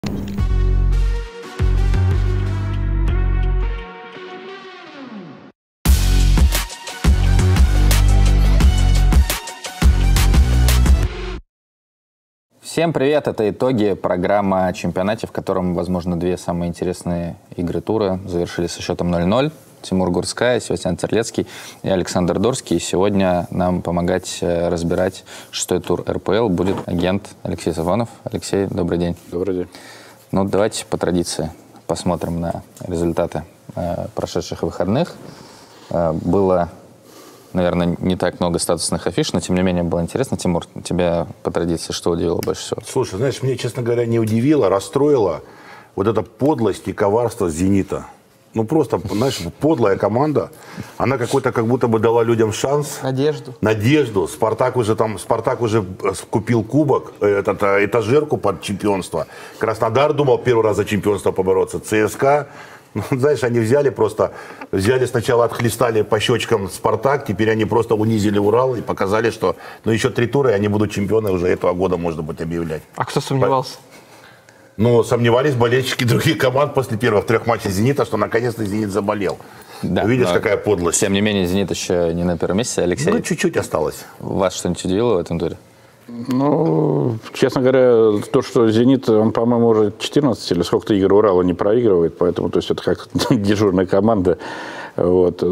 Всем привет! Это итоги программы о чемпионате, в котором, возможно, две самые интересные игры тура завершились со счетом 0-0. Тимур Гурская, Себастьян Терлецкий и Александр Дорский. И сегодня нам помогать разбирать шестой тур РПЛ будет агент Алексей Сафонов. Алексей, добрый день. Добрый день. Ну, давайте по традиции посмотрим на результаты прошедших выходных. Было, наверное, не так много статусных афиш, но, тем не менее, было интересно. Тимур, тебя по традиции что удивило больше всего? Слушай, знаешь, мне, честно говоря, не удивило, расстроило вот эта подлость и коварство «Зенита». Ну, просто, знаешь, подлая команда. Она какой-то как будто бы дала людям шанс. Надежду. Спартак уже купил кубок, этажерку под чемпионство. Краснодар думал первый раз за чемпионство побороться. ЦСКА, ну, знаешь, они взяли сначала отхлестали по щечкам Спартак, теперь они просто унизили Урал и показали, что еще 3 тура, и они будут чемпионы уже этого года, можно будет объявлять. А кто сомневался? Но сомневались болельщики других команд после первых 3 матчей «Зенита», что наконец-то «Зенит» заболел. Да, видишь, какая подлость. Тем не менее, «Зенит» еще не на первом месте. Алексей, ну, чуть-чуть осталось. Вас что-нибудь удивило в этом туре? Ну, честно говоря, то, что «Зенит», он, по-моему, уже 14 или сколько-то игр Урала не проигрывает, поэтому, то есть, это как дежурная команда. Вот.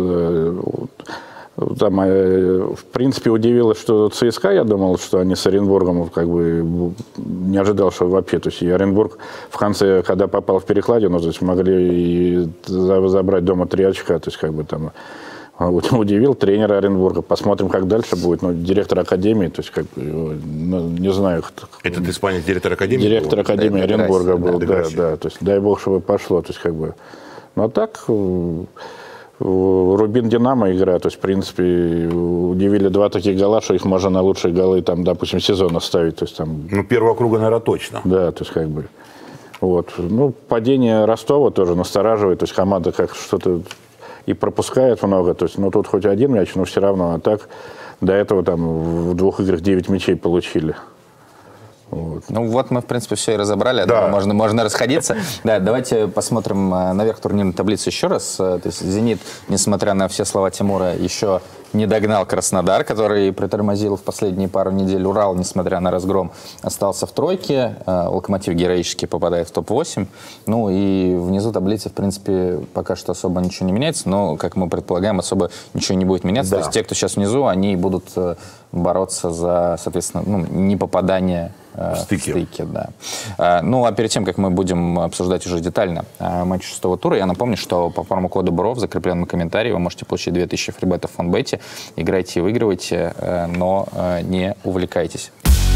Там, в принципе, удивило, что ЦСКА, я думал, что они с Оренбургом, как бы, не ожидал, что вообще, то есть, и Оренбург в конце, когда попал в перекладину, то есть, могли и забрать дома 3 очка, то есть, как бы, там, удивил тренера Оренбурга. Посмотрим, как дальше будет. Но директор академии, то есть, как бы, ну, не знаю. Этот испанец директор академии? Директор академии Оренбурга был, да. То есть, дай бог, чтобы пошло, то есть, как бы. Ну, а так... Рубин-Динамо игра, то есть, в принципе, удивили 2 таких гола, что их можно на лучшие голы, там, допустим, сезона ставить. То есть, там... Ну, первого круга, наверное, точно. Да, то есть, как бы, вот. Ну, падение Ростова тоже настораживает, то есть, команда как что-то и пропускает много, то есть, ну, тут хоть 1 мяч, но все равно, а так, до этого, там, в 2 играх 9 мячей получили. Вот. Ну вот мы, в принципе, все и разобрали. Да. Можно расходиться. Да, давайте посмотрим наверх турнирной таблицы еще раз. То есть «Зенит», несмотря на все слова Тимура, еще не догнал Краснодар, который притормозил в последние пару недель. Урал, несмотря на разгром, остался в тройке. Локомотив героически попадает в топ-8. Ну и внизу таблицы, в принципе, пока что особо ничего не меняется. Но, как мы предполагаем, особо ничего не будет меняться. Да. То есть те, кто сейчас внизу, они будут бороться за, соответственно, не попадание в стыке, да. Ну, а перед тем, как мы будем обсуждать уже детально матч 6-го тура, я напомню, что по промокоду БРО в закрепленном комментарии вы можете получить 2000 фрибетов в фонбете. Играйте и выигрывайте, но не увлекайтесь.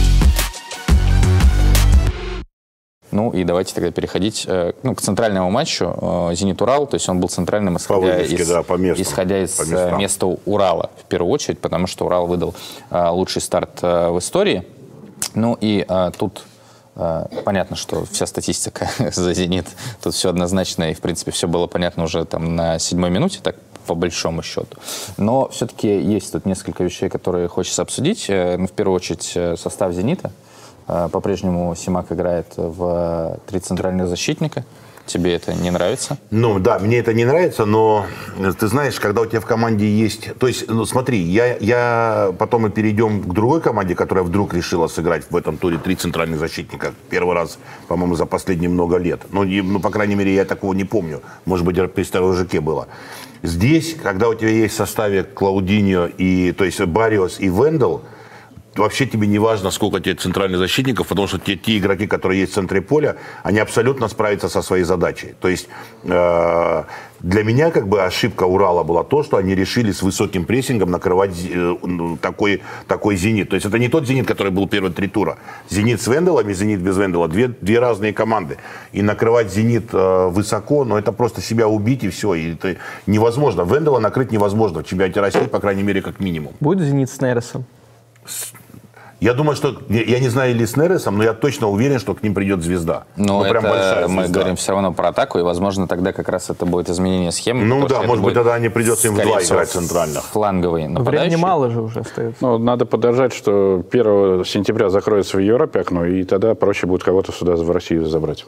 Ну и давайте тогда переходить к центральному матчу «Зенит-Урал». То есть он был центральным, исходя из места Урала в первую очередь, потому что Урал выдал лучший старт в истории. Ну и тут понятно, что вся статистика за «Зенит», тут все однозначно, и в принципе все было понятно уже там на 7-й минуте, так по большому счету. Но все-таки есть тут несколько вещей, которые хочется обсудить. Ну, в первую очередь состав «Зенита». По-прежнему Симак играет в 3 центральных защитника. Тебе это не нравится? Ну да, мне это не нравится, но ты знаешь, когда у тебя в команде есть... То есть, ну смотри, я потом мы перейдем к другой команде, которая вдруг решила сыграть в этом туре 3 центральных защитника. Первый раз, по-моему, за последние много лет. Ну, по крайней мере, я такого не помню. Может быть, при Сторожике было. Здесь, когда у тебя есть в составе Клаудиньо, то есть Барриос и Вендел, вообще тебе не важно, сколько тебе центральных защитников, потому что те игроки, которые есть в центре поля, они абсолютно справятся со своей задачей. То есть для меня как бы ошибка Урала была то, что они решили с высоким прессингом накрывать такой «Зенит». То есть это не тот «Зенит», который был первые 3 тура. «Зенит» с Венделом и «Зенит» без Вендела. Две разные команды. И накрывать «Зенит» высоко, но это просто себя убить и все. И это невозможно. Вендела накрыть невозможно в чемпионате России, по крайней мере, как минимум. Будет «Зенит» с Нересом? Я думаю, что, я не знаю, или с Нересом, но я точно уверен, что к ним придет звезда. Но прям большая звезда. Мы говорим все равно про атаку, и, возможно, тогда как раз это будет изменение схемы. Ну да, может быть, тогда не придется им вдвоем играть центральных. Фланговый нападающий. Времени мало же уже остается. Ну, надо подождать, что 1 сентября закроется в Европе окно, и тогда проще будет кого-то сюда в Россию забрать.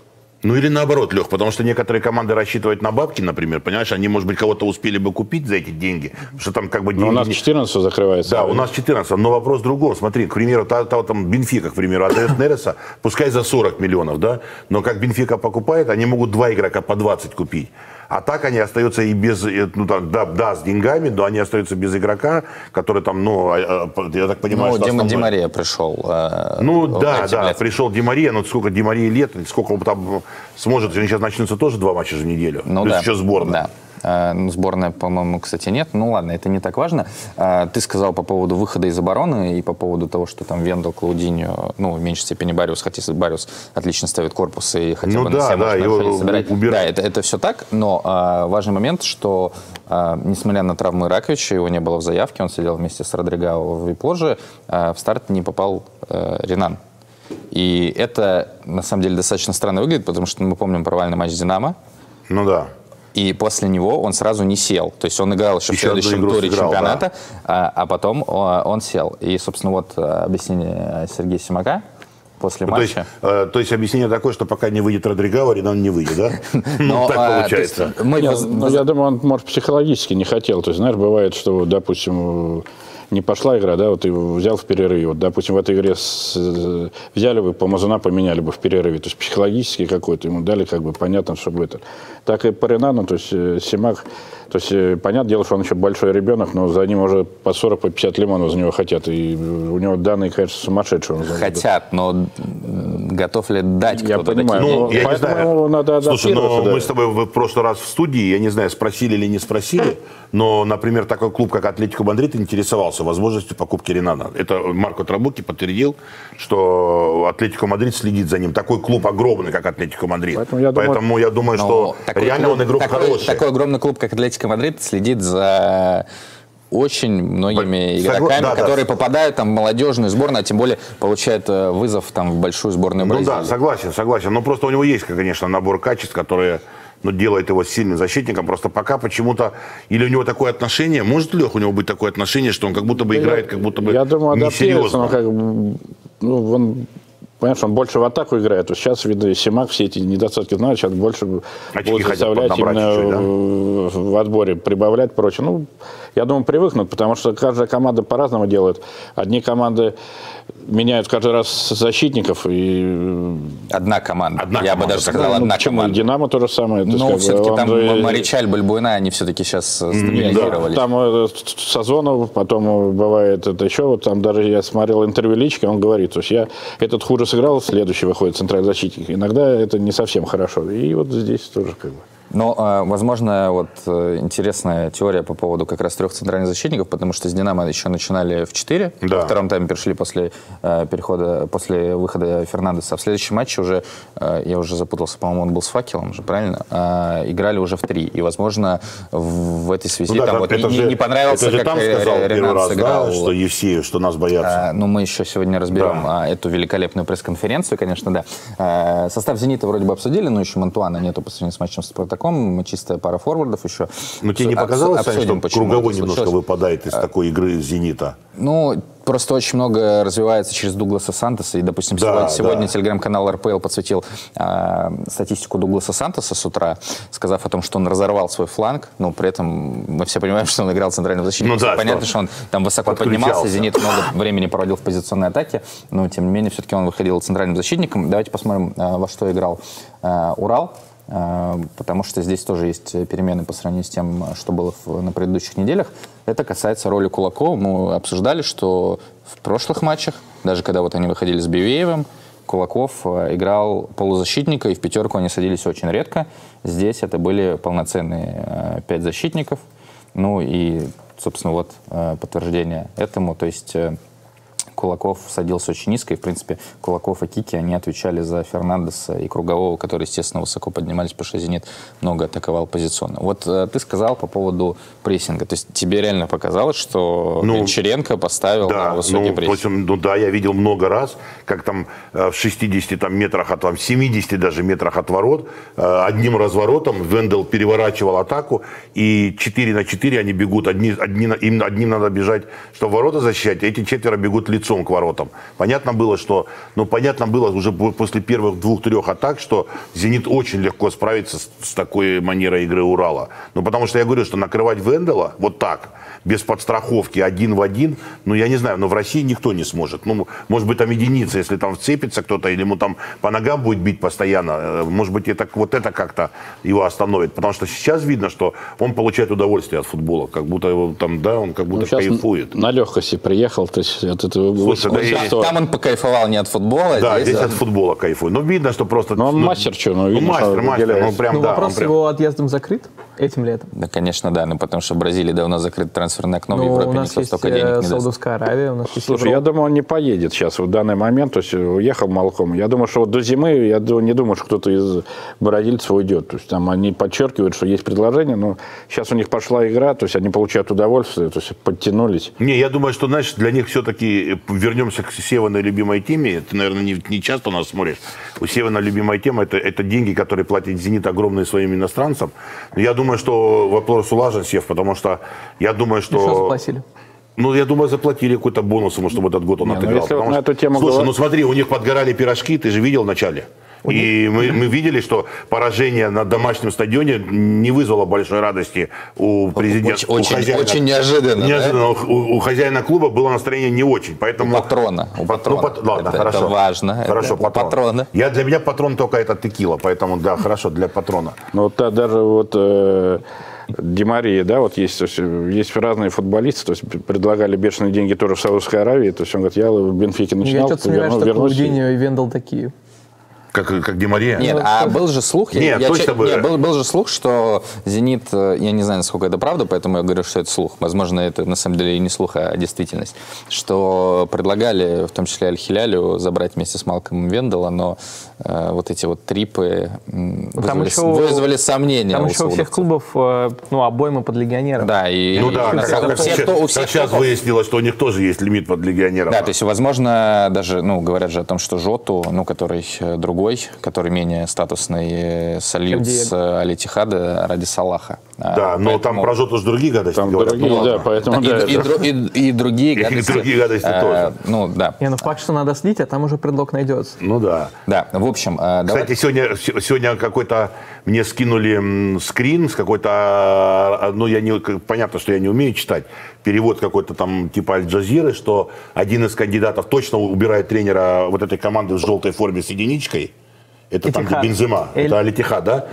Ну или наоборот, Лех, потому что некоторые команды рассчитывают на бабки, например, понимаешь, они, может быть, кого-то успели бы купить за эти деньги, потому что там как бы деньги... Но у нас 14 закрывается. Да, у нас 14, но вопрос в другом. Смотри, к примеру, там Бенфика, к примеру, от Нереса, пускай за 40 миллионов, да, но как Бенфика покупает, они могут 2 игрока по 20 купить. А так они остаются и без, ну, да, с деньгами, но они остаются без игрока, который там, ну, я так понимаю, что Ди Мария пришел. Ну, да, пришел Ди Мария, но сколько Ди Марии лет, сколько он там сможет, сейчас начнутся тоже 2 матча в неделю. Ну, плюс да. еще сборная. Да. Сборная, по-моему, кстати, нет. Ну ладно, это не так важно. Ты сказал по поводу выхода из обороны и по поводу того, что там Вендел, Клаудиньо, ну, в меньшей степени Бариус, хотя Бариус отлично ставит корпус и хотя бы на себя можно собирать. Да, это все так, но важный момент, что несмотря на травмы Раковича, его не было в заявке, он сидел вместе с Родригао в вип-ложе, в старт не попал Ренан. И это, на самом деле, достаточно странно выглядит, потому что мы помним провальный матч «Динамо». Ну да. И после него он сразу не сел. То есть он играл еще в следующем туре чемпионата, да. А потом он сел. И, собственно, вот объяснение Сергея Симака после матча. То есть объяснение такое, что пока не выйдет Родригао, Ренан не выйдет, да? Ну, так получается. Я думаю, он, может, психологически не хотел. То есть, знаешь, бывает, что, допустим, не пошла игра, да, вот ты взял в перерыве. Вот, допустим, в этой игре взяли бы, Помазуна поменяли бы в перерыве. То есть психологически какой-то ему дали, как бы, понятно, чтобы это. Так и по Ренану, то есть Симак, то есть понятное дело, что он еще большой ребенок, но за ним уже по 40, по 50 лимонов за него хотят. И у него данные, конечно, сумасшедшие. Хотят, но готов ли дать кто-то? Я понимаю, ну, я поэтому не знаю. Надо адаптироваться. Слушай, но да. мы с тобой в прошлый раз в студии, я не знаю, спросили или не спросили, но, например, такой клуб, как Атлетико Мадрид, интересовался возможностью покупки Ренана. Это Марко Трабуки подтвердил, что Атлетико Мадрид следит за ним. Такой клуб огромный, как Атлетико Мадрид. Поэтому я думаю, что реально он игрок хороший. Такой огромный клуб, как Атлетико Мадрид, следит за очень многими игроками, которые попадают там в молодежную сборную, а тем более получают вызов там в большую сборную Бразилии. Ну да, согласен. Но просто у него есть, конечно, набор качеств, которые делает его сильным защитником. Просто пока почему-то... Или у него такое отношение... Может, Лех, у него быть такое отношение, что он как будто бы играет, как будто бы я думаю, несерьезно. Он, понимаешь, он больше в атаку играет. Вот сейчас, видно, Симак все эти недостатки знают, сейчас больше будут заставлять именно в отборе, прибавлять, прочее. Ну, я думаю, привыкнут, потому что каждая команда по-разному делает. Одни команды меняют каждый раз защитников. И... Одна команда. Я бы даже сказал, одна команда. Динамо то же самое. Ну, все-таки там Маричаль, Бальбуэна, они все-таки сейчас стабилизировались. Там Сазонов, потом бывает это еще. Вот там даже я смотрел интервью Лички, он говорит, то есть я этот хуже сыграл, следующий выходит центральный защитник. Иногда это не совсем хорошо. И вот здесь тоже как бы. Но, возможно, вот интересная теория по поводу как раз 3 центральных защитников, потому что с «Динамо» еще начинали в 4, во втором тайме перешли после выхода Фернандеса. А в следующем матче уже, я уже запутался, по-моему, он был с «Факелом» же, правильно? Играли уже в 3. И, возможно, в этой связи там вот не понравился, как Ренат сыграл. Да, что Евсеев, что нас боятся. Ну, мы еще сегодня разберем эту великолепную пресс-конференцию, конечно, да. Состав «Зенита» вроде бы обсудили, но еще Мантуана нету по сравнению с матчем с «Спартаком». Чистая пара форвардов еще. Но тебе не показалось, что Круговой немножко выпадает из такой игры «Зенита»? Ну, просто очень много развивается через Дугласа Сантоса. И, допустим, сегодня телеграм-канал РПЛ подсветил статистику Дугласа Сантоса с утра, сказав о том, что он разорвал свой фланг. Но при этом мы все понимаем, что он играл центральным защитником. Ну, понятно, что он там высоко поднимался. «Зенит» много времени проводил в позиционной атаке. Но, тем не менее, все-таки он выходил центральным защитником. Давайте посмотрим, во что играл Урал. Потому что здесь тоже есть перемены по сравнению с тем, что было на предыдущих неделях. Это касается роли Кулакова. Мы обсуждали, что в прошлых матчах, даже когда вот они выходили с Бивеевым, Кулаков играл полузащитника, и в пятерку они садились очень редко. Здесь это были полноценные 5 защитников. Ну и, собственно, вот подтверждение этому. То есть Кулаков садился очень низко, и, в принципе, Кулаков и Кики, они отвечали за Фернандеса и Кругового, которые, естественно, высоко поднимались, потому что «Зенит» много атаковал позиционно. Вот ты сказал по поводу прессинга. То есть тебе реально показалось, что Гончаренко поставил на высокий прессинг? Я видел много раз, как там в 60 метрах, в 70 даже метрах от ворот, одним разворотом Вендел переворачивал атаку, и 4 на 4 они бегут. Одним надо бежать, чтобы ворота защищать, а эти 4 бегут лицом лицом к воротам. Понятно было, что, понятно было уже после первых 2-3 атак, что «Зенит» очень легко справится с такой манерой игры Урала. Потому что я говорю, что накрывать Вендела вот так, без подстраховки, 1 в 1, я не знаю, но в России никто не сможет. Может быть, там единица, если там вцепится кто-то, или ему там по ногам будет бить постоянно, может быть, это как-то его остановит. Потому что сейчас видно, что он получает удовольствие от футбола, как будто его там, да, он как будто кайфует. На легкости приехал, то есть от этого... Слушай, там он покайфовал не от футбола. Да, здесь от футбола кайфует. Видно, что просто... он мастер, видно, мастер, прям, да. Вопрос с его отъездом закрыт этим летом. Да, конечно, да, потому что в Бразилии давно закрыто трансферное окно, в Европе у нас никто есть столько денег не даст. Саудовская Аравия, у нас есть Слушай, я думаю, он не поедет сейчас в данный момент, то есть уехал молоком. Я думаю, что до зимы, я не думаю, что кто-то из бразильцев уйдет. То есть там они подчеркивают, что есть предложение, но сейчас у них пошла игра, то есть они получают удовольствие, то есть подтянулись. Не, я думаю, что, знаешь, для них все-таки, вернемся к Севаной любимой теме, ты, наверное, не часто у нас смотришь, у Севана любимая тема, это деньги, которые платит «Зенит» огромные своим иностранцам. Но я думаю, что вопрос улажен, Сев, потому что я думаю, что... Что заплатили? Я думаю, заплатили какой-то бонус, чтобы этот год он отыграл. Если вот на эту тему слушай, смотри, у них подгорали пирожки, ты же видел в начале. И мы видели, что поражение на домашнем стадионе не вызвало большой радости у президента. Очень неожиданно. Неожиданно. Да? У хозяина клуба было настроение не очень. Поэтому... У патрона. Ладно, хорошо. Это важно. Хорошо, патрона. Для меня патрон только это текила, поэтому да, хорошо, для патрона. Даже Ди Мария, да, есть разные футболисты, то есть предлагали бешеные деньги тоже в Саудовской Аравии, то есть он говорит, я в Бенфике начинал, я что-то сомневаюсь, что Клаудиньо и Вендел такие. Как Ди Мария? Нет, был же слух, был же слух, что «Зенит», я не знаю, насколько это правда, поэтому я говорю, что это слух. Возможно, это на самом деле и не слух, а действительность. Что предлагали, в том числе Аль-Хилялю, забрать вместе с Малкомом Вендела, но вот эти вот трипы вызвали сомнения. Там еще у всех клубов обоймы под легионеров. Да, сейчас выяснилось, что у них тоже есть лимит под легионеров. Да, то есть, возможно, даже, говорят же о том, что Жоту, который другой, который менее статусный, сольют с Аль-Иттихада ради Салаха. Да, но там про Жоту же другие гадости говорят. Поэтому и другие гадости. И другие гадости тоже. Да. Факт, что надо слить, а там уже предлог найдется. Да. Да, в общем... Кстати, сегодня какой-то... Мне скинули скрин с какой-то... Понятно, что я не умею читать. Перевод какой-то там типа Аль-Джазиры, что один из кандидатов точно убирает тренера вот этой команды в желтой форме с единичкой. Это там, где Бензема. Это Аль-Иттихад, да?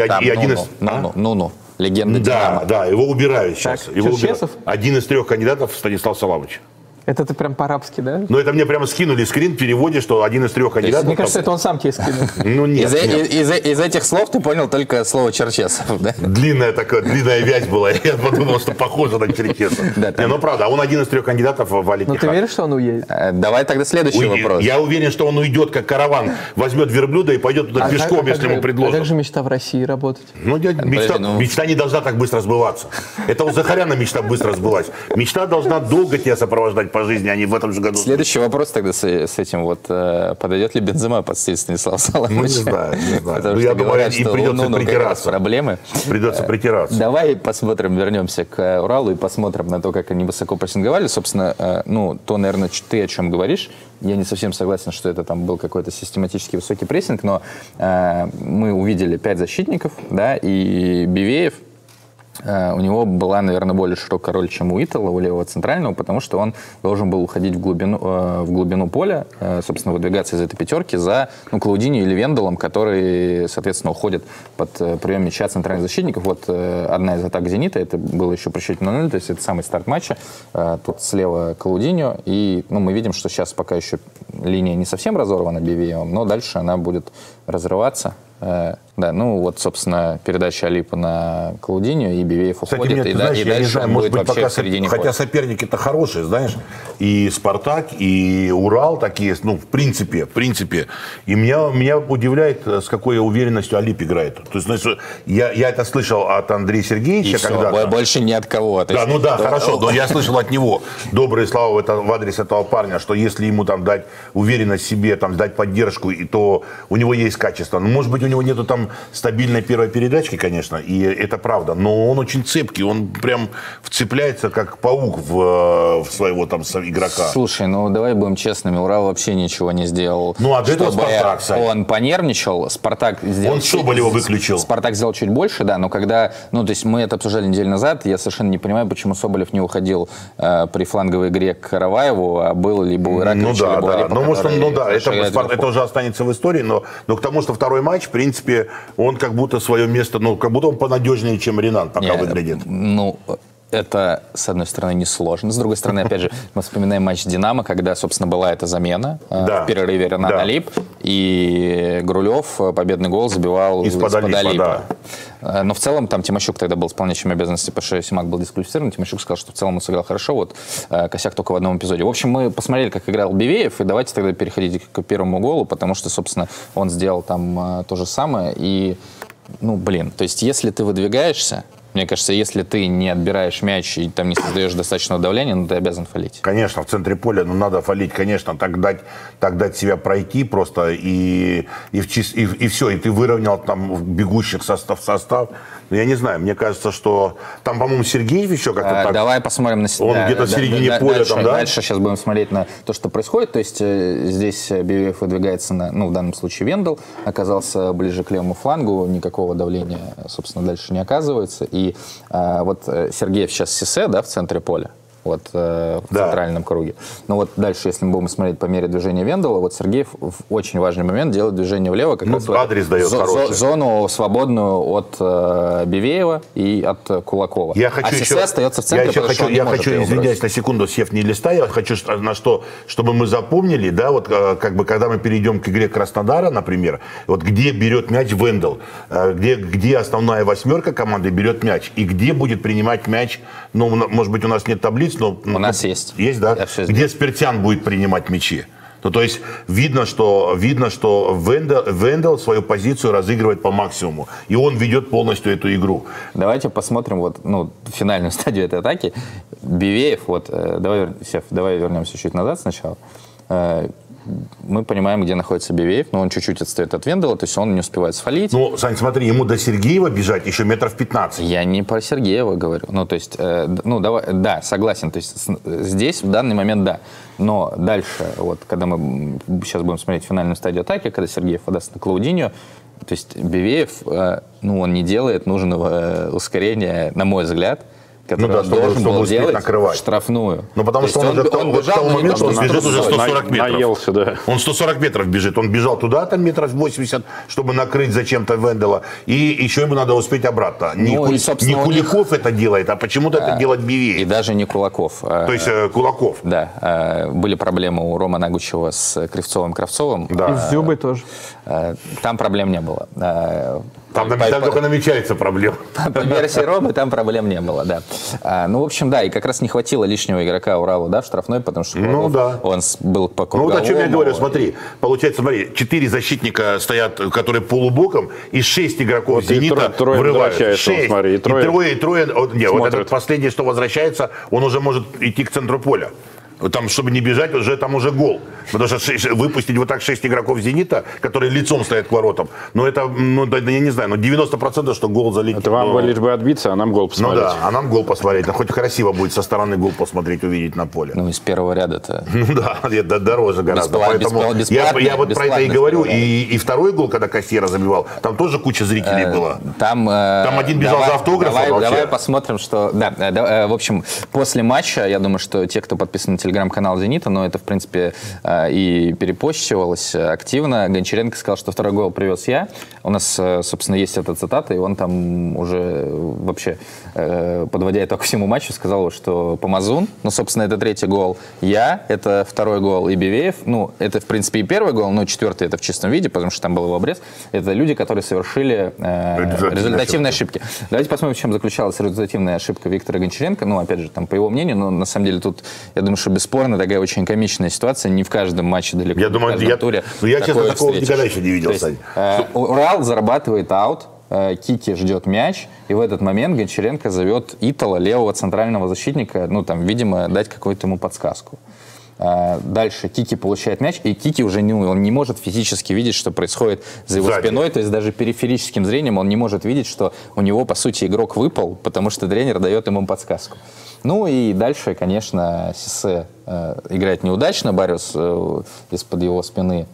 Легенда Динамо. Да, его убирают сейчас. Черчесов? Один из 3 кандидатов Станислав Саламович. Это ты прям по-арабски, да? Это мне прямо скинули скрин в переводе, что один из 3 кандидатов... Мне кажется, это он сам тебе скинул. Нет. Из этих слов ты понял только слово Черчесов, да? Длинная вязь была. Я подумал, что похоже на Черчесов. Правда, он один из 3 кандидатов в Аль-Иттихад. Но ты веришь, что он уедет? Давай тогда следующий вопрос. Я уверен, что он уйдет, как караван, возьмет верблюда и пойдет туда пешком, если ему предложат. А как же мечта в России работать? Мечта не должна так быстро сбываться. Это у Захаряна мечта быстро сбылась. Мечта должна долго тебя сопровождать по жизни, а не в этом же году. Следующий вопрос тогда с этим подойдет ли Бензема под стиль Станислава Саламовича? Не знаю. Я думаю, им придется притираться. Проблемы. Придется притираться. Давай вернемся к Уралу и посмотрим на то, как они высоко прессинговали. Собственно, то, наверное, ты о чем говоришь. Я не совсем согласен, что это там был какой-то систематический высокий прессинг, но мы увидели 5 защитников, да, и Бивеев. У него была, наверное, более широкая роль, чем у Итала, у левого центрального, потому что он должен был уходить в глубину поля, собственно, выдвигаться из этой пятерки за Клаудиньо или Венделом, которые, соответственно, уходят под прием мяча центральных защитников. Вот одна из атак «Зенита», это было еще при счете 0-0, то есть это самый старт матча. Тут слева Клаудиньо, и мы видим, что сейчас пока еще линия не совсем разорвана Бивеевым, но дальше она будет разрываться. Да, собственно, передача Алипа на Клаудиньо, и Бивеев уходит, и дальше он будет вообще в середине поля. Хотя соперники-то хорошие, знаешь, и «Спартак», и «Урал» такие, в принципе. И меня удивляет, с какой уверенностью Алип играет. То есть, знаешь, я это слышал от Андрея Сергеевича когда-то. Больше ни от кого. Хорошо, но я слышал от него добрые слова в адрес этого парня, что если ему там дать уверенность в себе, там, дать поддержку, то у него есть качество. Может быть, у него него нету там стабильной первой передачки, конечно, и это правда, но он очень цепкий, он прям вцепляется, как паук в своего там игрока. Слушай, ну давай будем честными, Урал вообще ничего не сделал. Ну, от этого Спартак, Сань. Он понервничал, Спартак сделал... Он Соболева выключил. Спартак сделал чуть больше, да, но когда... Ну, то есть мы это обсуждали неделю назад, я совершенно не понимаю, почему Соболев не уходил при фланговой игре к Караваеву, а был либо у Ираковича, либо у Арипа, ну, может, это уже останется в истории, но к тому, что второй матч, в принципе, он как будто свое место, ну, как будто он понадежнее, чем Ринан пока выглядит. Ну, это, с одной стороны, несложно. С другой стороны, опять же, мы вспоминаем матч «Динамо», когда, собственно, была эта замена. В перерыве Ренат Алип, и Грулев победный гол забивал из-под Алипа. Да. Но в целом там Тимощук тогда был исполняющим обязанности, потому что Симак был дисквалифицирован. Тимощук сказал, что в целом он сыграл хорошо, вот косяк только в одном эпизоде. В общем, мы посмотрели, как играл Бивеев, и давайте тогда переходить к первому голу, потому что, собственно, он сделал там то же самое. И, ну, блин, то есть если ты выдвигаешься, мне кажется, если ты не отбираешь мяч и там не создаешь достаточного давления, ну ты обязан фалить. Конечно, в центре поля, ну надо фалить, конечно, так дать себя пройти просто и все, и ты выровнял там бегущих состав. Но я не знаю, мне кажется, что там, по-моему, Сергеев еще как-то так. Давай посмотрим на себя. Он где-то в середине поля дальше, там, да? Дальше сейчас будем смотреть на то, что происходит. То есть здесь Бивеев выдвигается на, ну в данном случае Вендел, оказался ближе к левому флангу, никакого давления, собственно, дальше не оказывается. И вот Сергеев сейчас Сисе, да, в центре поля. Вот в центральном круге. Но вот дальше, если мы будем смотреть по мере движения Вендела, вот Сергеев в очень важный момент делает движение влево, как раз адрес дает хороший. Зону свободную от Бивеева и от Кулакова. Сисе остается в центре, я хочу, извиняюсь, на секунду, съев не листа, я хочу, чтобы мы запомнили, да, вот как бы, когда мы перейдем к игре Краснодара, например, вот где берет мяч Вендел, где основная восьмерка команды берет мяч, и где будет принимать мяч, ну, может быть, у нас нет таблиц, но у нас есть. Есть, да? Где Спиртян будет принимать мячи. Ну, то есть видно, что Вендел свою позицию разыгрывает по максимуму. И он ведет полностью эту игру. Давайте посмотрим вот, ну, финальную стадию этой атаки. Бивеев, вот, давай вернемся чуть назад сначала. Мы понимаем, где находится Бивеев, но он чуть-чуть отстает от Вендела, то есть он не успевает сфалить. Ну, Сань, смотри, ему до Сергеева бежать еще метров 15. Я не про Сергеева говорю. Ну, то есть, ну, давай, да, согласен. То есть здесь в данный момент да. Но дальше, вот, когда мы сейчас будем смотреть финальную стадию атаки, когда Сергеев отдаст на Клаудиньо, то есть Бивеев, ну, он не делает нужного ускорения, на мой взгляд, который он должен был делать накрывать штрафную. Ну, потому что он бежал, он бежит уже 140 метров. Наелся, да. Он 140 метров бежит. Он бежал туда, там метров 80, чтобы накрыть зачем-то Вендела. И еще ему надо успеть обратно. Не Куликов это делает, а почему-то это делает Бивеев. И даже не Кулаков. То есть Кулаков. Да. Были проблемы у Рома Нагучева с Кривцовым-Кравцовым. Да. И с Зюбой тоже. Там проблем не было. Там только намечается проблема. По версии Ромы там проблем не было, да. Ну, в общем, да, и как раз не хватило лишнего игрока Уралу, да, в штрафной, потому что он был по круговому. Ну, вот о чем я говорю, смотри, получается, смотри, 4 защитника стоят, которые полубоком, и 6 игроков вот «Зенита» врывают. 6. Смотри, и трое. Нет, вот этот последний, что возвращается, он уже может идти к центру поля. Там, чтобы не бежать, там уже гол. Потому что выпустить вот так 6 игроков «Зенита», которые лицом стоят к воротам, ну, это, ну, я не знаю, 90%, что гол залетит. Это вам лишь бы отбиться, а нам гол посмотреть. Ну да, а нам гол посмотреть. Хоть красиво будет со стороны гол посмотреть, увидеть на поле. Ну, из первого ряда-то. Ну да, это дороже гораздо. Поэтому я вот про это и говорю. И второй гол, когда Кассиера забивал, там тоже куча зрителей было. Там один бежал за автографом. Давай посмотрим, что... Да, в общем, после матча, я думаю, что те, кто подписан на телеграм-канал «Зенита», но это, в принципе, и перепощивалось активно. Гончаренко сказал, что второй гол привез я. У нас, собственно, есть эта цитата, и он там уже вообще, подводя итог всему матчу, сказал, что Помазун, ну, собственно, это третий гол. Я, это второй гол, и Бивеев. Ну, это, в принципе, и первый гол, но четвертый это в чистом виде, потому что там был его обрез. Это люди, которые совершили результативные ошибки. Давайте посмотрим, в чем заключалась результативная ошибка Виктора Гончаренко. Ну, опять же, там, по его мнению, но на самом деле тут, я думаю, что бесспорно такая очень комичная ситуация. Не в каждом матче далеко, я думаю, в каждом туре. Ну, я, честно, такого никогда еще не видел, Сань. Урал зарабатывает аут, Кики ждет мяч, и в этот момент Гончаренко зовет Итала, левого центрального защитника, ну, там, видимо, дать какую-то ему подсказку. Дальше Кики получает мяч, и Кики уже он не может физически видеть, что происходит за его спиной, то есть даже периферическим зрением он не может видеть, что у него, по сути, игрок выпал, потому что тренер дает ему подсказку. Ну и дальше, конечно, Сиссе играет неудачно, Барриос из-под его спины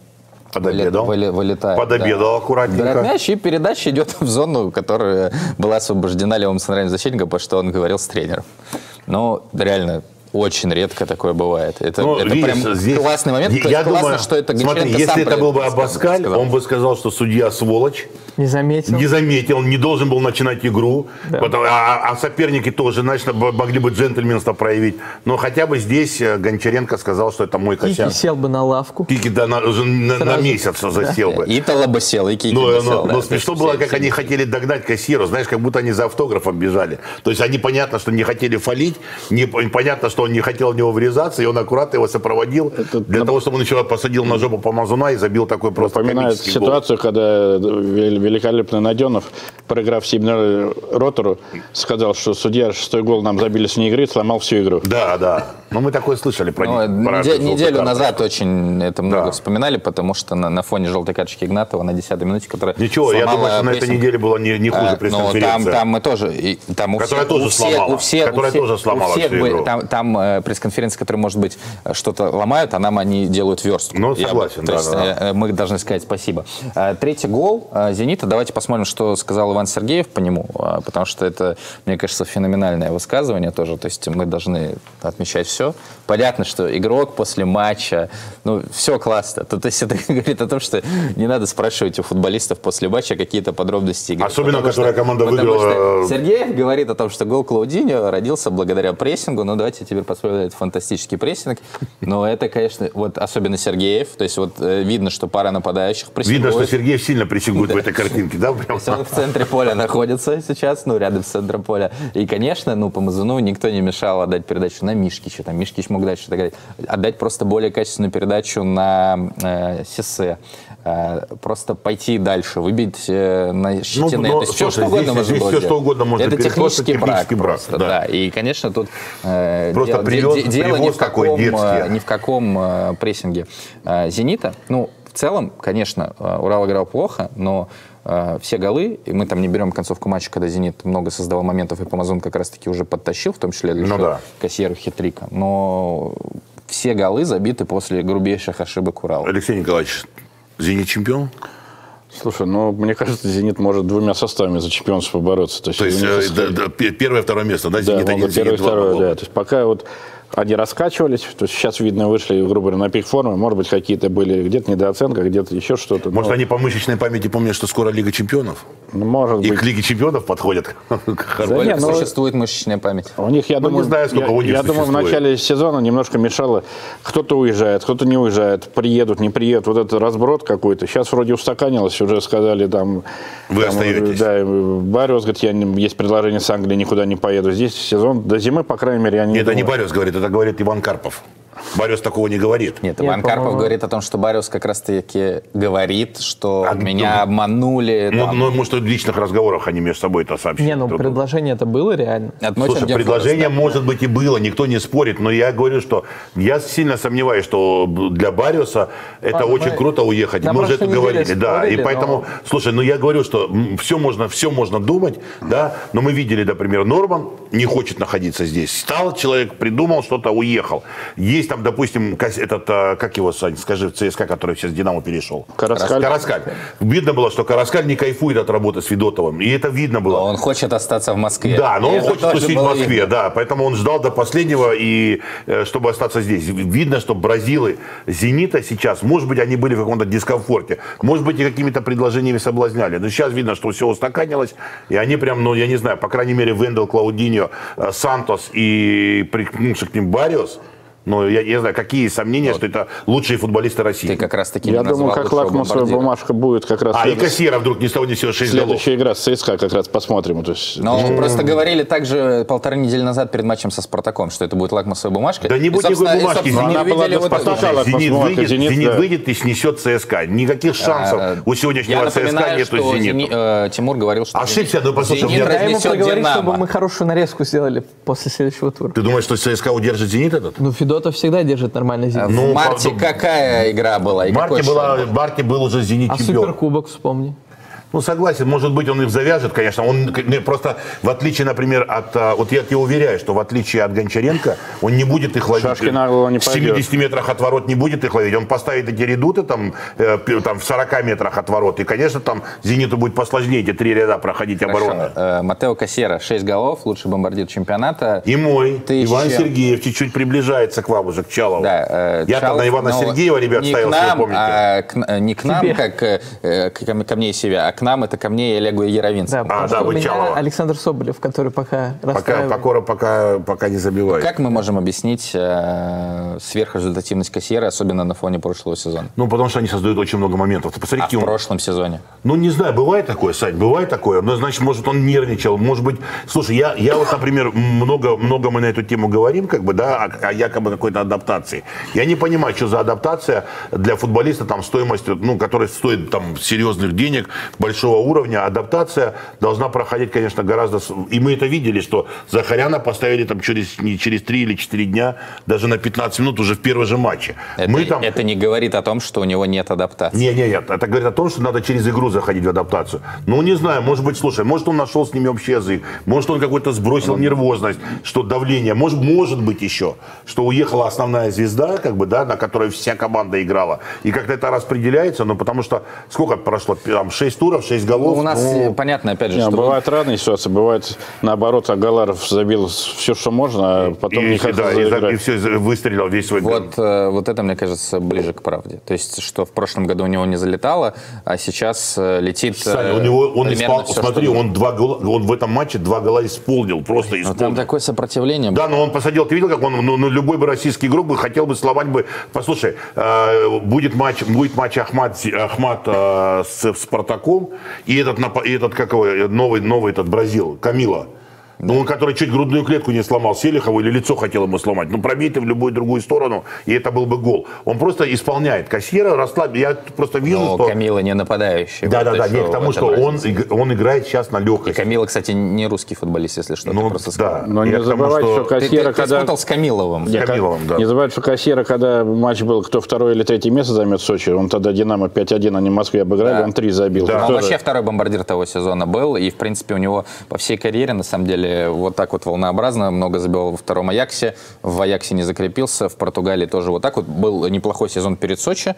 вылетает. Подобедал аккуратненько. Убирает мяч, и передача идет в зону, которая была освобождена левым центральным защитником, потому что он говорил с тренером. Но реально... Очень редко такое бывает. Это видишь, прям здесь, классный момент. Я классно, думаю, что это Гончаренко смотри, если это был бы Абаскаль, сказал. он бы сказал, что судья сволочь. Не заметил. Не заметил, он не должен был начинать игру. Да. А соперники тоже, значит, могли бы джентльменство проявить. Но хотя бы здесь Гончаренко сказал, что это мой косяк. Кики сел бы на лавку. Кики на месяц засел бы. И Талла бы сел, и Кики бы сел. Но смешно было, как они хотели догнать кассиру. Знаешь, как будто они за автографом бежали. То есть они, понятно, что не хотели фалить, понятно, что он не хотел в него врезаться, и он аккуратно его сопроводил для того, чтобы он еще посадил на жопу Помазуна и забил такой просто напоминает ситуацию, гол. Когда великолепный Найденов, проиграв 7-0 Ротору, сказал, что судья 6-й гол нам забили с вне игры, сломал всю игру. Да. Но мы такое слышали про них. Неделю назад очень это много вспоминали, потому что на фоне желтой карточки Игнатова на 10-й минуте, которая ничего, я думаю, что на этой неделе было не хуже пресс-конференция. Там мы тоже... Которая тоже сломала всю игру. Там пресс-конференция, которая, может быть, что-то ломают, а нам они делают верстку. Ну, согласен, да. Мы должны сказать спасибо. Третий гол «Зенита». Давайте посмотрим, что сказал Иван Сергеев по нему, потому что это, мне кажется, феноменальное высказывание тоже. То есть мы должны отмечать все. Понятно, что игрок после матча, все классно. То есть это говорит о том, что не надо спрашивать у футболистов после матча какие-то подробности игры. Особенно, которая команда выиграла. Сергеев говорит о том, что гол Клаудиньо родился благодаря прессингу. Давайте теперь посмотрим этот фантастический прессинг. Но это, конечно, особенно Сергеев. То есть видно, что пара нападающих прессингует. Видно, что Сергеев сильно прессингует в этой картинке, да? То есть он в центре поля находится сейчас, рядом с центром поля. И, конечно, Помазуну никто не мешал отдать передачу на Мишкича. Мишкич мог дальше отдать просто более качественную передачу на Сиссе. Просто пойти дальше, выбить на щетины. Это все, что угодно можно было все, что угодно можно. Это технический брак просто, да. И, конечно, тут дело ни в каком прессинге «Зенита». В целом, конечно, Урал играл плохо, но все голы, и мы там не берем концовку матча, когда «Зенит» много создавал моментов, и Помазун как раз-таки уже подтащил, в том числе для Кассиеру хитрика. Но все голы забиты после грубейших ошибок Урала. Алексей Николаевич, «Зенит» чемпион? Слушай, мне кажется, «Зенит» может двумя составами за чемпионство побороться. То есть первое, второе место, да? «Зенит» один, первое, второе, да. То есть пока они раскачивались, то есть сейчас, видно, вышли, грубо говоря, на пик формы, может быть, какие-то были где-то недооценка, где-то еще что-то. Может, они по мышечной памяти помнят, что скоро Лига чемпионов? Может быть. И к Лиге чемпионов подходят. Существует мышечная память. У них, я думаю, не знаю, сколько у них я думаю, в начале сезона немножко мешало. Кто-то уезжает, кто-то не уезжает, приедут, не приедут. Вот этот разброд какой-то. Сейчас вроде устаканилось, уже сказали там... Вы остаетесь. Да, Барриос говорит, есть предложение с Англии, никуда не поеду. Здесь сезон до зимы, по крайней мере, я не думаю. Это не Барриос говорит, это говорит Иван Карпов. Барриос такого не говорит. Нет, Иван Карпов говорит о том, что Барриос как раз-таки говорит, что меня обманули. Может, в личных разговорах они между собой это сообщили. Предложение это было реально. Слушай, предложение, может быть, и было, никто не спорит, но я говорю, что я сильно сомневаюсь, что для Барриоса это очень круто уехать. Мы уже это говорили, да. И поэтому, слушай, я говорю, что все можно думать, да, но мы видели, например, Норман не хочет находиться здесь. Стал человек, придумал что-то, уехал. Есть там, допустим, как его, Сань, скажи, в ЦСКА, который сейчас в «Динамо» перешел. Караскаль. Видно было, что Караскаль не кайфует от работы с Федотовым. И это видно было. Но он хочет остаться в Москве. Да, но он хочет тусить в Москве, да. Поэтому он ждал до последнего, и чтобы остаться здесь. Видно, что бразилы «Зенита» сейчас, может быть, они были в каком-то дискомфорте. Может быть, и какими-то предложениями соблазняли. Но сейчас видно, что все устаканилось. И они прям, я не знаю, по крайней мере, Вендел, Клаудиньо, Сантос и прикнувший к ним Барриос. Но я не знаю, какие сомнения, что это лучшие футболисты России. Ты как раз таки Я думаю, как лакмусовая бумажка будет как раз... и Кассиера вдруг ни с того ни с сего 6 голов. Следующая игра с ЦСКА как раз посмотрим. Просто говорили также 1,5 недели назад перед матчем со «Спартаком», что это будет лакмусовая бумажка. Да не будет никакой бумажки. «Зенит» выйдет и снесет ЦСКА. Никаких шансов у сегодняшнего ЦСКА нету с «Зенитом». Тимур говорил, что ошибся, но послушай, я ему проговорил, чтобы мы хорошую нарезку сделали после следующего тура. Ты думаешь, что ЦСКА удержит «Зенит» этот? Федотов всегда держит нормально «Зенит». Ну, В марте какая игра была? И какой счет? В марте был уже «Зенит» А чемпион. Суперкубок вспомни. Ну, согласен, может быть, он их завяжет, конечно. Он просто, в отличие, например, от... Вот я тебе уверяю, что в отличие от Гончаренко, он не будет их ловить. Шашки на голову не в 70 метрах от ворот не будет их ловить. Он поставит эти редуты там в 40 метрах от ворот. И, конечно, там «Зениту» будет посложнее эти 3 ряда проходить обороны. Матео Кассьера, 6 голов, лучший бомбардир чемпионата. И мой, Ты Иван еще- Сергеев, чуть-чуть приближается к вам уже, к Чалову. Да, Я там Чалов, на Ивана но Сергеева, ребят, не ставил, к если вы нам, помните. не к нам, Тебе. как ко мне и себе, а к нам это ко мне и Олегу Яровинскому. потому что да, у вы меня Чалова. Александр Соболев, который пока расстраивает. Пока не забивает. Как мы можем объяснить сверхрезультативность Кассьера, особенно на фоне прошлого сезона? Ну, потому что они создают очень много моментов. Ты посмотри, А в какие он- прошлом сезоне? Ну, не знаю, бывает такое, Сань, бывает такое. Ну, значит, может, он нервничал, может быть... Слушай, я вот, например, много мы на эту тему говорим, как бы, да, о якобы какой-то адаптации. Я не понимаю, что за адаптация для футболиста, там, стоимостью, ну, которая стоит, там, серьезных денег, большого уровня. Адаптация должна проходить, конечно, гораздо... И мы это видели, что Захаряна поставили там не через 3 или 4 дня, даже на 15 минут уже в первом же матче. Это не говорит о том, что у него нет адаптации. Нет. Это говорит о том, что надо через игру заходить в адаптацию. Ну, не знаю, может быть, слушай, может, он нашел с ними общий язык, может, он какой-то сбросил нервозность, что давление, может быть еще, что уехала основная звезда, как бы, да, на которой вся команда играла. И как-то это распределяется, ну, потому что сколько прошло? Там 6 туров, 6 голов. У нас понятно, опять же, Не, что... бывают разные ситуации. Бывает, наоборот, Агаларов забил все, что можно, а потом не хотел заиграть. и все, выстрелил весь свой... Вот это, мне кажется, ближе к правде. То есть, что в прошлом году у него не залетало, а сейчас летит... Саня, он примерно исполнил, всё, смотри, что он в этом матче 2 гола исполнил, просто Но исполнил. там такое сопротивление. Да, но он посадил, ты видел, как он, ну, любой бы российский игрок бы хотел бы сломать бы. Послушай, будет матч Ахмат с Спартаком, и этот как его, новый этот Бразил, Камила. Ну, он, который чуть грудную клетку не сломал Селихову или лицо хотел ему сломать. Ну, пробей ты в любую другую сторону, и это был бы гол. Он просто исполняет. Кассьера расслабил. Я просто вижу, Но что... Камила не нападающий. Да, Вот не еще к тому, в что этом он разница. играет сейчас на И легкость. Камила, кстати, не русский футболист, если что. Ну, ты просто да. сказал. Но Я не к тому, забывайте, что- что Кассьера, Ты когда... спутал с Камиловым. С Камиловым, да. Не забывайте, что Кассьера, когда матч был, кто 2 или 3 место займет в Сочи, он тогда «Динамо» 5-1, они Москве обыграли, Да. он 3 забил. Да. Он Тоже- вообще второй бомбардир того сезона был, и, в принципе, у него по всей карьере, на самом деле, вот так вот волнообразно, много забивал во втором Аяксе, в Аяксе не закрепился, в Португалии тоже вот так вот. Был неплохой сезон перед Сочи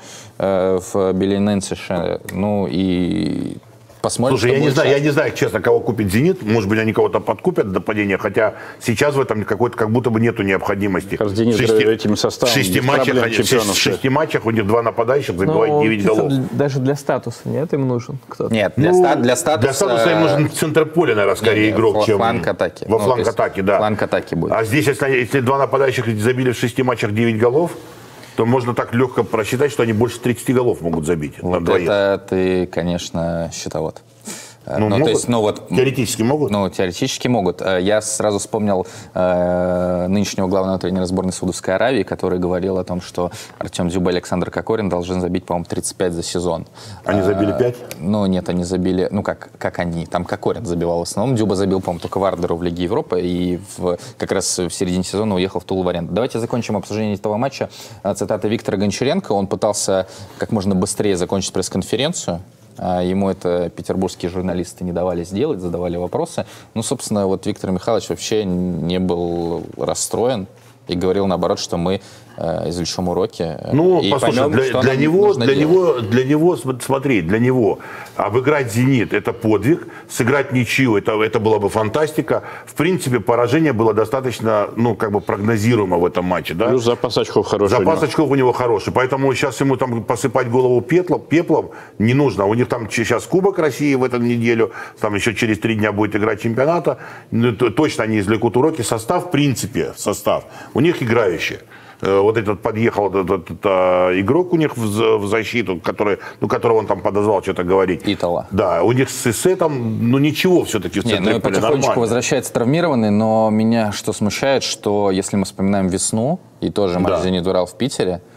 в Белиненсише, ну и... Посмотрим, Слушай, что будет сейчас. я не знаю, честно, кого купит «Зенит». Может быть, они кого-то подкупят до падения, хотя сейчас в этом какой-то как будто бы нету необходимости. Как «Зенит» этим составом в 6 без матчах, проблем чемпионов в 6 матчах у них 2 нападающих забивают 9 чисто голов. даже для статуса, нет, им нужен кто-то. Нет, для статуса... Для статуса им нужен центр поля, наверное, скорее игрок, чем... фланг атаки. Во Ну, фланг то есть атаки, да. Фланг атаки будет. А здесь, если 2 нападающих забили в 6 матчах 9 голов, то можно так легко просчитать, что они больше 30 голов могут забить. на Вот двоих. это ты, конечно, счетовод. Ну, то могут. есть, ну, вот, Теоретически могут. Ну, теоретически могут. Я сразу вспомнил нынешнего главного тренера сборной Саудовской Аравии, который говорил о том, что Артем Дзюба и Александр Кокорин должны забить, по-моему, 35 за сезон. Они забили 5? Ну, нет, они забили... Ну, как они? Там Кокорин забивал в основном. Дзюба забил, по-моему, только Вардеру в Лиге Европы и как раз в середине сезона уехал в Тулу в аренду. Давайте закончим обсуждение этого матча. Цитата Виктора Гончаренко. Он пытался как можно быстрее закончить пресс-конференцию. Ему это петербургские журналисты не давали сделать, задавали вопросы. Ну, собственно, вот Виктор Михайлович вообще не был расстроен и говорил, наоборот, что мы извлечем уроки. Ну, и послушай, поймем, что для нам него, нужно делать. смотри, для него обыграть «Зенит» — это подвиг, сыграть ничью — это была бы фантастика. В принципе, поражение было достаточно, ну, как бы прогнозируемо в этом матче, да? Плюс запас очков хороший. Запас очков у него хороший, поэтому сейчас ему там посыпать голову пеплом не нужно. У них там сейчас Кубок России в эту неделю, там еще через 3 дня будет играть чемпионата. Ну, точно они извлекут уроки. Состав, в принципе, у них играющий. Вот этот подъехал этот игрок у них в защиту, которого он там подозвал что-то говорить. Итала. Да, у них с Сессе там, ну ничего все-таки в центре поля, потихонечку нормально. возвращается травмированный, но меня что смущает, что если мы вспоминаем весну, и тоже матч Да. «Зенит» Урал в Питере,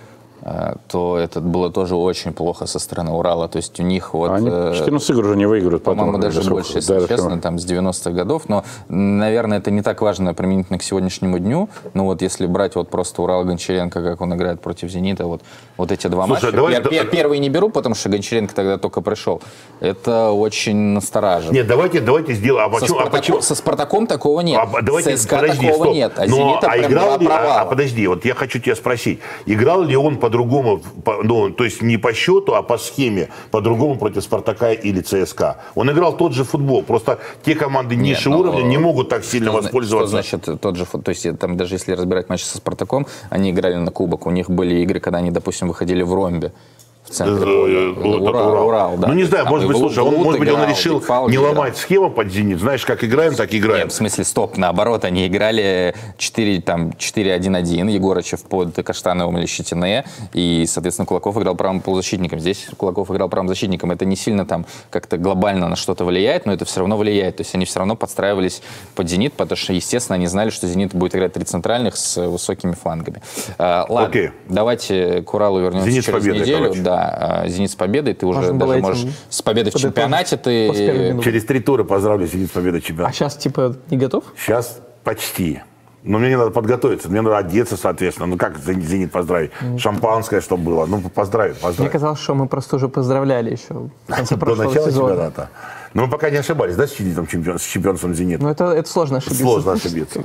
то это было тоже очень плохо со стороны Урала. То есть у них вот... Они 14 игр уже не выиграют. По-моему, даже больше, если честно, там с 90-х годов. Но, наверное, это не так важно применительно к сегодняшнему дню. Но вот если брать вот просто Урал Гончаренко, как он играет против «Зенита», вот эти два матча. Первый не беру, потому что Гончаренко тогда только пришел. Это очень настораживает. Нет, давайте сделаем. Со «Спартаком» такого нет. С ЦСКА такого нет. А «Зенита» прям была провала. Подожди, вот я хочу тебя спросить. Играл ли он по-другому, то есть не по счету, а по схеме, по-другому против «Спартака» или ЦСКА? Он играл тот же футбол, просто те команды ниже уровня не могут так сильно воспользоваться. Что значит тот же футбол? То есть там даже если разбирать матчи со «Спартаком», они играли на кубок, у них были игры, когда они, допустим, выходили в ромбе. В центре Урал, да. Ну, не знаю, может быть, слушай, он решил не ломать схему под «Зенит». Знаешь, как играем, так играем. Нет, в смысле, стоп, наоборот, они играли 4-1-1, Егорычев под Каштановым или Щетине, и, соответственно, Кулаков играл правым полузащитником. Здесь Кулаков играл правым защитником. Это не сильно там как-то глобально на что-то влияет, но это все равно влияет. То есть они все равно подстраивались под «Зенит», потому что, естественно, они знали, что «Зенит» будет играть 3 центральных с высокими флангами. Ладно, давайте к Уралу вернемся «Зенит» через неделю. Короче. Да. «Зенит» с победой, ты уже даже можешь с победой в чемпионате. Через 3 тура поздравлю «Зенит» с победой в чемпионате. А сейчас типа не готов? Сейчас почти. Но мне не надо подготовиться, мне надо одеться, соответственно. Ну как «Зенит» поздравить? Шампанское, чтобы было. Ну поздравить. Мне казалось, что мы просто уже поздравляли еще в конце прошлого сезона. До начала чемпионата. Но мы пока не ошибались, да, с чемпионством «Зенит»? Ну это сложно ошибиться. Сложно ошибиться.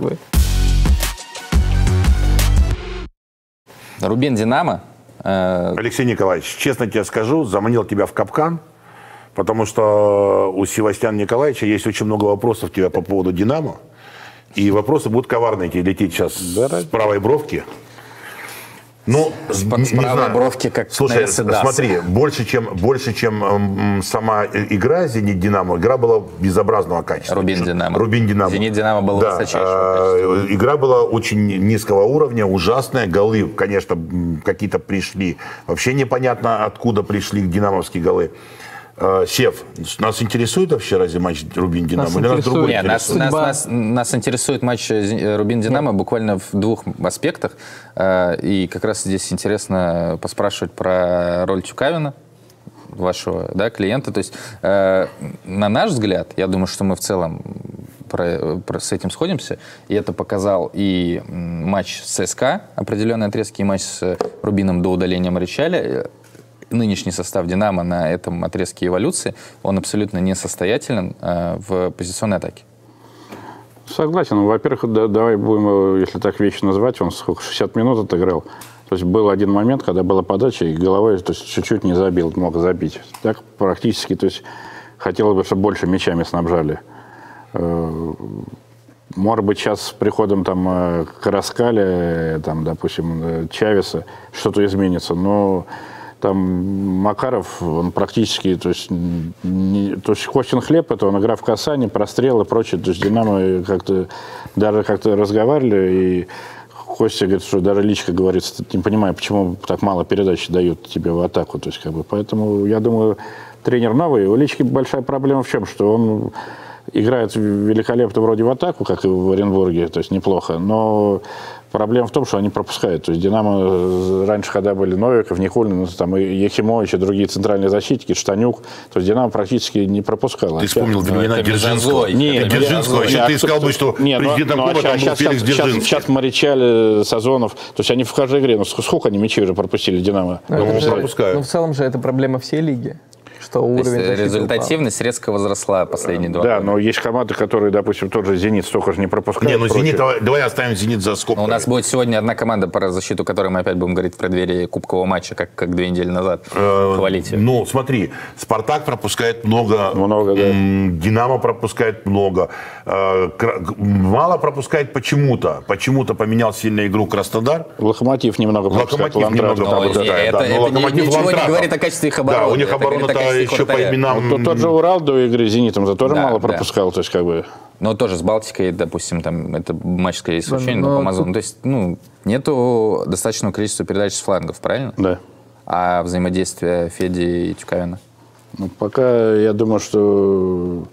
Рубин-Динамо. Алексей Николаевич, честно тебе скажу, заманил тебя в капкан, потому что у Севастьяна Николаевича есть очень много вопросов у тебя по поводу «Динамо». И вопросы будут коварные тебе лететь сейчас с правой бровки. Ну, с правой бровки, как слушай, смотри, больше, чем сама игра «Зенит-Динамо», игра была безобразного качества. Рубин-Динамо. «Зенит-Динамо» было высочайшего качества. Игра была очень низкого уровня, ужасная. Голы, конечно, какие-то пришли. Вообще непонятно, откуда пришли динамовские голы. Сев, нас интересует вообще разве матч Рубин-Динамо? Нас интересует матч Рубин-Динамо буквально в 2 аспектах. И как раз здесь интересно поспрашивать про роль Тюкавина, вашего клиента. То есть, на наш взгляд, я думаю, что мы в целом с этим сходимся. И это показал и матч с ЦСКА, определенные отрезки, и матч с Рубином до удаления Маричаля. Нынешний состав «Динамо» на этом отрезке эволюции, он абсолютно несостоятелен в позиционной атаке. Согласен. Во-первых, давай будем, если так вещи называть, он сколько, 60 минут отыграл. То есть был один момент, когда была подача, и головой чуть-чуть не забил, мог забить. Так практически, то есть хотелось бы, чтобы больше мячами снабжали. Может быть, сейчас с приходом там Караскаля, там, допустим, Чавеса что-то изменится, но там Макаров, он практически, то есть Костин хлеб, это он игра в касание, прострелы и прочее. То есть «Динамо» даже как-то разговаривали, и Костя говорит, что даже личка говорит, не понимаю, почему так мало передач дают тебе в атаку. То есть, поэтому, я думаю, тренер новый. У лички большая проблема в чем? Что он играет великолепно вроде в атаку, как и в Оренбурге, то есть неплохо, но проблема в том, что они пропускают. То есть «Динамо» раньше, когда были Новиков, Никулин, там и Ехимович, и другие центральные защитники, Штанюк, то есть «Динамо» практически не пропускало. Ты вспомнил имена Дзержинского. Нет, Дзержинского. Еще ты сказал бы, что президентом клуба там был Феликс Дзержинский. Сейчас Маричаль, Сазонов, то есть они в каждой игре, сколько они мячей уже пропустили «Динамо»? Пропускают. Но в целом же это проблема всей лиги. Что уровень результативность резко возросла последние 2 года. Да, но есть команды, которые, допустим, тот же «Зенит» столько же не пропускают. Не, ну «Зенит», давай оставим «Зенит» за скобками. У нас будет сегодня одна команда, по защиту которой мы опять будем говорить в преддверии кубкового матча, как 2 недели назад. Хвалите. Ну, смотри, «Спартак» пропускает много, да. «Динамо» пропускает много. Мало пропускает почему-то. Почему-то поменял сильно игру Краснодар. «Локомотив» немного пропускает. Это ничего не говорит о качестве их обороны. Да, у них оборона-то еще по именам. Тот же Урал до игры с «Зенитом» тоже мало пропускал. То есть, Но тоже с Балтикой, допустим, там это матч скорее исключение, но по Амазону. То есть, нету достаточного количества передач с флангов, правильно? Да. А взаимодействие Феди и Тюкавина? Пока я думаю, что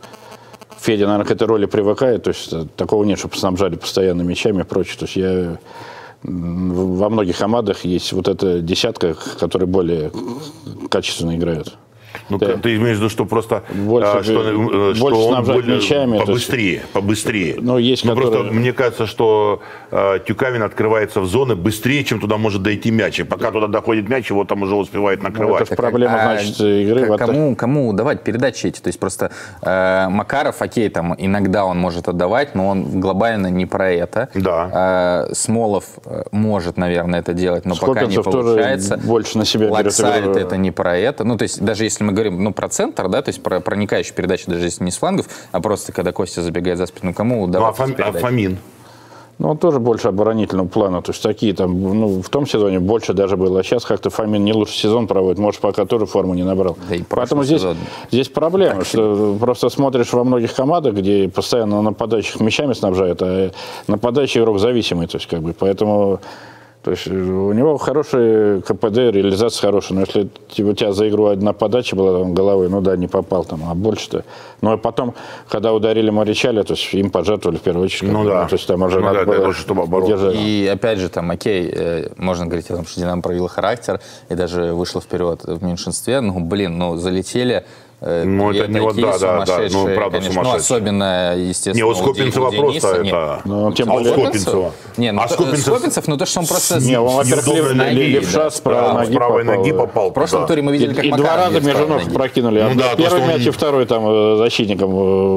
Федя, наверное, к этой роли привыкает. То есть такого нет, чтобы снабжали постоянно мячами и прочее. То есть во многих командах есть вот эта десятка, которые более качественно играют. Ну, ты имеешь в виду, что просто больше он мячами, побыстрее. Ну, есть которые... Просто мне кажется, что Тюкавин открывается в зоны быстрее, чем туда может дойти мяч. И пока туда доходит мяч, его там уже успевает накрывать. Это проблема, значит, игры. Кому давать передачи эти? То есть просто Макаров, окей, там иногда он может отдавать, но он глобально не про это. Да. Смолов может, наверное, это делать, но Скопинцев пока не получается. Тоже больше на себя Лаксалит это не про это. Ну, то есть даже если мы говорим про центр, да, то есть про проникающую передачу, даже если не с флангов, а просто когда Костя забегает за спину, кому давать передачи? Фомин? Ну, он тоже больше оборонительного плана. То есть такие там, ну, в том сезоне больше даже было. А сейчас как-то Фомин не лучший сезон проводит. Может, пока тоже форму не набрал. Да и поэтому здесь проблема, что просто смотришь во многих командах, где постоянно нападающих мячами снабжают, а нападающий игрок зависимый. То есть, как бы, поэтому... То есть у него хороший КПД, реализация хорошая. Но если у тебя за игру одна подача была там, головой, ну да, не попал там, а больше-то. Ну, а потом, когда ударили Маричаля, то есть им пожертвовали в первую очередь. Ну да. То есть там уже надо было держать. И опять же, там, окей, можно говорить о том, что Динамо проявило характер и даже вышло вперед в меньшинстве. Ну, блин, ну, залетели. Ну, это не вот, да, ну, правда, конечно, ну, особенно, естественно, не, у Скопинцева просто это... Ну, тем более... Скопинцева? Не, ну, Скопинцев, ну, то, что он просто... Не, он, во-первых, левша с правой ноги попал. В прошлом туре мы видели, как и два раза Межунов прокинули. Ну, да, первый мяч и второй там защитником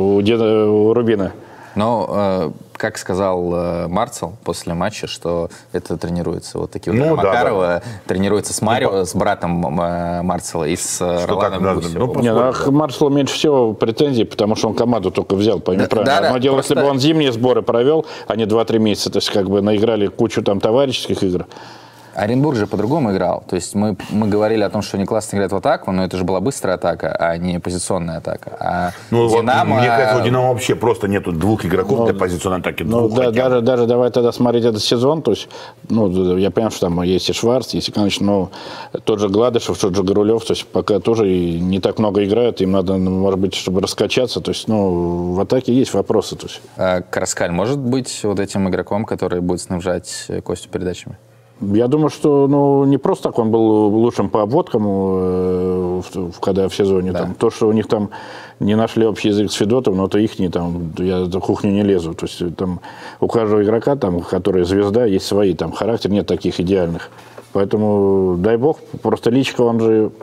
у Рубина. Но, как сказал Марцел после матча, что это тренируется. Вот такие вот Макарова тренируется с Марио, с братом Марцела и с Роланом Гусевым. Марцелу меньше всего претензий, потому что он команду только взял, пойми правильно. Но дело, если бы он зимние сборы провел, а не 2-3 месяца, то есть как бы наиграли кучу там товарищеских игр. Оренбург же по-другому играл. То есть мы говорили о том, что они классно играют в атаку, но это же была быстрая атака, а не позиционная атака. А ну, Динамо... Мне кажется, у Динамо вообще просто нету двух игроков для позиционной атаки. Ну, да, даже давай тогда смотреть этот сезон. То есть, ну, я понимаю, что там есть и Шварц, есть и, конечно, но тот же Гладышев, тот же Горулев, то есть пока тоже не так много играют, им надо, может быть, чтобы раскачаться. То есть, ну, в атаке есть вопросы. То есть. А Караскаль может быть вот этим игроком, который будет снабжать Костю передачами? Я думаю, что ну, не просто так он был лучшим по обводкам, когда в сезоне. Да. Там, то, что у них там не нашли общий язык с Федотом, но это их не там, я в кухню не лезу. То есть там у каждого игрока, там, который звезда, есть свои там характер, нет таких идеальных. Поэтому, дай бог, просто Личко, он же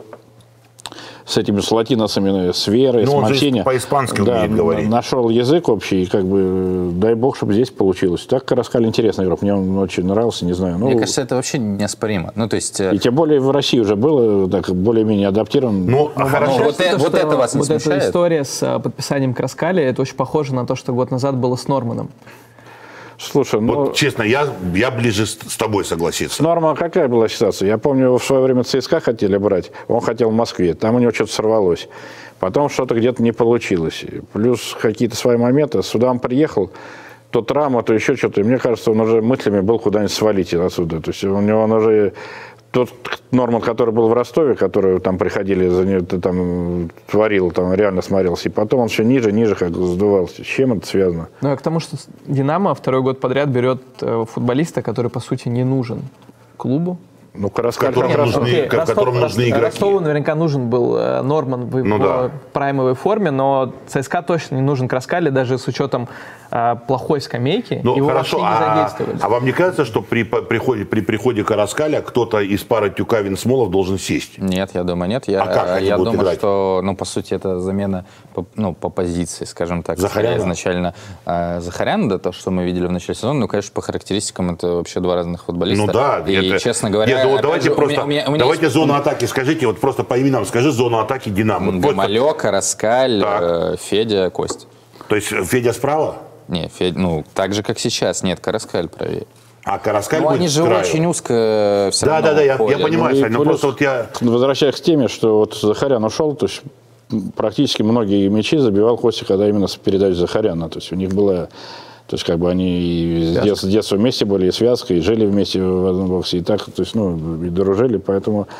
с этими с латиносами, с Верой, ну, с Мансини. По-испански умеет говорить. Нашел язык общий, и как бы дай бог, чтобы здесь получилось. Так Караскаль интересный игрок, мне он очень нравился, не знаю. Мне кажется, это вообще неоспоримо. Ну, то есть... И тем более в России уже было так более-менее адаптирован. Ну, хорошо. Вот это вас не смущает? Эта история с подписанием Караскаля, это очень похоже на то, что год назад было с Норманом. Слушай, ну... Вот, честно, я ближе с тобой согласиться. Норма какая была ситуация? Я помню, его в свое время ЦСКА хотели брать, он хотел в Москве, там у него что-то сорвалось. Потом что-то где-то не получилось. Плюс какие-то свои моменты. Сюда он приехал, то травма, то еще что-то. И мне кажется, он уже мыслями был куда-нибудь свалить отсюда. То есть у него он уже... Тот Норман, который был в Ростове, который там приходили, за него там творил, там реально смотрелся. И потом он все ниже, как сдувался. С чем это связано? Ну, а к тому, что Динамо второй год подряд берет футболиста, который, по сути, не нужен клубу. Ну, Караскаль, которому нужны игроки. Ростову наверняка нужен был Норман в его праймовой форме, но ЦСКА точно не нужен Караскаль, даже с учетом плохой скамейки, ну, его хорошо, вообще не задействовали. А вам не кажется, что при приходе Караскаля кто-то из пары Тюкавин-Смолов должен сесть? Нет, я думаю, нет. Я думаю, играть? Что, ну, по сути, это замена по позиции, скажем так. Захаряна? Изначально Захаряна, да, то, что мы видели в начале сезона, ну, конечно, по характеристикам это вообще два разных футболиста. Ну да. И, честно говоря... Нет, давайте просто, давайте зону атаки скажите, вот просто по именам скажи зону атаки Динамо. Гамалё, Караскаль, Федя, Кость. То есть Федя справа? Не, Федя, ну, так же, как сейчас. Нет, Караскаль правее. А Караскаль будет они же очень узко все равно. Да, я понимаю, Сань, но просто вот я... Возвращаясь к теме, что вот Захарян ушел, то есть практически многие мячи забивал Костя, когда именно с передачей Захаряна. То есть у них была... То есть, как бы они с детства вместе были, и связка, и жили вместе в одном боксе, и так, то есть, ну, и дружили, поэтому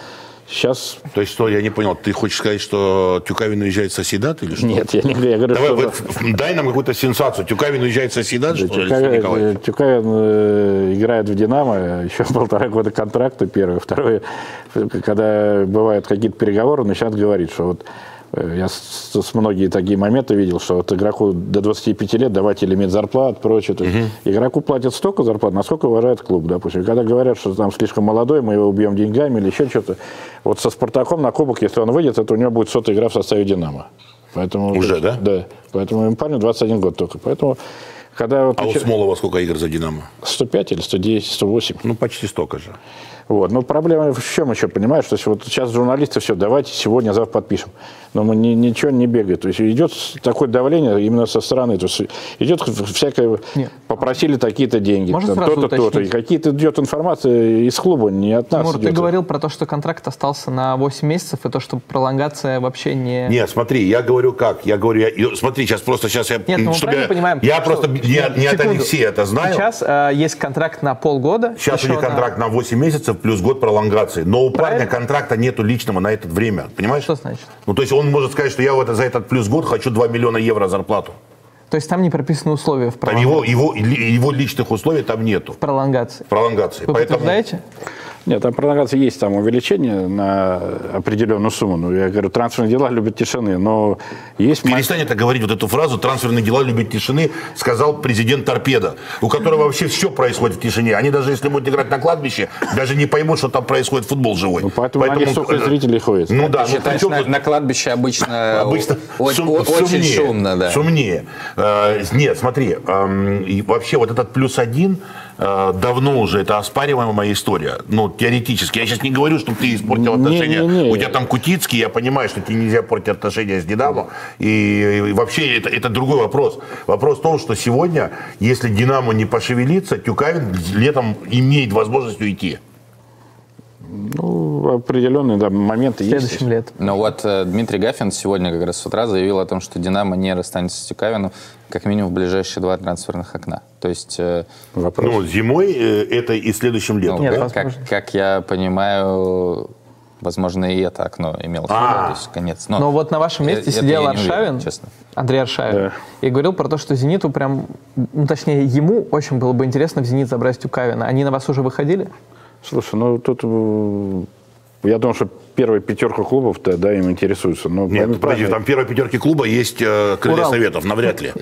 Сейчас... То есть что, я не понял, ты хочешь сказать, что Тюкавин уезжает в Соседат или что? Нет, я не говорю. Я говорю, давай, что... дай нам какую-то сенсацию. Тюкавин уезжает в Соседат, что ли, Тюкавин играет в «Динамо», еще 1,5 года контракта, первое. Второе, когда бывают какие-то переговоры, начинают говорить, что вот я с многие такие моменты видел, что вот игроку до 25 лет давайте лимит зарплат, прочее. То есть игроку платят столько зарплат, насколько уважает клуб, допустим. Когда говорят, что там слишком молодой, мы его убьем деньгами или еще что-то. Вот со «Спартаком» на кубок, если он выйдет, это у него будет 100-я игра в составе «Динамо». Поэтому, уже, да? Да. Поэтому ему парню 21 год только. Поэтому, когда вот у Смолова сколько игр за «Динамо»? 105 или 110, 108. Ну, почти столько же. Вот. Но проблема в чем еще, понимаешь? То есть вот сейчас журналисты все, давайте сегодня, завтра подпишем. Но мы ничего не бегает. То есть идет такое давление именно со стороны. То есть идет всякое, попросили такие-то деньги, то-то, то-то. И какие-то идет информация из клуба, не от нас. Тимур, ты говорил про то, что контракт остался на 8 месяцев, и то, что пролонгация вообще не... Нет, смотри, я говорю как? Смотри, сейчас я... Нет, ну мы понимаем. Я просто не от Алексея это знаю. Сейчас есть контракт на полгода. Сейчас у них контракт на 8 месяцев плюс год пролонгации. Но у парня контракта нету личного на это время. Понимаешь? Что значит? Ну, то есть он может сказать, что я за этот плюс год хочу 2 миллиона евро зарплату. То есть там не прописаны условия в пролонгации? Его личных условий там нету. В пролонгации? В пролонгации. Вы подтверждаете? Нет, там пролонгация есть, там увеличение на определенную сумму. Ну, я говорю, трансферные дела любят тишины, но есть... Перестань это говорить, вот эту фразу «трансферные дела любят тишины», сказал президент «Торпедо», у которого вообще все происходит в тишине. Они даже если будут играть на кладбище, даже не поймут, что там происходит футбол живой. Ну, поэтому на них столько зрителей ходит. Ну да. Считаешь, на кладбище обычно очень шумно, да. Шумнее. Нет, смотри, и вообще вот этот +1 давно уже, это оспариваемая история. Ну, теоретически. Я сейчас не говорю, что ты испортил отношения. У тебя там Кутицкий, я понимаю, что тебе нельзя портить отношения с «Динамо». И вообще это другой вопрос. Вопрос в том, что сегодня, если «Динамо» не пошевелится, Тюкавин летом имеет возможность уйти. Ну, определенные моменты есть. Следующим летом. Но вот Дмитрий Гафин сегодня как раз с утра заявил о том, что «Динамо» не расстанется с Тюкавиным как минимум в ближайшие 2 трансферных окна. То есть... Ну, зимой это и следующим летом, ну, да? Как я понимаю, возможно, и это окно имело в виду, то есть конец. Но вот на вашем месте сидел Аршавин, Андрей Аршавин, и говорил про то, что «Зениту» прям, ну, точнее, ему очень было бы интересно в «Зенит» забрать Тюкавина. Они на вас уже выходили? Слушай, ну тут я думаю, что первая 5 клубов-то, да, им интересуются. Но нет, подожди, там в первой 5 клуба есть «Крылья Советов», навряд ли.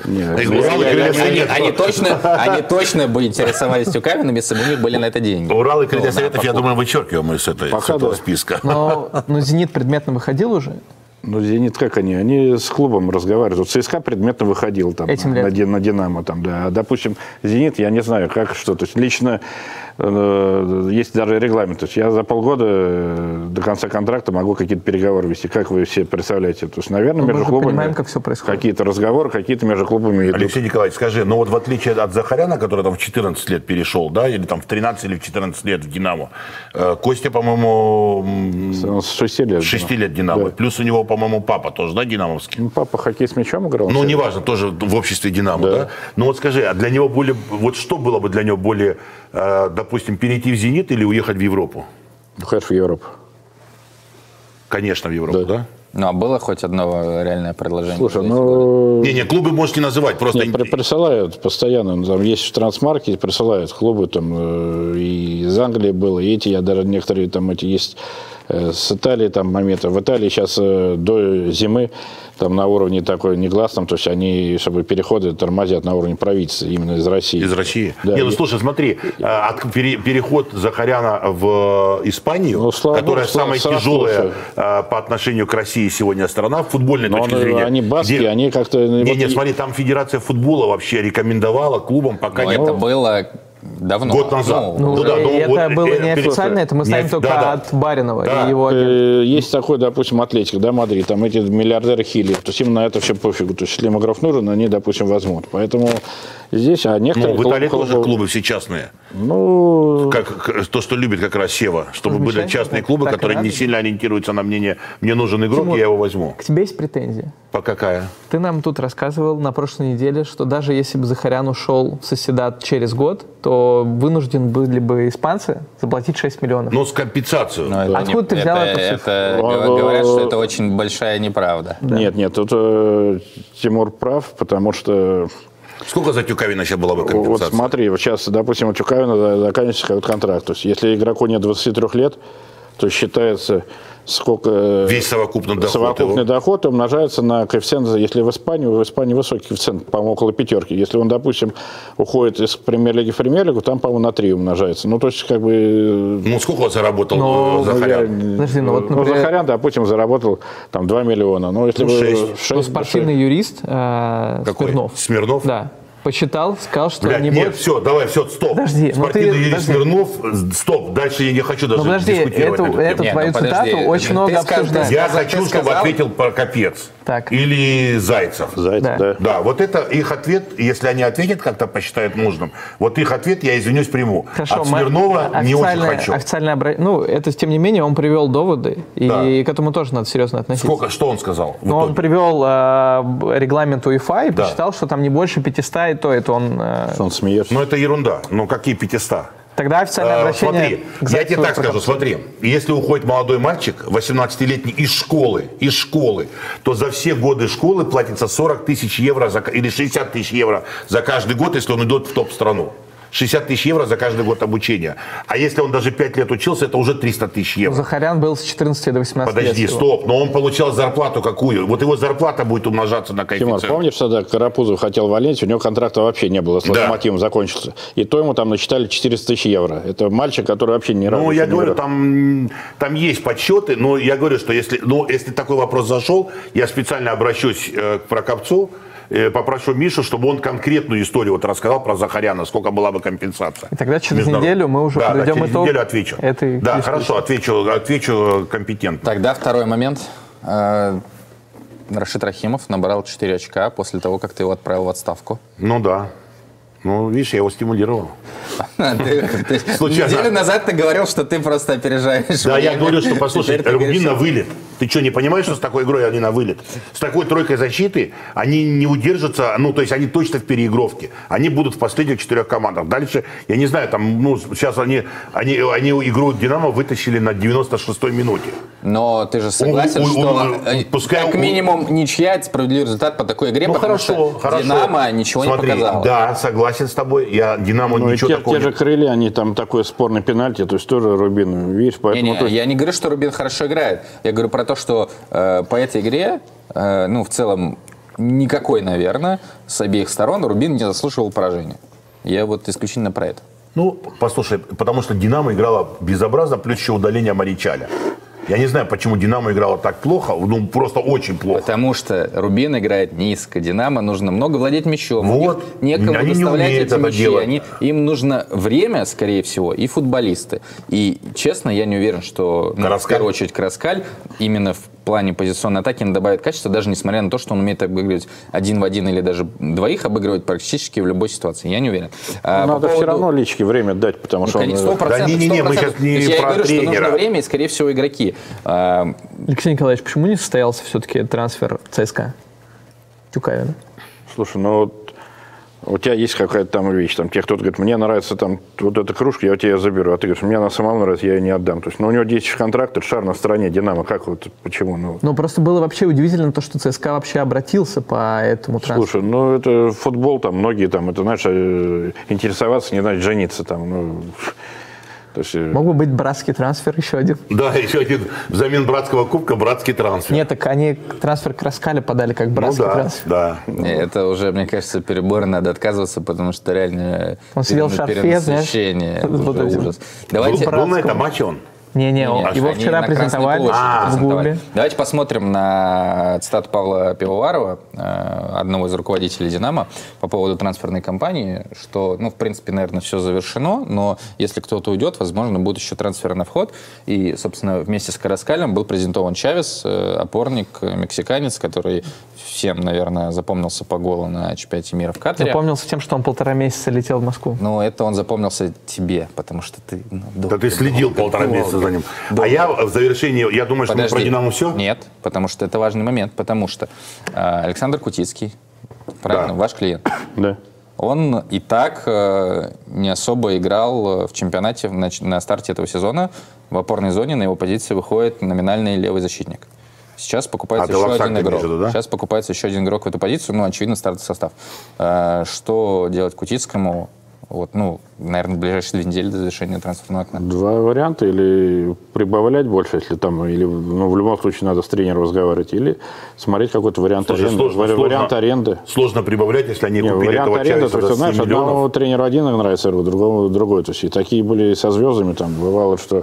Они точно бы интересовались Тюкавиным, если бы у них были на это деньги. «Урал» и «Крылья Советов», я думаю, вычеркиваем из этого списка. Но «Зенит» предметно выходил уже? Ну, «Зенит» как они? Они с клубом разговаривают. Вот ЦСКА предметно выходил там на «Динамо». Там, да. Допустим, «Зенит», я не знаю, как что. То есть лично есть даже регламент. То есть я за полгода до конца контракта могу какие-то переговоры вести. Как вы все представляете? То есть, наверное, между клубами понимаем, как все происходит. Какие-то разговоры, какие-то между клубами идут. Алексей Николаевич, скажи, ну вот в отличие от Захаряна, который там в 14 лет перешел, да, или там в 13 или в 14 лет в «Динамо», Костя, по-моему, с 6 лет. 6 лет «Динамо». Да. Плюс у него, по-моему, папа тоже, да, динамовский? Ну, папа хоккей с мячом играл. Ну, неважно, тоже в обществе «Динамо», да? Ну вот скажи, а для него более, вот что было бы для него более, допустим, перейти в «Зенит» или уехать в Европу? Ну, конечно, в Европу. Конечно, в Европу, да? Ну, а было хоть одно реальное предложение? Слушай, ну... Не, клубы можете называть, просто... Нет, присылают постоянно, там есть в Трансмарке, присылают клубы, там и из Англии было, и эти, я даже некоторые там эти есть с Италии, там моменты. В Италии сейчас до зимы там на уровне такой негласном, то есть они, чтобы переходы тормозят на уровне правительства, именно из России. Из России? Да. Не, ну слушай, смотри, переход Захаряна в Испанию, ну, которая самая тяжелая по отношению к России сегодня страна, в футбольной точке зрения. Они баски, они как-то... Не, смотри, там Федерация футбола вообще рекомендовала клубам, пока не... Это было... Давно. Год назад. Это было неофициально, это мы знаем только от Баринова. Да. И его... Есть такой, допустим, Атлетик, да, Мадрид, там эти миллиардеры Хилли, то есть им на это все пофигу. То есть, если им игрок нужен, они, допустим, возьмут. Поэтому здесь, а некоторые... Ну, в Италии тоже клубы все частные. Ну... Как, то, что любит как раз Сева. Чтобы были частные клубы, которые не сильно ориентируются на мнение. Мне нужен игрок, Тимур, я его возьму. К тебе есть претензия? По какая? Ты нам тут рассказывал на прошлой неделе, что даже если бы Захарян ушел в Сосьедад через год, то вынужден были бы испанцы заплатить 6 миллионов. Но с компенсацией. Откуда ты взял эту цифру? Говорят, что это очень большая неправда. Да. Нет, тут Тимур прав, потому что... Сколько за Тюкавина сейчас была бы компенсация? Вот смотри, сейчас, допустим, у Тюкавина заканчивается контракт. То есть, если игроку нет 23 лет, то считается, сколько... Весь совокупный доход. Совокупный доход умножается на коэффициент. Если в Испании высокий коэффициент, по-моему, около 5. Если он, допустим, уходит из премьер-лиги в премьер-лигу, там, по-моему, на 3 умножается. Ну, то есть, как бы... Ну, сколько он заработал Захарян? Подожди, вот, например... Захарян, допустим, заработал там 2 миллиона. Ну, если 6. Спортивный юрист Смирнов. Смирнов? Да. Посчитал, сказал, что не будет... все, давай, все, стоп. Подожди, спортивный юрист Смирнов, стоп. Дальше я не хочу даже дискутировать. Эту твою цитату очень много обсуждают. Я хочу, чтобы ответил Прокопец. Так. Или Зайцев. Да. Да, вот это их ответ, если они ответят, как-то посчитают нужным, вот их ответ, я извинюсь, приму. Хорошо, от Смирнова не очень хочу. Ну, это, тем не менее, он привел доводы, и к этому тоже надо серьезно относиться. Что он сказал? Но он привел регламент УЕФА и посчитал, что там не больше 500, и то это он... Он смеется. Ну, это ерунда. Ну, какие 500? Тогда официальное обращение... Смотри, я тебе так скажу, смотри, если уходит молодой мальчик, 18-летний, из школы, то за все годы школы платится 40 тысяч евро или 60 тысяч евро за каждый год, если он идет в топ-страну. 60 тысяч евро за каждый год обучения. А если он даже 5 лет учился, это уже 300 тысяч евро. Захарян был с 14 до 18 лет. Подожди, стоп, но он получал зарплату какую? Вот его зарплата будет умножаться на коэффициент. Тимур, помнишь, когда Карапузов хотел в Валенсию, у него контракта вообще не было, с Локомотивом закончился. И то ему там насчитали 400 тысяч евро. Это мальчик, который вообще не работает. Ну, я говорю, там есть подсчеты, но я говорю, что если такой вопрос зашел, я специально обращусь к Прокопцу, попрошу Мишу, чтобы он конкретную историю вот рассказал про Захаряна, сколько была бы компенсация. И тогда через неделю мы уже подведем итог. Через неделю отвечу. Да, хорошо, отвечу компетентно. Тогда второй момент. Рашид Рахимов набрал 4 очка после того, как ты его отправил в отставку. Ну да. Ну, видишь, я его стимулировал. Неделю назад ты говорил, что ты просто опережаешь. Да, я говорю, что, послушай, Рубин на вылет. Ты что, не понимаешь, что с такой игрой они на вылет? С такой тройкой защиты они не удержатся, ну, то есть они точно в переигровке. Они будут в последних 4 командах. Дальше, я не знаю, там, ну, сейчас они игру «Динамо» вытащили на 96-й минуте. Но ты же согласен, что как минимум ничья – это справедливый результат по такой игре, потому что «Динамо» ничего не показало. Да, согласен с тобой. «Динамо» ничего такого те же крылья, они там такой спорный пенальти, то есть тоже Рубин, видишь, поэтому... Я не говорю, что Рубин хорошо играет. Я говорю про то, что по этой игре, ну, в целом, никакой, наверное, с обеих сторон Рубин не заслуживал поражения. Я вот исключительно про это. Ну, послушай, потому что «Динамо» играла безобразно, плюс еще удаление Маричаля. Я не знаю, почему «Динамо» играла так плохо, ну, просто очень плохо. Потому что Рубин играет низко. «Динамо» нужно много владеть мячом. Вот. Некому доставлять эти мячи. Им нужно время, скорее всего, и футболисты. И, честно, я не уверен, что, в первую очередь, Караскаль именно в плане позиционной атаки он добавит качество, даже несмотря на то, что он умеет обыгрывать 1 в 1 или даже 2 обыгрывать практически в любой ситуации. Я не уверен. Надо все равно Личке время дать, потому что он... 100%. Да не, мы сейчас не я про говорю, тренера. что нужно время и, скорее всего, игроки. Алексей Николаевич, почему не состоялся все-таки трансфер ЦСКА Тюкавина? Слушай, ну у тебя есть какая-то там вещь, там тебе кто-то говорит, мне нравится там вот эта кружка, я у тебя заберу, а ты говоришь, мне она самому нравится, я ее не отдам. То есть, ну, у него 10 контрактов, шар на стороне «Динамо», как вот, почему? Ну, просто было вообще удивительно то, что ЦСКА вообще обратился по этому трансферу. Слушай, ну, это футбол, там, многие там, это, знаешь, интересоваться, не значит жениться, там, ну... Мог бы быть братский трансфер еще один. Да, еще один. Взамен братского кубка братский трансфер. Нет, так они трансфер Караскаля подали как братский трансфер. Да. Это уже, мне кажется, перебор, надо отказываться, потому что реально... Он сидел в шарфе, знаешь. Ужас. Был на этом матче он? его вчера презентовали в Гугле. Давайте посмотрим на цитату Павла Пивоварова, одного из руководителей «Динамо», по поводу трансферной кампании, что, в принципе, наверное, все завершено, но если кто-то уйдет, возможно, будет еще трансферы на вход. И, собственно, вместе с Караскалем был презентован Чавес, опорник, мексиканец, который всем, наверное, запомнился по голу на чемпионате мира в Катаре. Запомнился тем, что он 1,5 месяца летел в Москву. Это он запомнился тебе, потому что ты... Да ты следил 1,5 месяца за ним. А я в завершении, я думаю, что мы про «Динамо» все? Нет, потому что это важный момент, потому что Александр Кутицкий, правильно, ваш клиент, да. Он и так не особо играл в чемпионате на старте этого сезона. В опорной зоне на его позиции выходит номинальный левый защитник. Сейчас покупается еще один игрок. Да? Сейчас покупается еще один игрок в эту позицию, очевидно, стартовый состав. Что делать Кутицкому? Наверное, в ближайшие 2 недели до завершения трансферного окна. 2 варианта: или прибавлять больше, если там, или в любом случае надо с тренером разговаривать, или смотреть какой-то вариант аренды. Сложно прибавлять, если они купили этого Чавеса. То есть, знаешь, одному тренеру один нравится, другому другой. То есть, и такие были со звездами, там бывало, что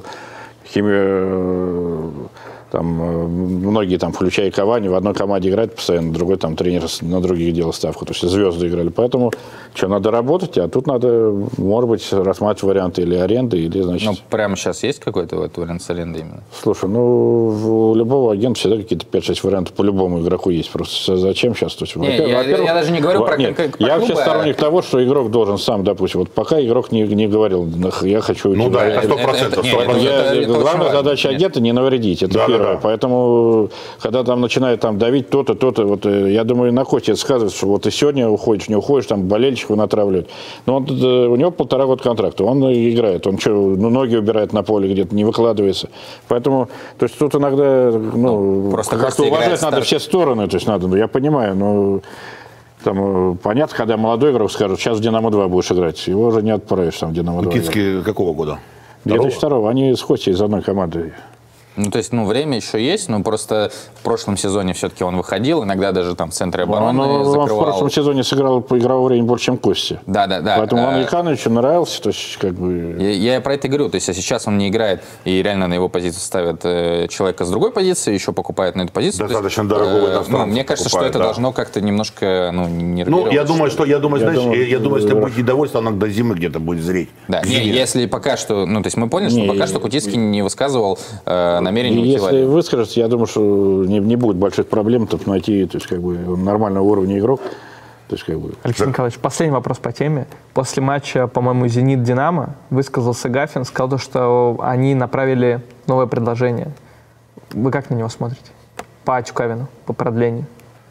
многие, включая Кавани, в одной команде играют постоянно, другой тренер на других делал ставку. То есть звезды играли. Поэтому надо работать, а тут надо, может быть, рассматривать варианты или аренды, или, значит... прямо сейчас есть какой-то вариант с арендой именно? Слушай, у любого агента всегда какие-то 5-6 вариантов по любому игроку есть. Просто зачем сейчас? То есть, я даже не говорю про я вообще сторонник того, что игрок должен сам, допустим, пока игрок не говорил, я хочу... это 100%. Главная задача агента не навредить. Это первое. Поэтому, когда начинает давить то-то, я думаю, на Косте это сказывается, что ты сегодня уходишь, не уходишь, болельщиков натравливают. Но у него 1,5 года контракта, он играет, он ноги убирает на поле где-то, не выкладывается. Поэтому, то есть тут иногда, как-то уважать надо все стороны, то есть надо, я понимаю, но понятно, когда молодой игрок скажет, сейчас в «Динамо-2» будешь играть, его уже не отправишь в «Динамо-2». Кутицкий какого года? 2002-го, они с Костей из одной команды. То есть, время еще есть, но просто в прошлом сезоне все-таки он выходил, иногда даже в центре обороны закрывал. Он в прошлом сезоне сыграл по игровому времени больше, чем Костя. Да. Поэтому Ивану Ильхановичу нравился, то есть, Я про это говорю, то есть, а сейчас он не играет, и реально на его позицию ставят человека с другой позиции, еще покупает на эту позицию. Достаточно дорогого иностранца. Мне кажется, что это должно как-то немножко, нервировать. Я думаю, если ты будешь недовольствован, он до зимы где-то будет зреть. Да, если пока что, то есть, мы поняли, что пока что Кутицкий не высказывал намерение уйти. Если выскажется, я думаю, что не будет больших проблем найти, то есть, нормального уровня игрок. То есть, Алексей Николаевич, последний вопрос по теме. После матча, по-моему, «Зенит-Динамо» высказался Гафин, сказал, что они направили новое предложение. Вы как на него смотрите? По Тюкавину, по продлению?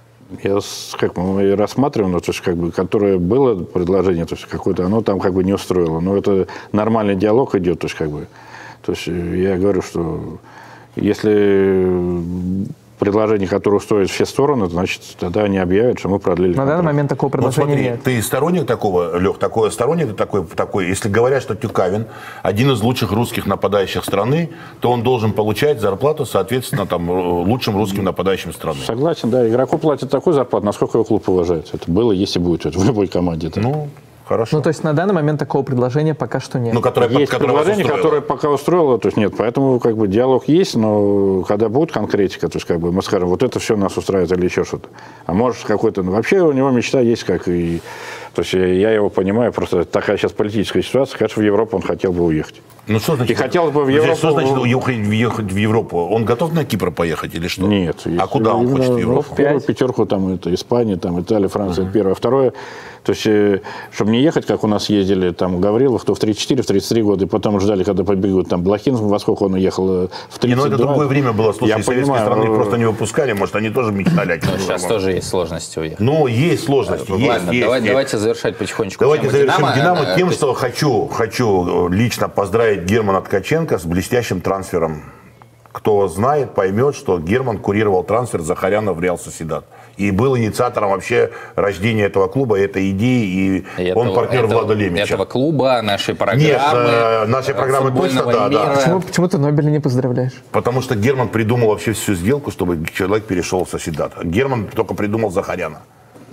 Мы рассматриваем, то есть, которое было предложение, то есть, какое-то, оно там не устроило. Но это нормальный диалог идет, то есть, то есть, я говорю, что если предложение, которое устроит все стороны, значит, тогда они объявят, что мы продлили. На данный момент такого предложения нет. Ты сторонник такого, Лех, сторонник такой, если говорят, что Тюкавин один из лучших русских нападающих страны, то он должен получать зарплату, соответственно, лучшим русским нападающим страны. Согласен, да. Игроку платят такую зарплату, насколько его клуб уважает. Это было, есть и будет в любой команде. Хорошо. То есть на данный момент такого предложения пока что нет. Есть предложение, которое пока устроило, то есть нет. Поэтому диалог есть, но когда будет конкретика, то есть мы скажем, вот это все нас устраивает или еще что-то. А может какой-то... вообще у него мечта есть, то есть я его понимаю, просто такая сейчас политическая ситуация, конечно, в Европу он хотел бы уехать. Что значит? И хотел бы в Европу... Что значит уехать в Европу? Он готов на Кипр поехать или что? Нет. А куда он хочет в Европу? В первую пятерку, это Испания, Италия, Франция, это первое. Второе, то есть, чтобы не ехать, как у нас ездили, Гаврилов, то в 34, в 33 года, и потом ждали, когда побегут, Блохин, во сколько он уехал, в 32. Это другое время было, слушай, советские страны просто не выпускали, может, они тоже мечтали. Сейчас тоже есть сложности уехать. Есть сложности. Ладно, давайте завершать потихонечку. Давайте завершим «Динамо» тем, что хочу лично поздравить Германа Ткаченко с блестящим трансфером. Кто знает, поймет, что Герман курировал трансфер Захаряна в Реал Сосьедад. И был инициатором вообще рождения этого клуба, этой идеи, и он партнер Влада Лемича. Этого клуба, нашей программы. Нет, нашей программы точно, да. Почему ты Нобеля не поздравляешь? Потому что Герман придумал вообще всю сделку, чтобы человек перешел в Сосьедад. Герман только придумал Захаряна.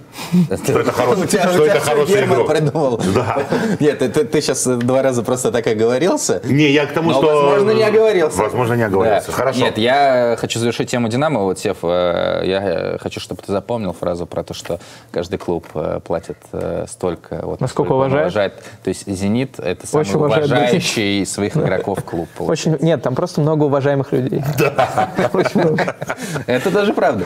Что это хороший игрок. Придумал. Да. Нет, ты сейчас 2 раза просто так оговорился. Не, я к тому, но, что... возможно, не оговорился. Возможно, не оговорился. Да. Хорошо. Нет, я хочу завершить тему «Динамо». Вот, Сев, я хочу, чтобы ты запомнил фразу про то, что каждый клуб платит столько. Вот, насколько уважает. То есть «Зенит» — это самый Очень уважающий своих игроков клуб. Очень, нет, там просто много уважаемых людей. Да. Очень много. Это даже правда.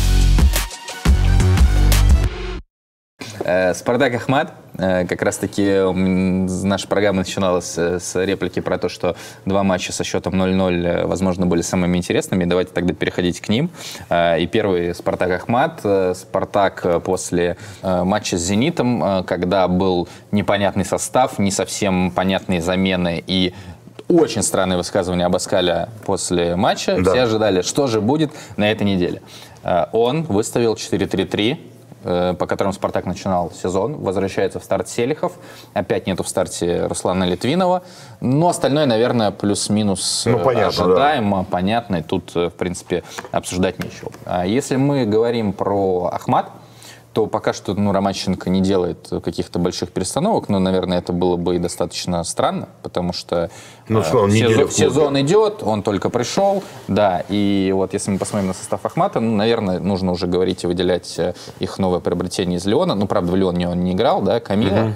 «Спартак» Ахмат. Как раз-таки наша программа начиналась с реплики про то, что 2 матча со счетом 0-0, возможно, были самыми интересными. Давайте тогда переходить к ним. И первый «Спартак» Ахмат. «Спартак» после матча с «Зенитом», когда был непонятный состав, не совсем понятные замены и очень странное высказывание Абаскаля после матча. Да. Все ожидали, что же будет на этой неделе. Он выставил 4-3-3, по которым «Спартак» начинал сезон. Возвращается в старт Селихов. Опять нету в старте Руслана Литвинова. Но остальное, наверное, плюс-минус ожидаемо, да. Понятно. И тут, в принципе, обсуждать нечего. Если мы говорим про Ахмат, то пока что Романченко не делает каких-то больших перестановок, но, наверное, это было бы и достаточно странно, потому что сезон идет, он только пришел, да, и вот если мы посмотрим на состав Ахмата, наверное, нужно уже говорить и выделять их новое приобретение из Лиона, правда, в Лионе он не играл, да, Камила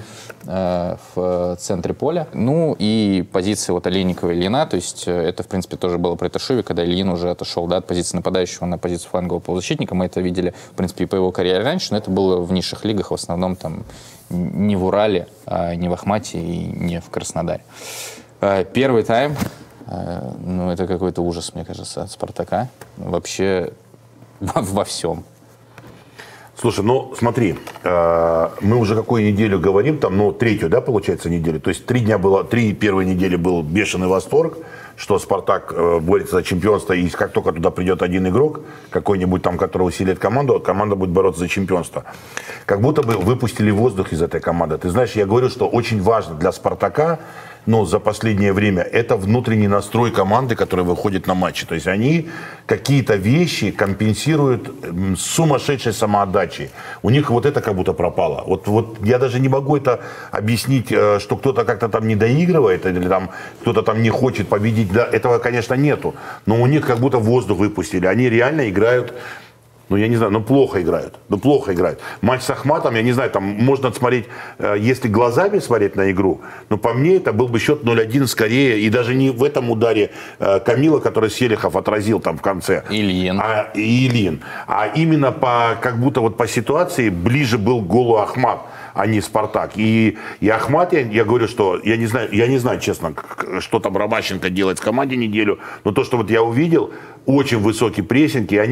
в центре поля, и позиция вот Олейникова и Ильина, то есть это, в принципе, тоже было при Ташеве, когда Ильин уже отошел, да, от позиции нападающего на позицию флангового полузащитника, мы это видели, в принципе, и по его карьере раньше, но это было в низших лигах, в основном там не в Урале, не в Ахмате и не в Краснодаре. Первый тайм, это какой-то ужас, мне кажется, от «Спартака». Вообще во всем. Слушай, смотри, мы уже какую неделю говорим, там, третью, да, получается, неделю. То есть 3 первые недели был бешеный восторг, что «Спартак» борется за чемпионство, и как только туда придет один игрок, какой-нибудь там, который усилит команду, команда будет бороться за чемпионство. Как будто бы выпустили воздух из этой команды. Ты знаешь, я говорю, что очень важно для «Спартака», за последнее время, это внутренний настрой команды, которая выходит на матчи. То есть они какие-то вещи компенсируют с сумасшедшей самоотдачей. У них вот это как будто пропало. Вот я даже не могу это объяснить, что кто-то как-то там не доигрывает, или там кто-то там не хочет победить. Да, этого, конечно, нету. Но у них как будто воздух выпустили. Они реально играют... я не знаю, плохо играют. Плохо играют. Матч с Ахматом, я не знаю, там можно смотреть, если глазами смотреть на игру, по мне это был бы счет 0-1 скорее. И даже не в этом ударе Камила, который Селихов отразил там в конце. Ильин. Ильин. А именно как будто по ситуации ближе был к голу Ахмат, а не «Спартак». И Ахмат, я говорю, что я не знаю, честно, что там Романченко делает в команде неделю, но то, что я увидел, очень высокий прессинг, я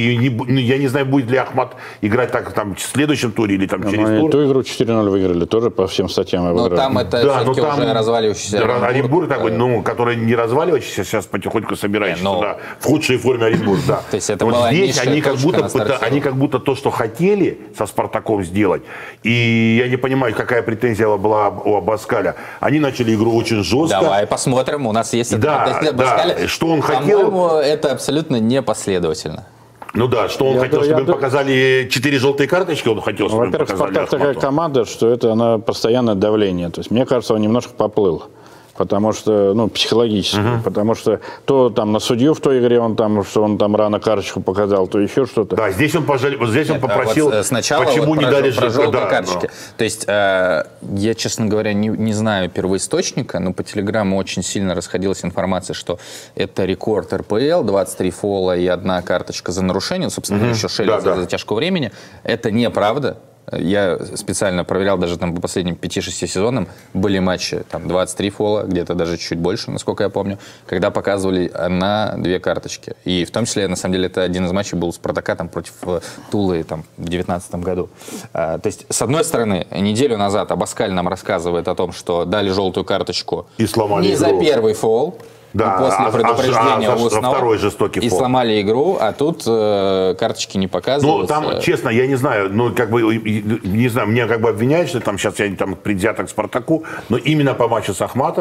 не знаю, будет ли Ахмат играть так там в следующем туре или там через тур. Ту игру 4-0 выиграли, тоже по всем статьям обыграли. Но там это все-таки уже разваливающийся Оренбург такой, который не разваливающийся, сейчас потихоньку собирающийся, да, в худшей форме Оренбург, да. То есть это вот здесь они как будто то, что хотели со «Спартаком» сделать, и я не понимаю, какая претензия была у Абаскаля. Они начали игру очень жестко. Давай посмотрим, у нас есть претензия Абаскаля. Да, что он хотел. По-моему, это абсолютно непоследовательно. Что он хотел, чтобы им показали 4 желтые карточки, он хотел, чтобы им показали. Во-первых, «Спартак» такая команда, что это она постоянное давление. То есть, мне кажется, он немножко поплыл. Потому что, психологически, потому что то там на судью в той игре он там рано карточку показал, то еще что-то. Да, здесь он попросил, сначала почему не дали желтые карточки. То есть, я, честно говоря, не знаю первоисточника, но по телеграмму очень сильно расходилась информация, что это рекорд РПЛ, 23 фола и 1 карточка за нарушение, собственно, еще Шелест за затяжку времени. Это неправда. Я специально проверял, даже там по последним 5-6 сезонам были матчи, там 23 фола, где-то даже чуть больше, насколько я помню, когда показывали на 2 карточки. И в том числе, на самом деле, это один из матчей был у «Спартака» там, против Тулы там, в 2019 году. То есть, с одной стороны, неделю назад Абаскаль нам рассказывает о том, что дали желтую карточку и сломали не за первый фол, да, после предупреждения за второй жестокий фол. И сломали игру, а тут карточки не показывают. Там, честно, я не знаю, не знаю, меня обвиняют, что там сейчас я предвзяток к «Спартаку», но именно по матчу с Ахматом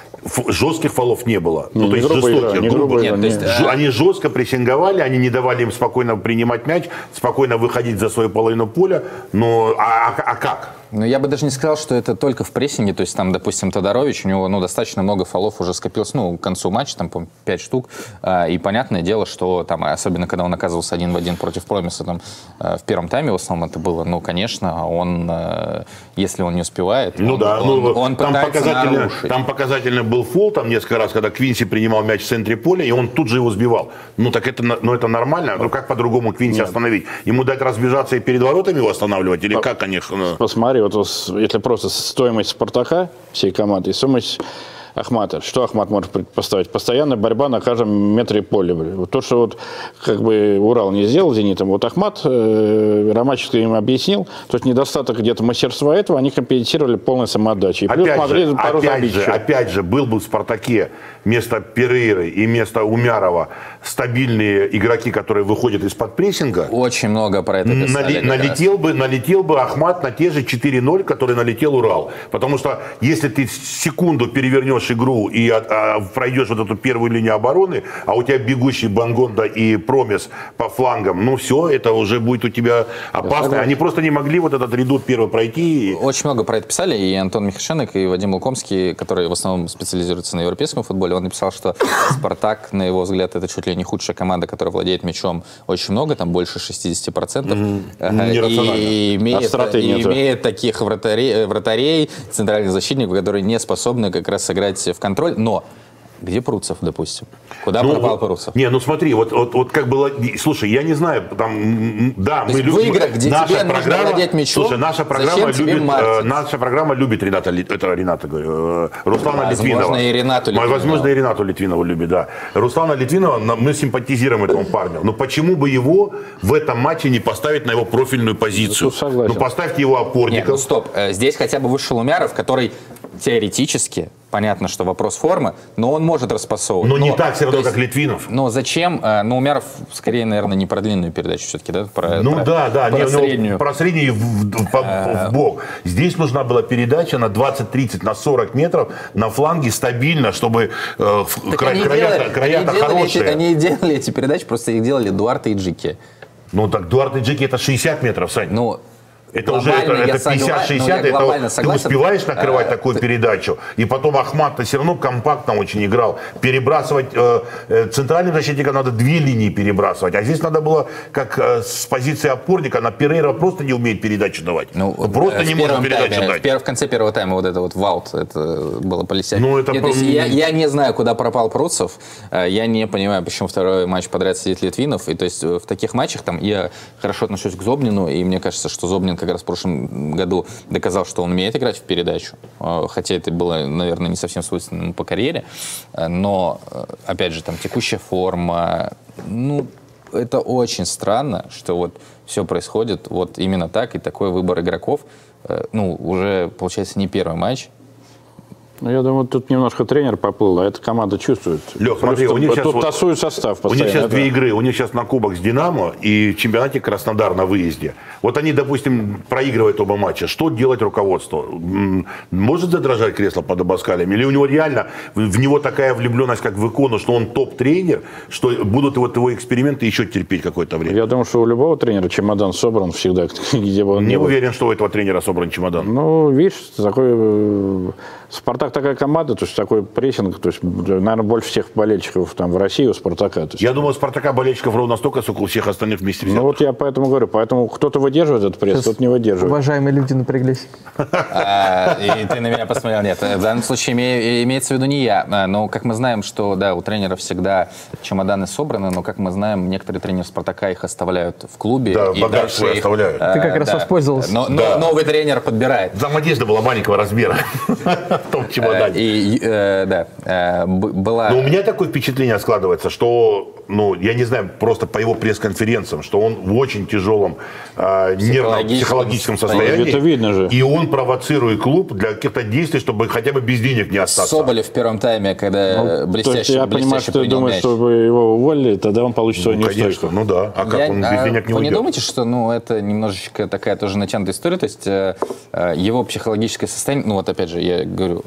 жестких фолов не было. Не, то есть жестоких, грубых. Нет, то есть, Они жестко прессинговали, они не давали им спокойно принимать мяч, спокойно выходить за свою половину поля. Но а как? Ну, я бы даже не сказал, что это только в прессинге. То есть, там, допустим, Тодорович, у него достаточно много фолов уже скопилось, к концу матча, там, по-моему, 5 штук. И понятное дело, что там, особенно когда он оказывался 1 в 1 против Промиса, там, в первом тайме в основном это было, конечно, он, если он не успевает, он пытается нарушить. Там показательно был фол, там несколько раз, когда Квинси принимал мяч в центре поля, и он тут же его сбивал. Это нормально. Ну, как по-другому Квинси остановить? Ему дать разбежаться и перед воротами его останавливать? Или как, конечно? Посмотри, вот если просто стоимость Спартака, всей команды, и стоимость Ахмата. Что Ахмат может поставить? Постоянная борьба на каждом метре поля. Вот то, что Урал не сделал «Зенитом», вот Ахмат Ромаченко им объяснил, то есть недостаток где-то мастерства этого, они компенсировали полной самоотдачей. И плюс могли пару забить. Опять же, был бы в «Спартаке» вместо Перейры и вместо Умярова стабильные игроки, которые выходят из-под прессинга. Очень много про это писали. Налетел бы Ахмат на те же 4-0, которые налетел Урал. Потому что если ты секунду перевернешь игру и пройдешь вот эту первую линию обороны, а у тебя бегущий Бангонда и Промис по флангам, все, это уже будет у тебя опасно. Они просто не могли вот этот редут первый пройти. Очень много про это писали, и Антон Михашенок, и Вадим Лукомский, которые в основном специализируются на европейском футболе, он написал, что «Спартак», на его взгляд, это чуть ли не худшая команда, которая владеет мячом очень много, там больше 60%. И имеет таких вратарей, центральных защитников, которые не способны как раз сыграть в контроль. Но где Пруцев, допустим? Куда пропал Пруцев? Смотри, вот как было... Слушай, я не знаю, там... Да, мы любим... В играх, где тебе нужно владеть мячом, слушай, наша программа любит Руслана Литвинова. Возможно, и Ренату Литвинову любит, да. Руслана Литвинова, мы симпатизируем этому парню. Но почему бы его в этом матче не поставить на его профильную позицию? Поставьте его опорником. Нет, стоп. Здесь хотя бы вышел Умяров, который теоретически... Понятно, что вопрос формы, но он может распасовывать. Но не так все равно, как Литвинов. Но зачем? Умяров скорее, наверное, не про длинную передачу все-таки, да? Про среднюю. Про среднюю в бок. Здесь нужна была передача на 20-30, на 40 метров на фланге стабильно, чтобы края-то хорошие. Они делали эти передачи, просто их делали Дуарте и Джики. Так Дуарте и Джики это 60 метров, Сань. Это уже 50-60, ты успеваешь накрывать такую передачу. И потом Ахмат-то все равно компактно очень играл. Перебрасывать центральным защитникам надо 2 линии перебрасывать. А здесь надо было, как с позиции опорника, на Перейра просто не умеет передачу давать. Просто не может передачу дать. В конце первого тайма вот это вот ваут, это было полисять. Я не знаю, куда пропал Пруцев. Я не понимаю, почему второй матч подряд сидит Литвинов. И то есть в таких матчах там я хорошо отношусь к Зобнину, и мне кажется, что Зобнин как раз в прошлом году доказал, что он умеет играть в передачу, хотя это было, наверное, не совсем свойственно ему по карьере, но, опять же, там текущая форма, это очень странно, что вот все происходит вот именно так, и такой выбор игроков, уже, получается, не первый матч. Я думаю, тут немножко тренер поплыл, а эта команда чувствует. Лех, смотри, у них сейчас тасует состав постоянно. У них сейчас 2 игры. У них сейчас на кубок с «Динамо» и в чемпионате Краснодар на выезде. Вот они, допустим, проигрывают оба матча. Что делать руководство? Может задрожать кресло под Абаскалем? Или у него реально в него такая влюбленность, как в икону, что он топ-тренер, что будут его эксперименты еще терпеть какое-то время? Я думаю, что у любого тренера чемодан собран всегда, где бы он не уверен, что у этого тренера собран чемодан. Видишь, такой... «Спартак» такая команда, то есть такой прессинг, то есть, наверное, больше всех болельщиков там в России у «Спартака». Я думаю, у «Спартака» болельщиков ровно столько, сколько у всех остальных вместе взятых. Вот я поэтому говорю, поэтому кто-то выдерживает этот пресс, кто-то не выдерживает. Уважаемые люди напряглись. И ты на меня посмотрел. Нет, в данном случае имеется в виду не я. Но как мы знаем, что да, у тренера всегда чемоданы собраны, но как мы знаем, некоторые тренеры «Спартака» их оставляют в клубе. Да, багаж свой оставляют. Ты как раз воспользовался. Но новый тренер подбирает. Замодежда была маленького размера. В том чемодане. Была... Но у меня такое впечатление складывается, что, я не знаю, просто по его пресс-конференциям, что он в очень тяжелом нервно-психологическом состоянии. Это видно же. И он провоцирует клуб для каких-то действий, чтобы хотя бы без денег не остаться. Соболев в первом тайме, когда блестяще я понимаю, что ты думаешь, чтобы его уволили, тогда он получит свою неустойку. Конечно, да. А как он без денег не уйдет? Вы не думаете, что это немножечко такая тоже натянутая история? То есть его психологическое состояние, опять же, я говорю,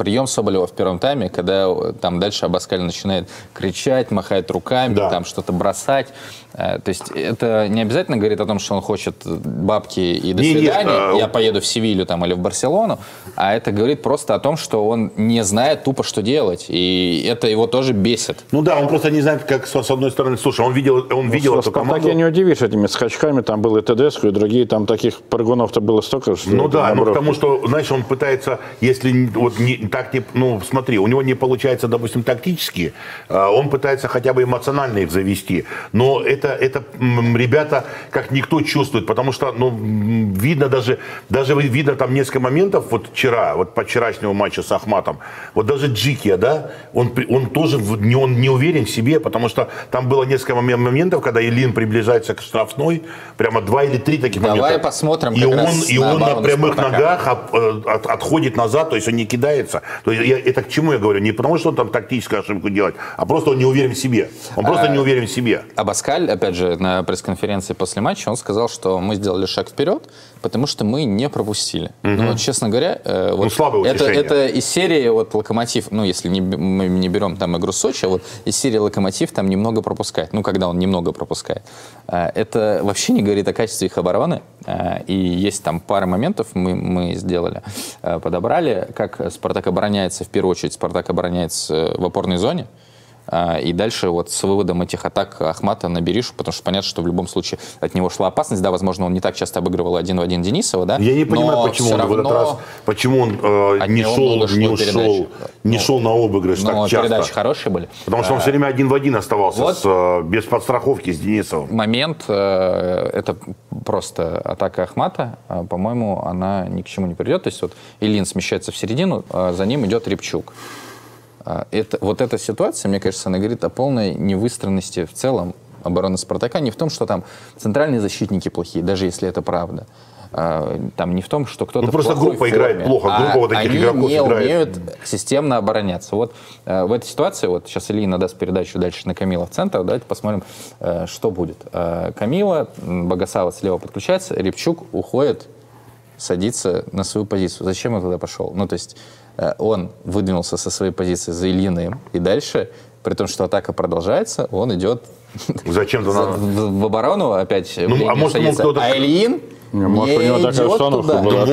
прием Соболева в первом тайме, когда там дальше Абаскаль начинает кричать, махать руками, там что-то бросать. То есть это не обязательно говорит о том, что он хочет бабки и до свидания, я поеду в Севилью там, или в Барселону, а это говорит просто о том, что он не знает тупо, что делать, и это его тоже бесит. Ну да, он просто не знает, как с одной стороны, слушай, он видел эту команду. Не удивишь этими скачками, там был и Тедеско, и другие, там таких прыгунов-то было столько, что... Ну да, ну потому что, знаешь, он пытается, если вот ну смотри, у него не получается, допустим, тактически, он пытается хотя бы эмоционально их завести, но это ребята как никто чувствует, потому что, ну, видно даже видно там несколько моментов, вот вчера, вот по вчерашнему матчу с Ахматом, вот даже Джикия, да, он тоже он не уверен в себе, потому что там было несколько моментов, когда Ильин приближается к штрафной, прямо 2 или 3 таких момента. Давай посмотрим, и он на прямых ногах отходит назад, то есть он не кидается. То есть это к чему я говорю? Не потому, что он там тактическую ошибку делает, а просто он не уверен в себе. Он просто не уверен в себе. Абаскаль, опять же, на пресс-конференции после матча, он сказал, что мы сделали шаг вперед, потому что мы не пропустили. Ну, вот, честно говоря, вот это из серии вот Локомотив, ну, если мы не берем там игру Сочи, а вот из серии Локомотив там немного пропускает. Ну, когда он немного пропускает. Это вообще не говорит о качестве их обороны. И есть там пара моментов, мы сделали, подобрали, как Спартак обороняется, в первую очередь Спартак обороняется в опорной зоне. И дальше вот с выводом этих атак Ахмата на Беришу, потому что понятно, что в любом случае от него шла опасность. Да, возможно, он не так часто обыгрывал 1 в 1 Денисова, да. Я не понимаю, почему он в этот раз, почему он не шел на обыгрыш так часто. Передачи хорошие были. Потому что он все время 1 в 1 оставался, вот без подстраховки с Денисовым. Момент, это просто атака Ахмата, по-моему, она ни к чему не приведет. То есть вот Ильин смещается в середину, за ним идет Рябчук. Вот эта ситуация, мне кажется, она говорит о полной невыстроенности в целом обороны Спартака. Не в том, что там центральные защитники плохие, даже если это правда. Там не в том, что кто-то просто группа играет плохо, группа вот таких игроков играет. Они не умеют играет системно обороняться. Вот в этой ситуации, вот сейчас Ильин даст передачу дальше на Камила в центр, давайте посмотрим, что будет. Камила, Богосава слева подключается, Рябчук уходит, садится на свою позицию. Зачем он туда пошел? Ну, то есть он выдвинулся со своей позиции за Ильиным, и дальше, при том, что атака продолжается, он идет в оборону опять. А может, Ильин может, у него такая установка была.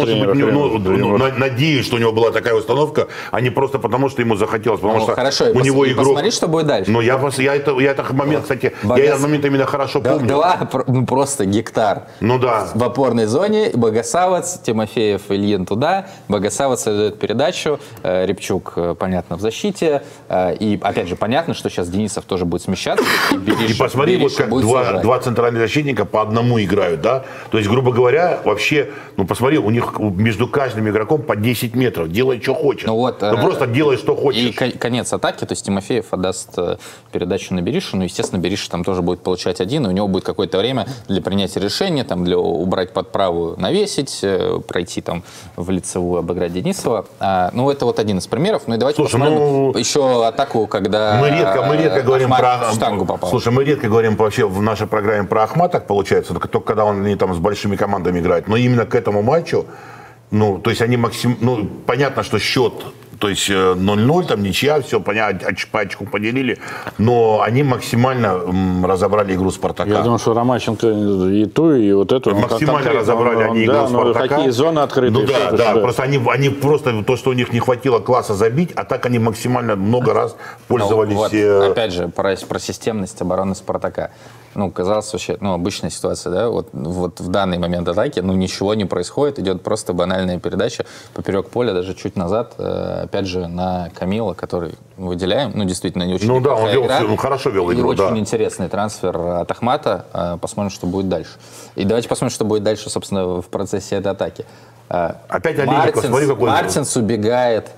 Надеюсь, что у него была такая установка, а не просто потому, что ему захотелось. Потому что хорошо, у него игрок... посмотри, что будет дальше. Но я этот момент, кстати, я этот момент именно хорошо помню. Просто гектар. Ну да. В опорной зоне Богосавец, Тимофеев, Ильин туда. Богосавец дает передачу, Рябчук, понятно, в защите. И опять же, понятно, что сейчас Денисов тоже будет смещаться. И посмотри, вот как два центральных защитника по одному играют, да? То есть, грубо говоря, вообще, ну посмотри, у них между каждым игроком по 10 метров. Делай, что хочешь. Ну просто делай, что хочешь. И конец атаки, то есть Тимофеев отдаст передачу на Беришу, ну, естественно, Бериша там тоже будет получать один, и у него будет какое-то время для принятия решения, там, для убрать под правую, навесить, пройти там в лицевую, обыграть Денисова. Ну, это вот один из примеров. Ну, и давайте посмотрим еще атаку, когда мы редко говорим про штангу попал. Слушай, мы редко говорим вообще в нашей программе про Ахмат, так получается, только когда он там с большими командами играет. Но именно к этому матчу, ну, то есть они понятно, что счет, то есть 0-0, там ничья, все понятно, по очку поделили, но они максимально разобрали игру Спартака. Я думаю, что Ромаченко и ту, и вот эту. Максимально разобрали они игру Спартака. Какие зоны открыты. Ну да, просто они просто, то, что у них не хватило класса забить, а так они максимально много раз пользовались. Вот, опять же, про системность обороны Спартака. Ну, казалось вообще, обычная ситуация, да, вот в данный момент атаки, ничего не происходит, идет просто банальная передача поперек поля, даже чуть назад, опять же, на Камила, который выделяем, действительно, не очень он хорошо вел игру, очень интересный трансфер от Ахмата, посмотрим, что будет дальше. И давайте посмотрим, что будет дальше, собственно, в процессе этой атаки. Опять Олейников, смотри, какой... Мартинс убегает.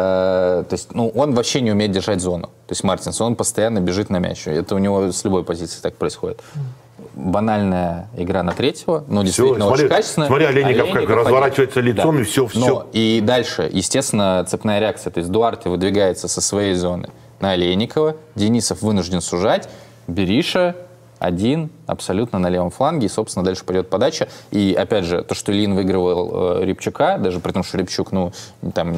То есть, он вообще не умеет держать зону. То есть Мартинс, он постоянно бежит на мяч. Это у него с любой позиции так происходит. Банальная игра на третьего, действительно очень качественная. Смотри, Олейников как разворачивается лицом, да. И все. И дальше, естественно, цепная реакция. То есть Дуарте выдвигается со своей зоны на Олейникова, Денисов вынужден сужать, Бериша один, абсолютно на левом фланге, и, собственно, дальше пойдет подача. И, опять же, то, что Ильин выигрывал Рябчука, даже при том, что Рябчук, ну, там,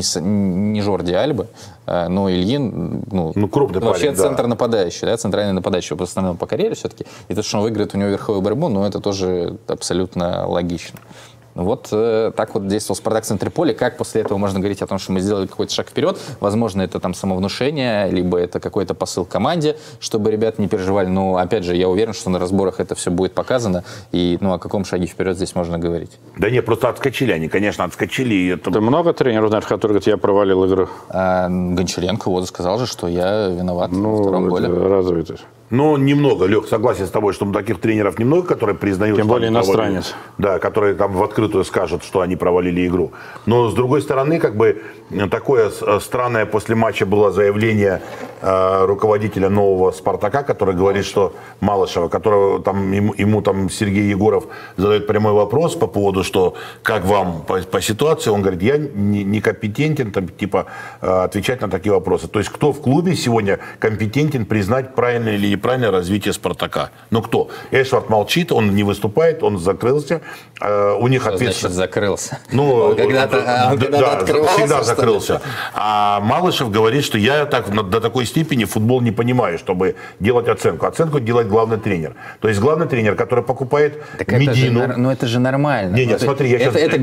не Жорди Альбы, но Ильин, крупный вообще парень, центр нападающий, да, центральный нападающий в основном по карьере все-таки. И то, что он выиграет у него верховую борьбу, ну, это тоже абсолютно логично. Вот так вот действовал «Спартак» в центре поля. Как после этого можно говорить о том, что мы сделали какой-то шаг вперед? Возможно, это там самовнушение, либо это какой-то посыл команде, чтобы ребята не переживали. Но, опять же, я уверен, что на разборах это все будет показано. И, о каком шаге вперед здесь можно говорить? Да нет, просто отскочили они, конечно, отскочили. И это... Ты много тренеров знаешь, которые говорят, я провалил игру? Гончаренко вот сказал же, что я виноват во втором голе. Разве это? Ну, немного, Лех, согласен с тобой, что таких тренеров немного, которые признают... Тем более иностранец. Да, которые там в открытую скажут, что они провалили игру. Но, с другой стороны, как бы такое странное после матча было заявление руководителя нового «Спартака», который говорит, что Малышева, которого там, ему там Сергей Егоров задает прямой вопрос по поводу, что как вам по ситуации, он говорит, я не компетентен там, типа, отвечать на такие вопросы. То есть кто в клубе сегодня компетентен признать правильное или неправильное развитие «Спартака»? Ну кто? Эшвард молчит, он не выступает, он закрылся. У них ответственность... закрылся? Ну, он когда-то открывался, всегда закрылся. А Малышев говорит, что я до такой степени футбол не понимаю, чтобы делать оценку. Оценку делает главный тренер. То есть главный тренер, который покупает Медину. Но это же нормально. Нет, смотри,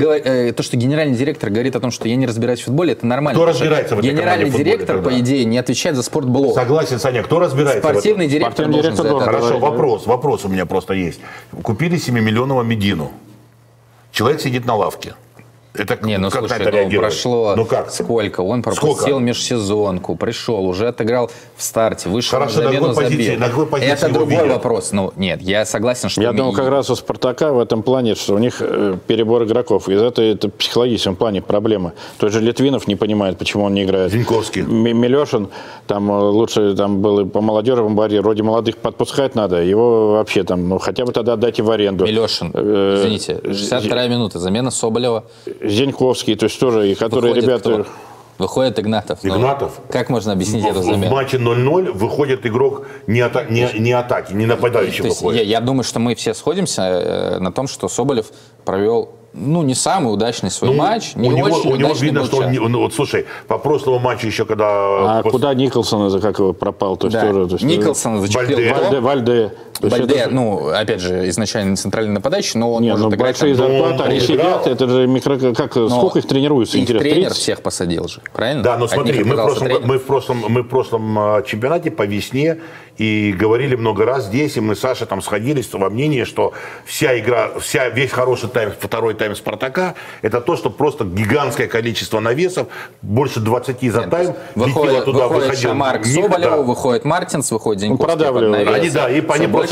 то, что генеральный директор говорит о том, что я не разбираюсь в футболе, это нормально. Кто разбирается в этой генеральный директор, по идее, не отвечает за спортблок. Согласен, Саня. Кто разбирается Спортивный в этом? директор должен за это. Хорошо, вопрос у меня просто есть. Купили 7-миллионного Медину. Человек сидит на лавке. Это слушай, прошло сколько? Он пропустил межсезонку, пришел, уже отыграл в старте, вышел на замену, забил. Это другой вопрос. Нет, я согласен, что... Я думаю, как раз у «Спартака» в этом плане, что у них перебор игроков. Из этого это в психологическом плане проблема. Тот же Литвинов не понимает, почему он не играет. Зиньковский. Милешин, там лучше там был по молодежи бомбарде, вроде молодых подпускать надо, его вообще там, хотя бы тогда отдайте в аренду. Милешин, извините, 62-я минута, замена Соболева. Зиньковский, то есть тоже, и которые ребята... Выходит Игнатов. Как можно объяснить эту замену? В матче 0-0 выходит игрок не атаки, не нападающий выходит. Я думаю, что мы все сходимся на том, что Соболев провел не самый удачный свой матч, не очень удачный. У него видно, что он, слушай, по прошлому матчу еще когда... куда Николсон, как его пропал? То есть тоже, Николсон зачехлил. Вальде. Бальде, опять же, изначально центральный нападающий, но он может играть... Большие зарплаты, они сидят, это же сколько их тренируется? Их тренер всех посадил же, правильно? Да, но смотри, мы в прошлом чемпионате по весне и говорили много раз здесь, и мы с Сашей там сходились во мнении, что весь хороший тайм, второй тайм «Спартака», это то, что просто гигантское количество навесов, больше 20 за тайм, выходит Шамар к Соболеву, выходит Мартинс, выходит Зиньковский. Они просто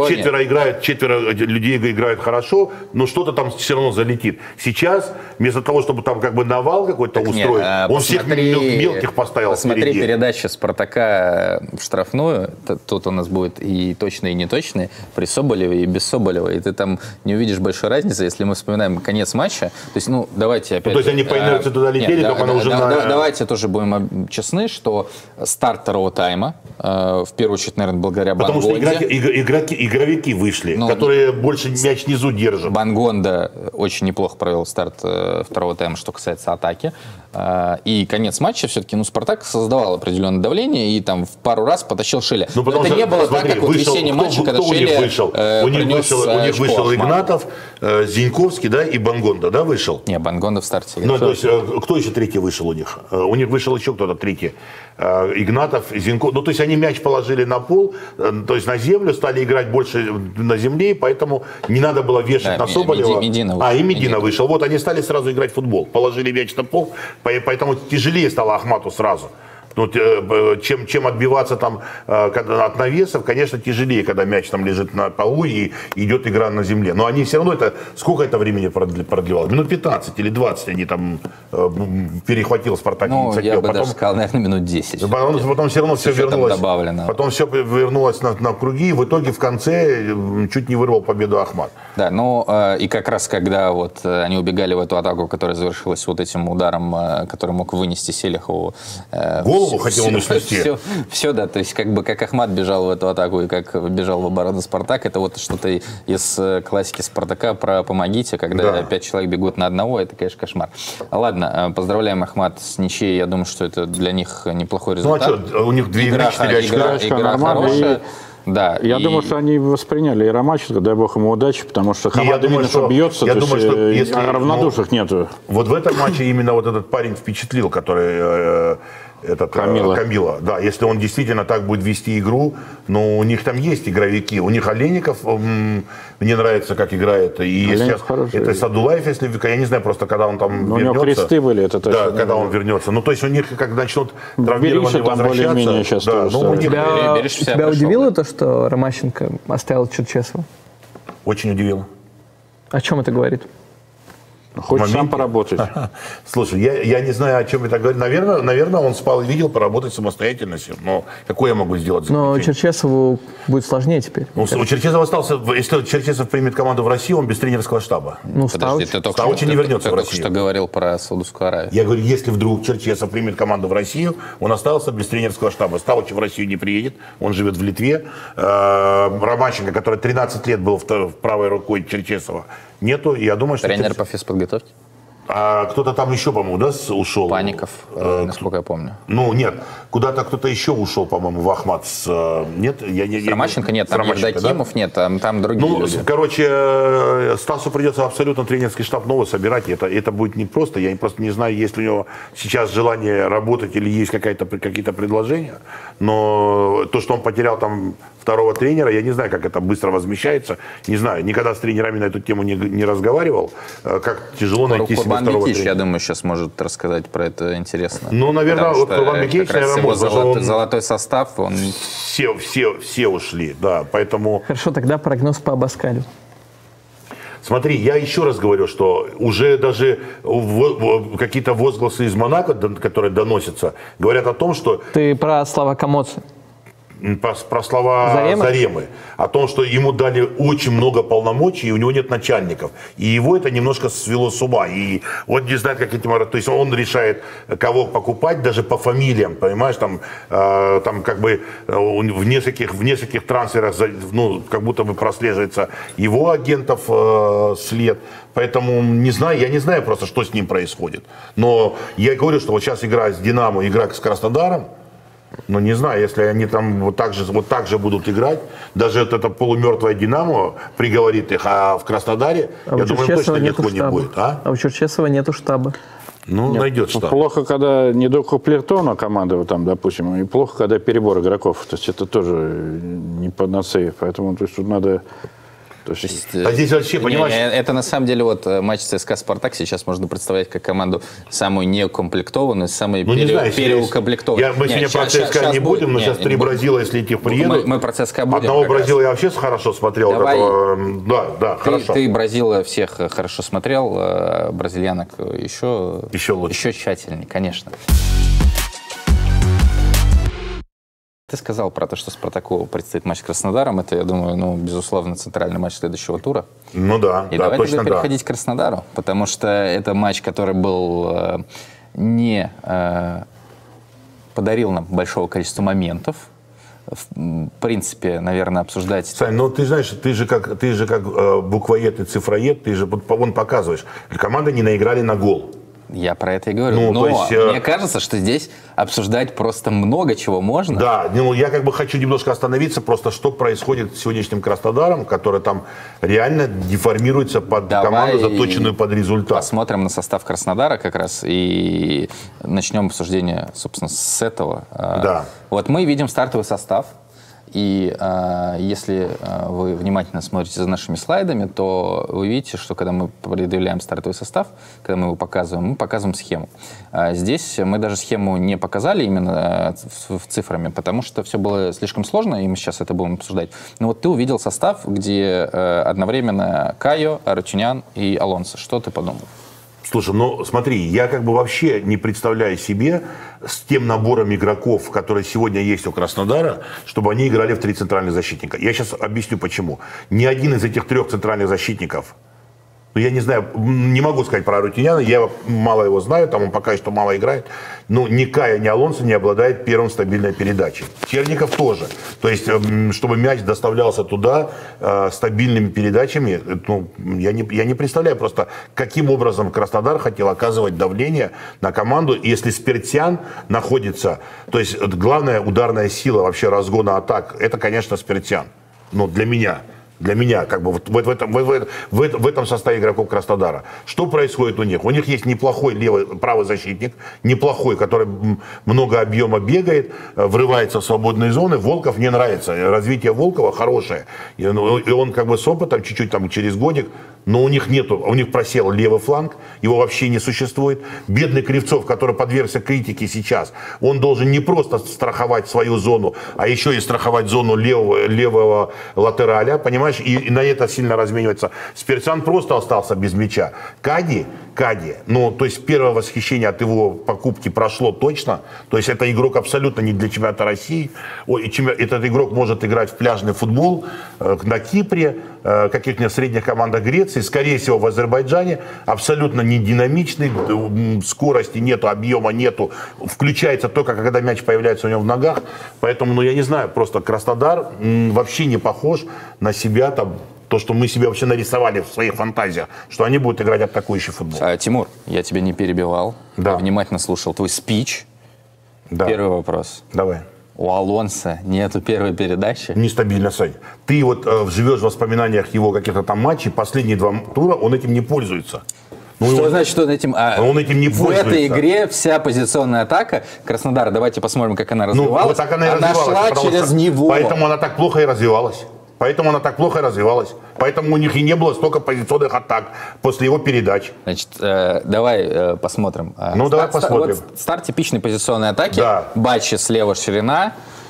четверо людей играют хорошо, но что-то там все равно залетит. Сейчас, вместо того, чтобы там как бы навал какой-то устроить, он всех мелких поставил Посмотри впереди. Передача «Спартака» в штрафную, тут у нас будет и точные, и неточные, при Соболеве и без Соболева, и ты там не увидишь большой разницы, если мы вспоминаем конец матча. То есть, давайте опять... то есть они по инерции туда летели, только она уже... Давайте тоже будем честны, что старт второго тайма, в первую очередь, наверное, благодаря Бангонде. Потому что игровики вышли, которые больше мяч внизу держат. Бангонда очень неплохо провел старт второго тайма, что касается атаки. И конец матча все-таки, «Спартак» создавал определенное давление и там в пару раз потащил Шеля. Это не было так, как в весеннем матче, когда Шеля у них вышел Игнатов, Зиньковский, да, и Бангонда, да, вышел? Не, Бангонда в старте. То есть, кто еще третий вышел у них? У них вышел еще кто-то третий. Игнатов, Зиньковский. То есть они мяч положили на пол, то есть на землю, стали играть больше на земле, поэтому не надо было вешать на Соболева. Медина вышел. Вот они стали сразу играть в футбол. Положили мяч на пол, поэтому тяжелее стало Ахмату сразу. Чем отбиваться там от навесов, конечно, тяжелее, когда мяч там лежит на полу и идет игра на земле. Но они все равно сколько это времени продлевалось? Минут 15 или 20 они там перехватил «Спартак» инициативу. Я бы даже сказал, наверное, минут 10. Потом все равно все вернулось. Добавлено. Потом все вернулось на круги, и в итоге в конце чуть не вырвал победу Ахмат. Да, и как раз когда они убегали в эту атаку, которая завершилась этим ударом, который мог вынести Селихову. Голову голову хотел он снести. Все, да, то есть как Ахмат бежал в эту атаку и как бежал в оборону Спартак, это вот что-то из классики Спартака про «помогите», когда 5 человек бегут на одного, это, конечно, кошмар. Ладно, поздравляем Ахмат с ничьей, я думаю, что это для них неплохой результат. Ну а что, у них 2 игры, 4 очка. Игра хорошая. Да, я думаю, что они восприняли и Ромаченко, дай бог ему удачи, потому что Хамад видно, что бьется, равнодушных нету. Вот в этом матче именно вот этот парень впечатлил, который... Камила. Да, если он действительно так будет вести игру, но у них там есть игровики. У них Олейников, мне нравится, как играет. И это Садулаев, если я не знаю, просто когда он там вернется. У него кресты были, это точно. Да, когда он вернется. Ну, то есть у них, как начнут травмирование возвращаться. Да, тебя удивило то, что Ромащенко оставил Черчесова? Очень удивило. О чем это говорит? Хочешь сам поработать. Слушай, я не знаю, о чем это говорит. Наверное, он спал и видел поработать самостоятельно. Но какое я могу сделать? Но Черчесову будет сложнее теперь. Ну, у Черчесова остался, если Черчесов примет команду в Россию, он без тренерского штаба. Ну, подожди, ты только не вернется в Россию. Ты только что говорил про Саудовскую Аравию. Я говорю, если вдруг Черчесов примет команду в Россию, он остался без тренерского штаба. Ставыч в Россию не приедет, он живет в Литве. Ромащенко, который 13 лет был правой рукой Черчесова, нету. Я думаю, что тренер по физподготовке? А кто-то там еще, по-моему, да, ушел? Паников, насколько я помню. Ну, нет, куда-то кто-то еще ушел, по-моему, в Ахмат. Нет? Ромащенко нет, там Евдокимов, да? Нет, там другие люди. Короче, Стасу придется абсолютно тренерский штаб новый собирать. Это будет непросто. Я просто не знаю, есть ли у него сейчас желание работать или есть какие-то предложения. Но то, что он потерял там второго тренера, я не знаю, как это быстро возмещается. Не знаю, никогда с тренерами на эту тему не разговаривал. Как тяжело найти себе второго тренера. Я думаю, сейчас может рассказать про это интересно. Ну, наверное, вот Курбан Бекеевич, наверное, может. Золотой состав, он... Все ушли, да, поэтому... Хорошо, тогда прогноз по Абаскалю. Смотри, я еще раз говорю, что уже даже какие-то возгласы из Монако, которые доносятся, говорят о том, что... Ты про слова Камоци. Про слова Заремы. О том, что ему дали очень много полномочий, и у него нет начальников. И его это немножко свело с ума. И он не знает, как этим... То есть он решает, кого покупать, даже по фамилиям, понимаешь? Там как бы в нескольких трансферах, ну, как будто бы прослеживается его агентов след. Поэтому я не знаю просто, что с ним происходит. Но я говорю, что вот сейчас игра с «Динамо», игра с Краснодаром, ну, не знаю, если они там вот так же будут играть, даже вот это полумертвое «Динамо» приговорит их, а в Краснодаре, я думаю, точно никого не будет. А у Черчесова нету штаба. Ну, найдет штаб. Плохо, когда недокомплектована команда, вот там, допустим, и плохо, когда перебор игроков. То есть это тоже не панацея. Поэтому то есть, тут надо... А здесь вообще, понимаешь... Это на самом деле вот матч ЦСКА-Спартак сейчас можно представлять как команду самую неукомплектованную, самую переукомплектованную. Мы сегодня про ЦСКА не будем, но сейчас 3 Бразила, если этих приедут. Мы про ЦСКА будем. Одного Бразила я вообще хорошо смотрел. Да, хорошо. Ты Бразила всех хорошо смотрел, бразильянок еще лучше. Еще тщательнее, конечно. Ты сказал про то, что Спартаку предстоит матч с Краснодаром. Это, я думаю, безусловно, центральный матч следующего тура. Ну да, и давай тогда переходить к Краснодару, потому что это матч, который был не подарил нам большого количества моментов. В принципе, наверное, обсуждать... Сань, ну ты знаешь, ты же как буквоед и цифроед, ты же вон показываешь. Команды не наиграли на гол. Я про это и говорю. Но мне кажется, что здесь обсуждать просто много чего можно. Да, я как бы хочу немножко остановиться, просто что происходит с сегодняшним Краснодаром, который там реально деформируется под команду, заточенную под результат. Посмотрим на состав Краснодара как раз и начнем обсуждение, собственно, с этого. Да. Вот мы видим стартовый состав. И если вы внимательно смотрите за нашими слайдами, то вы видите, что когда мы предъявляем стартовый состав, когда мы его показываем, мы показываем схему. Здесь мы даже схему не показали именно цифрами, потому что все было слишком сложно, и мы сейчас это будем обсуждать. Но вот ты увидел состав, где одновременно Кайо, Арутюнян и Алонсо. Что ты подумал? Слушай, ну смотри, я как бы вообще не представляю себе с тем набором игроков, которые сегодня есть у Краснодара, чтобы они играли в 3 центральных защитника. Я сейчас объясню почему. Ни один из этих 3 центральных защитников ну, я не знаю, не могу сказать про Арутюняна, я мало его знаю, там он пока что мало играет. Но ни Кая, ни Алонсо не обладает первым стабильной передачей. Черников тоже. То есть, чтобы мяч доставлялся туда стабильными передачами, ну, я не представляю просто, каким образом Краснодар хотел оказывать давление на команду, если Спиртян находится, то есть главная ударная сила вообще разгона атак, это, конечно, Спиртян. Ну, для меня. Для меня, как бы, вот в этом составе игроков Краснодара. Что происходит у них? У них есть неплохой правый защитник, неплохой, который много объема бегает, врывается в свободные зоны. Волков мне нравится. Развитие Волкова хорошее. И он как бы с опытом, чуть-чуть там через годик, но у них нету, у них просел левый фланг, его вообще не существует. Бедный Кривцов, который подвергся критике сейчас, он должен не просто страховать свою зону, а еще и страховать зону левого латераля, понимаешь, и на это сильно разменивается. Спиртян просто остался без мяча. Кади, ну, то есть первое восхищение от его покупки прошло точно, то есть это игрок абсолютно не для чемпионата России. Этот игрок может играть в пляжный футбол на Кипре, каких-нибудь средних командах Греции, скорее всего в Азербайджане, абсолютно не динамичный, скорости нету, объема нету, включается только когда мяч появляется у него в ногах, поэтому, ну, я не знаю, просто Краснодар вообще не похож на себя там, то, что мы себе вообще нарисовали в своих фантазиях, что они будут играть атакующий футбол. Тимур, я тебя не перебивал. Да. Я внимательно слушал твой спич. Да. Первый вопрос. Давай. У Алонсо нету первой передачи? Нестабильно, Сань. Ты вот живешь в воспоминаниях его каких-то там матчей, последние 2 тура он этим не пользуется. Ну, что значит, что он этим... он этим не пользуется. В этой игре вся позиционная атака Краснодара, давайте посмотрим, как она развивалась. Ну, вот так она и развивалась. Шла через него. Поэтому она так плохо и развивалась. Поэтому у них и не было столько позиционных атак после его передач. Значит, давай посмотрим. Давай посмотрим. Вот старт типичной позиционной атаки. Да. Бачи слева ширина,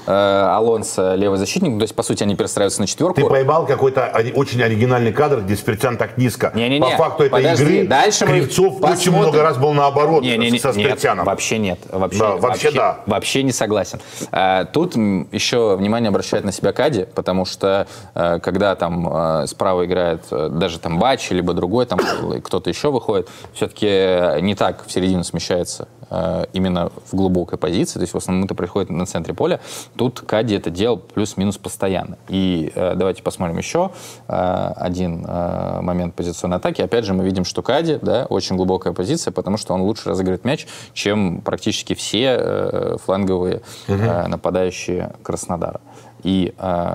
Алонсо левый защитник. То есть, по сути, они перестраиваются на четверку. Ты поймал какой-то очень оригинальный кадр, где Спиртян так низко. Не-не-не. По факту этой игры Кривцов очень много раз был наоборот со Спиртяном. Нет, вообще нет. Вообще не согласен. Тут еще внимание обращает на себя Кади, потому что когда там справа играет даже там Бачи, либо другой, там кто-то еще выходит, все-таки не так в середину смещается именно в глубокой позиции, то есть в основном это происходит на центре поля. Тут Кади это делал плюс-минус постоянно. И давайте посмотрим еще один момент позиционной атаки. Опять же, мы видим, что Кади, да, очень глубокая позиция, потому что он лучше разыгрывает мяч, чем практически все фланговые нападающие Краснодара. И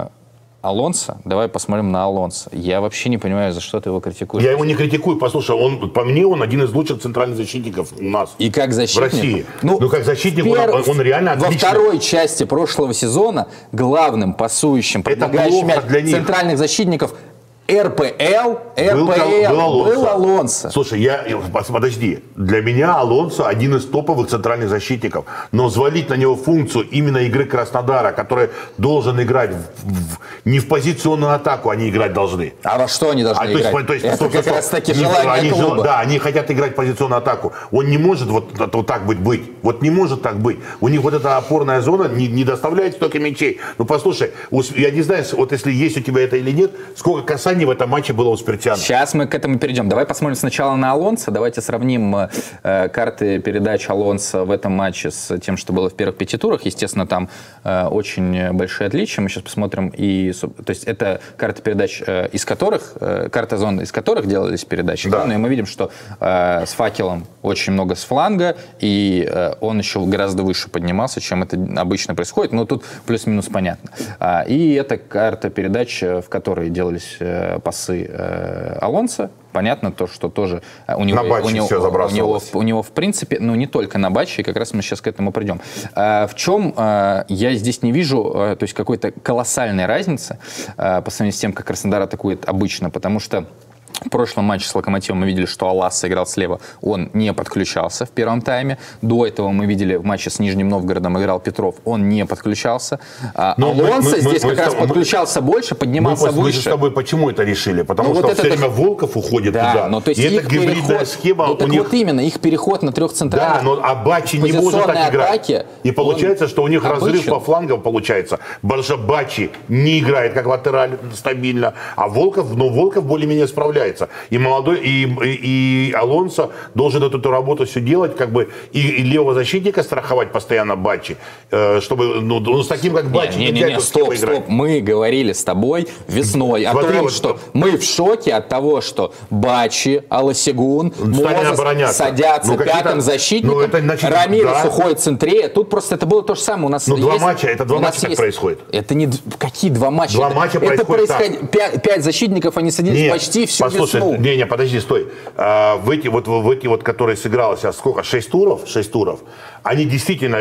Алонсо, давай посмотрим на Алонсо. Я вообще не понимаю, за что ты его критикуешь. Я его не критикую, послушай, по мне он один из лучших центральных защитников у нас. И как защитник. В России. Ну как защитник он реально отличный. Во второй части прошлого сезона главным пасующим, продвигающим мяч центральных защитников РПЛ был Алонсо. Слушай, подожди, для меня Алонсо один из топовых центральных защитников, но взвалить на него функцию именно игры Краснодара, который должен играть не в позиционную атаку, они играть должны. А во что они должны играть? Это как раз таки желание клуба. Да, они хотят играть в позиционную атаку. Он не может вот так быть. Вот не может так быть. У них вот эта опорная зона не доставляет столько мячей. Ну послушай, я не знаю, вот если есть у тебя это или нет, сколько касаний в этом матче было у Спиртяна. Сейчас мы к этому перейдем. Давай посмотрим сначала на Алонсо. Давайте сравним карты передач Алонсо в этом матче с тем, что было в первых 5 турах. Естественно, там очень большие отличия. Мы сейчас посмотрим. То есть это карты передач, из которых, карта зон, из которых делались передачи. Да. И мы видим, что с Факелом очень много с фланга, и он еще гораздо выше поднимался, чем это обычно происходит. Но тут плюс-минус понятно. И это карта передач, в которой делались пасы Алонсо. Понятно, то, что тоже у него в принципе, ну не только на Бачи, и как раз мы сейчас к этому придем. В чем я здесь не вижу, то есть какой-то колоссальной разницы по сравнению с тем, как Краснодар атакует обычно, потому что в прошлом матче с Локомотивом мы видели, что Аласа играл слева, он не подключался в первом тайме. До этого мы видели в матче с Нижним Новгородом играл Петров, он не подключался. Алонсо здесь как раз подключался больше, поднимался выше. Мы с тобой почему это решили? Потому что все время Волков уходит туда. Ну, то есть и это гибридная схема. Ну, так вот именно, их переход на трех центральных. Да, но Бачи не может так играть. И получается, что у них разрыв по флангам получается. Бачи не играет как латераль стабильно, а Волков более-менее справляется. получается. И молодой, и Алонсо должен эту работу все делать, как бы, и левого защитника страховать постоянно Бачи, чтобы, ну, с таким, как Бачи, стоп. Мы говорили с тобой весной о том, что мы в шоке от того, что Бачи, Аласигун, Мозес садятся пятым защитником, Рамирес уходит в центре. Тут просто это было то же самое. У нас два матча, это два матча так происходит. Это не... Какие два матча? Два матча происходит так. 5 защитников, они садились почти всю весну. Подожди, стой. В эти, которые сыграло сейчас сколько? 6 туров. Они действительно,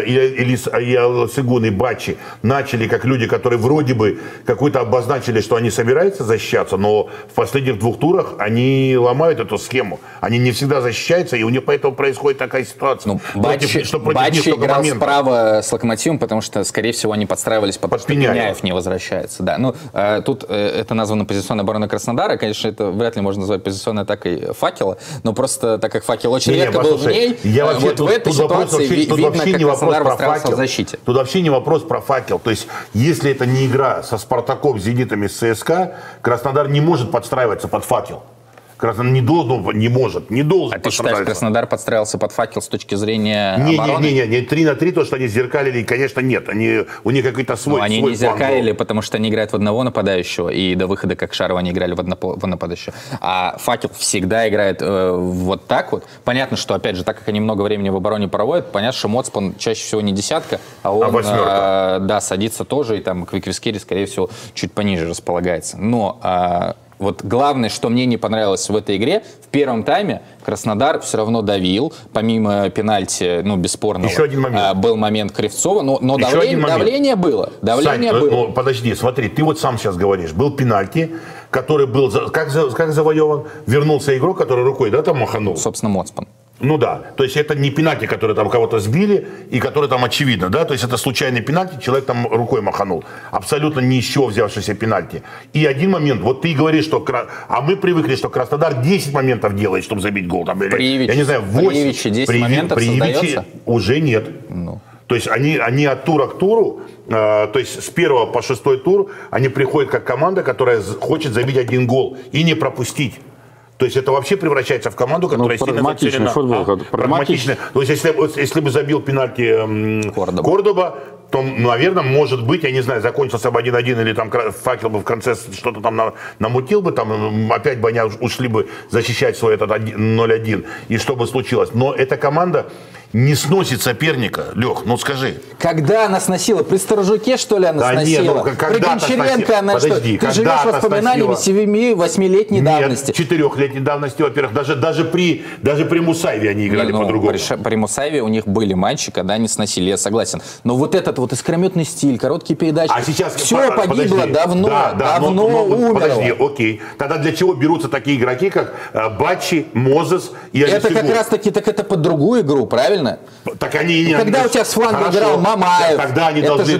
и Аласигун, и Бачи начали как люди, которые вроде бы какой-то обозначили, что они собираются защищаться, но в последних 2 турах они ломают эту схему. Они не всегда защищаются, и у них поэтому происходит такая ситуация. Ну, Бачи играл справа с Локомотивом, потому что, скорее всего, они подстраивались под то, что Пеняев не возвращается. Да. Ну, тут это названо позиционной обороной Краснодара. Конечно, это вряд ли можно назвать позиционной атакой Факела, но просто, так как Факел очень редко был в ней, вот в этой ситуации видно, как Краснодар выстраивался в защите. Тут вообще не вопрос про Факел. То есть, если это не игра со Спартаком, Зенитом и с ЦСКА, Краснодар не может подстраиваться под Факел. Краснодар не должен. А ты считаешь, Краснодар подстраивался под Факел с точки зрения обороны? Не 3 на 3, то, что они зеркалили, конечно, нет. У них какой-то свой они не зеркалили, потому что они играют в одного нападающего, и до выхода как Шарова они играли в нападающего. А Факел всегда играет вот так вот. Понятно, что, опять же, так как они много времени в обороне проводят, понятно, что Моцпан чаще всего не десятка, а он садится тоже, и там Квиквискери, скорее всего, чуть пониже располагается. Но... Вот главное, что мне не понравилось в этой игре, в первом тайме Краснодар все равно давил, помимо пенальти, ну, бесспорного. Еще один момент. Был момент Кривцова, но давление было. Ну, подожди, смотри, ты вот сам сейчас говоришь, был пенальти, который был, как завоеван, вернулся игрок, который рукой, да, там маханул? Собственно, Моцпан. Ну да, то есть это не пенальти, которые там кого-то сбили, и которые там очевидно, да, то есть это случайный пенальти, человек там рукой маханул. Абсолютно ни из чего взявшийся пенальти. И один момент, вот ты говоришь, что... А мы привыкли, что Краснодар 10 моментов делает, чтобы забить гол. Там, я не знаю, 8. При 10 моментов создается? Уже нет. Ну. То есть они от тура к туру, то есть с 1 по 6 тур, они приходят как команда, которая хочет забить 1 гол и не пропустить. То есть это вообще превращается в команду, которая сильно нацелена. Футбол, прагматичный. То есть если бы забил пенальти Кордоба, то, наверное, может быть, я не знаю, закончился бы 1-1, или там Факел бы в конце что-то там намутил бы, там опять бы они ушли бы защищать свой этот 0-1, и что бы случилось. Но эта команда не сносит соперника. Лех, ну скажи. Когда она сносила? При Сторожуке, что ли, она сносила? При Гончаренко она Подожди, что? Ты живешь воспоминаниями 7-8-летней давности. 4-летней давности, во-первых. Даже при Мусаеве они играли по-другому. При Мусаеве у них были матчи, когда они сносили, я согласен. Но вот этот вот искрометный стиль, короткие передачи, а сейчас, все погибло давно, умерло. Подожди, окей. Тогда для чего берутся такие игроки, как Бачи, Мозес и Алисигун? Это как раз таки, так это под другую игру, правильно? Так они, когда у тебя с фланга играл Мамаев, тогда они должны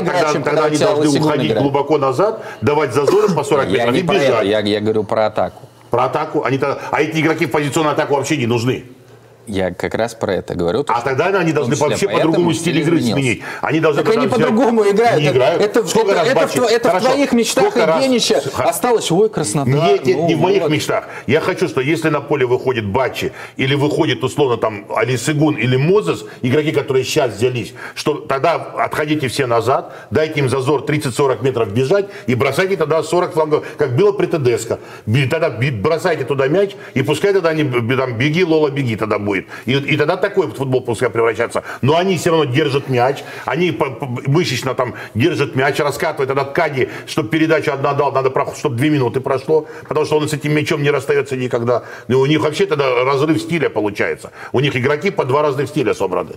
уходить глубоко назад, давать зазоры по 40 метров и бежать. Я говорю про атаку. Про атаку? А эти игроки в позиционную атаку вообще не нужны. Я как раз про это говорю. А тогда они должны вообще по-другому стиль игры сменить. Они должны так они по-другому играют. Не играют. Это в твоих мечтах Евгеньевича осталось, ой, Краснодар. Нет, не в моих мечтах. Я хочу, что если на поле выходит Бачи, или выходит условно там Алисигун или Мозес, игроки, которые сейчас взялись, что тогда отходите все назад, дайте им зазор 30-40 метров бежать и бросайте тогда 40 флангов, как было при ТДСК. Тогда бросайте туда мяч, и пускай тогда они там беги, Лола, беги тогда будет. И тогда такой футбол пускай превращается. Но они все равно держат мяч, они мышечно там держат мяч, раскатывают этот Кади, чтобы передачу одна дал, надо, чтобы 2 минуты прошло, потому что он с этим мячом не расстается никогда. И у них вообще тогда разрыв стиля получается. У них игроки по 2 разных стиля собраны.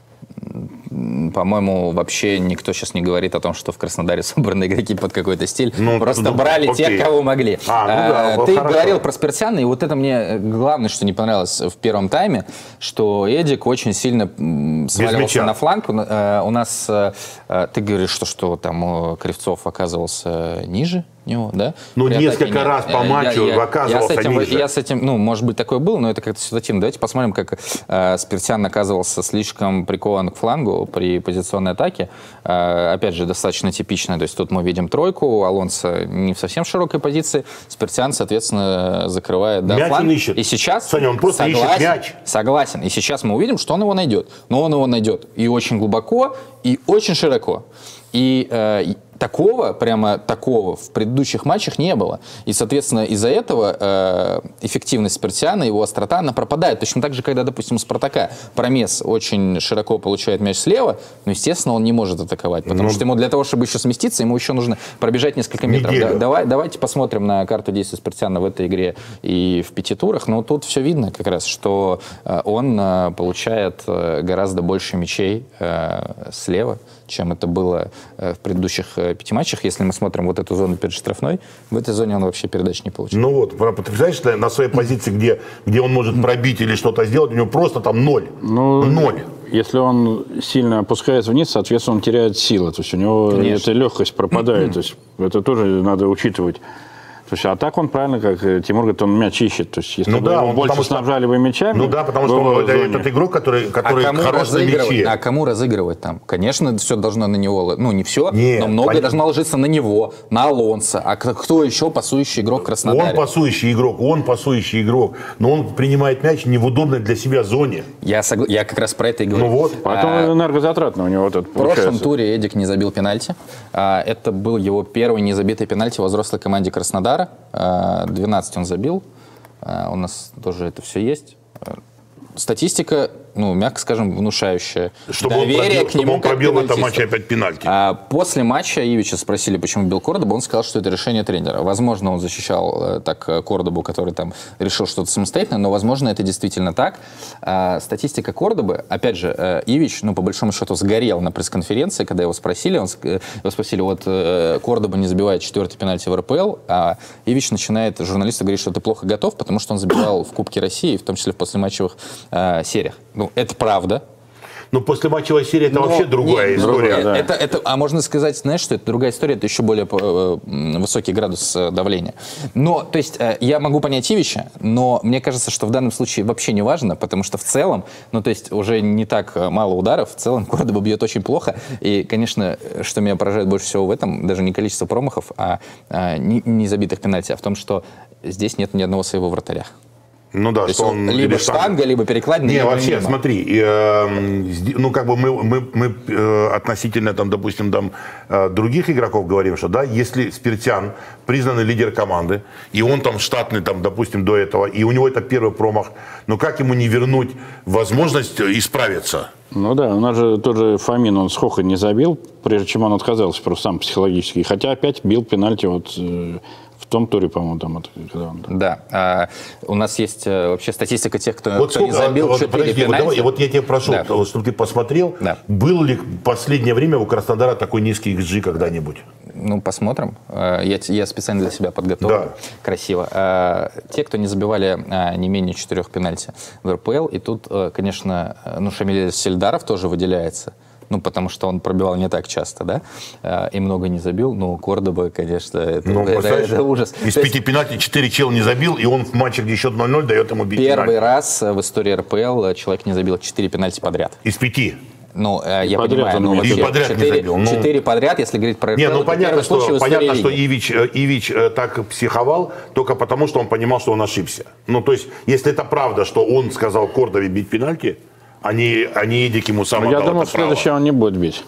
По-моему, вообще никто сейчас не говорит о том, что в Краснодаре собраны игроки под какой-то стиль. Просто брали тех, кого могли. Ты говорил про Спиртяна, и вот это мне главное, что не понравилось в первом тайме, что Эдик очень сильно сваливался на фланг. У нас, ты говоришь, что там Кривцов оказывался ниже? него, да? Ну, При несколько атаке нет. раз по матчу оказывался ниже. Я с этим, ну, может быть, такое было, но это как-то ситуативно. Давайте посмотрим, как Спиртян оказывался слишком прикован к флангу при позиционной атаке. Опять же, достаточно типично. То есть тут мы видим тройку, Алонсо не в совсем широкой позиции, Спиртян, соответственно, закрывает мяч фланг. он ищет. И сейчас... Саня, он просто ищет мяч. Согласен. И сейчас мы увидим, что он его найдет. Но он его найдет и очень глубоко, и очень широко. И прямо такого в предыдущих матчах не было. И, соответственно, из-за этого эффективность Спиртяна, его острота, она пропадает. Точно так же, когда, допустим, у Спартака Промес очень широко получает мяч слева, но, естественно, он не может атаковать, потому что ему для того, чтобы еще сместиться, ему еще нужно пробежать несколько метров. Давайте посмотрим на карту действий Спиртяна в этой игре и в 5 турах. Но тут все видно как раз, что он получает гораздо больше мячей слева, чем это было в предыдущих 5 матчах. Если мы смотрим вот эту зону перед штрафной, в этой зоне он вообще передач не получил. Ну вот, ты представляешь, что на своей позиции, где он может пробить или что-то сделать, у него просто там 0. Ну, 0. Если он сильно опускается вниз, соответственно, он теряет силы. То есть у него эта легкость пропадает. То есть это тоже надо учитывать. То есть, а так он правильно, как Тимур говорит, он мяч ищет. То есть, если бы его больше снабжали бы мячами... Ну да, потому что этот игрок, который хорош на мяче. А кому разыгрывать там? Конечно, все должно на него... Ну, не все, но многое должно ложиться на него, на Алонсо. А кто еще пасующий игрок Краснодара? Он пасующий игрок. Но он принимает мяч не в удобной для себя зоне. Я как раз про это и говорю. Ну вот. Потом энергозатратно у него вот это получается. В прошлом туре Эдик не забил пенальти. Это был его первый незабитый пенальти во взрослой команде Краснодара. 12 он забил. У нас тоже это все есть. Статистика, ну, мягко скажем, внушающая. Чтобы доверие к нему он пробил в этом матче опять пенальти. После матча Ивича спросили, почему бил Кордоба. Он сказал, что это решение тренера. Возможно, он защищал так Кордобу, который там решил что-то самостоятельно, но, возможно, это действительно так. Статистика Кордобы, опять же, Ивич, ну, по большому счету, сгорел на пресс-конференции, когда его спросили. Его спросили, вот Кордоба не забивает 4-й пенальти в РПЛ, а Ивич начинает журналисту говорить, что ты плохо готов, потому что он забивал в Кубке России, в том числе в послематчевых сериях. Ну, это правда. Но послематчевая серия это вообще другая история. Да. А можно сказать, знаешь, что это другая история, это еще более высокий градус давления. Но, то есть, я могу понять Ивича, но мне кажется, что в данном случае вообще не важно, потому что в целом, ну, то есть, уже не так мало ударов, в целом Кордоба бьет очень плохо. И, конечно, что меня поражает больше всего в этом, даже не количество промахов, а не забитых пенальти, а в том, что здесь нет ни одного своего вратаря. Ну да, что он либо штанга, либо перекладина. Не, вообще, смотри, ну как бы мы относительно, там, допустим, там, других игроков говорим, что да, если Спиртян признанный лидер команды, и он там штатный, там, допустим, до этого, и у него это первый промах, но как ему не вернуть возможность исправиться? Ну да, у нас же тот же Фомин, он с Хохой не забил, прежде чем он отказался просто сам психологически, хотя опять бил пенальти вот... В том туре, по-моему, там это... Да. У нас есть вообще статистика тех, кто не забил 4 пенальти. Вот я тебя прошу, чтобы ты посмотрел, был ли в последнее время у Краснодара такой низкий XG когда-нибудь? Ну, посмотрим. Я специально для себя подготовил. Красиво. Те, кто не забивали не менее 4 пенальти в РПЛ, и тут, конечно, Шамиль Сельдаров тоже выделяется. Ну, потому что он пробивал не так часто, да, и много не забил. Ну, Кордоба, конечно, это ужас. Из 5 пенальти 4 чел не забил, и он в матче, где счет 0-0, дает ему бить пенальти. Первый раз в истории РПЛ человек не забил 4 пенальти подряд. Из 5? Ну, я понимаю, но вообще 4 подряд, если говорить про РПЛ, не, ну, понятно, что Ивич так психовал только потому, что он понимал, что он ошибся. Ну, то есть, если это правда, что он сказал Кордове бить пенальти, а не Эдик ему сам отдал. Я думаю, в следующем он не будет бить.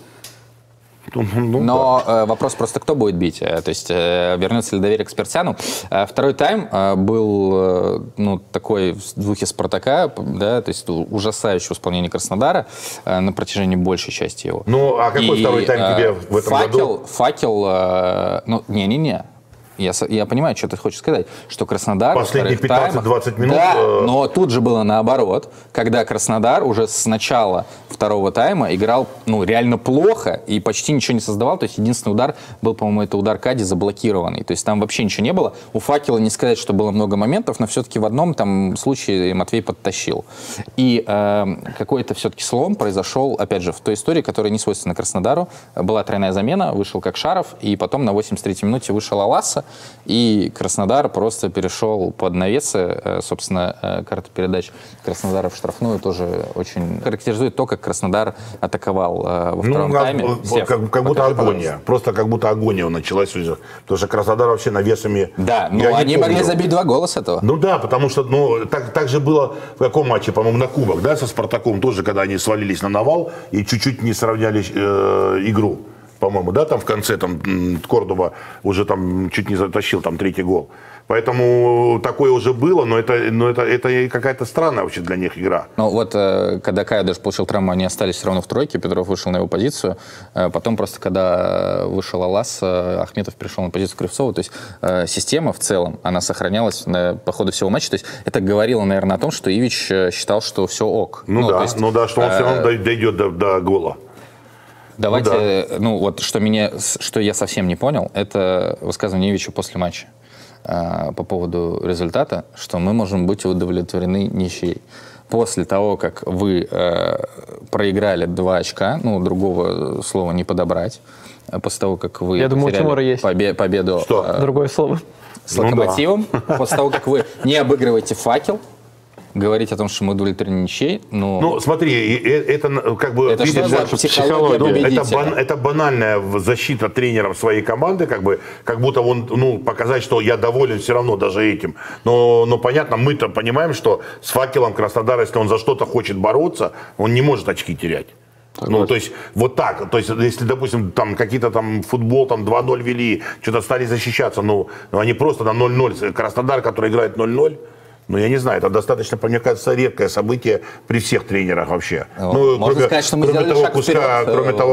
Но вопрос просто, кто будет бить? То есть вернется ли доверие к Спиртяну? Второй тайм был такой в духе Спартака, да, то есть ужасающее исполнение Краснодара на протяжении большей части его. Ну, а какой второй тайм тебе в этом году? Факел, не-не-не. Я понимаю, что ты хочешь сказать, что Краснодар... Последние 15-20 минут... Да, но тут же было наоборот, когда Краснодар уже с начала второго тайма играл реально плохо и почти ничего не создавал. То есть единственный удар был, по-моему, это удар Кади заблокированный. То есть там вообще ничего не было. У Факела не сказать, что было много моментов, но все-таки в одном там случае Матвей подтащил. И какой-то все-таки слом произошел, опять же, в той истории, которая не свойственна Краснодару. Была тройная замена, вышел Кокшаров, и потом на 83-й минуте вышел Аласа. и Краснодар просто перешел под навесы. Собственно, карта передач Краснодара в штрафную тоже очень характеризует то, как Краснодар атаковал во втором тайме. Как будто агония. Просто как будто агония началась уже. Потому что Краснодар вообще навесами... Да, но они могли забить 2 гола с этого. Ну да, потому что так же было в каком матче, по-моему, на Кубок, да, со Спартаком тоже, когда они свалились на навал и чуть-чуть не сравняли игру. По-моему, да, там в конце там Кордоба уже там чуть не затащил там 3-й гол. Поэтому такое уже было, но это какая-то странная вообще для них игра. Ну вот, когда Кайдыш получил травму, они остались все равно в тройке, Петров вышел на его позицию. Потом просто, когда вышел Алас, Ахметов перешел на позицию Кривцова. То есть система в целом, она сохранялась по ходу всего матча. То есть это говорило, наверное, о том, что Ивич считал, что все ок. Ну да, есть, что он все равно дойдет до гола. Давайте, что я совсем не понял, это высказывание Ивича после матча по поводу результата, что мы можем быть удовлетворены ничьей. После того, как вы проиграли 2 очка, другого слова не подобрать, после того, как вы потеряли победу другое слово. С Локомотивом, после того, как вы не обыгрываете «Факел», говорить о том, что мы удовлетворены ничьей, Ну, смотри, это как бы... Это видишь, что за психология? Это банальная защита тренером своей команды, как будто он, показать, что я доволен все равно даже этим. Но понятно, мы-то понимаем, что с «Факелом» Краснодар, если он за что-то хочет бороться, он не может очки терять. То есть, вот так. То есть, если, допустим, там какие-то там футбол там 2-0 вели, что-то стали защищаться, они просто на 0-0. Краснодар, который играет 0-0, я не знаю, это достаточно, мне кажется, редкое событие при всех тренерах вообще. Можно сказать, что мы сделали шаг вперед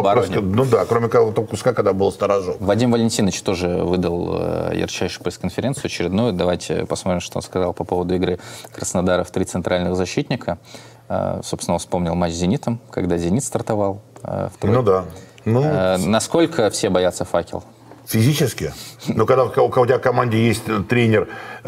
кроме того куска, когда был Сторожок. Вадим Валентинович тоже выдал ярчайшую пресс-конференцию очередную. Давайте посмотрим, что он сказал по поводу игры Краснодара в 3 центральных защитника. Собственно, он вспомнил матч с «Зенитом», когда «Зенит» стартовал в тройке. Насколько все боятся «Факел»? Физически. Но когда у тебя в команде есть тренер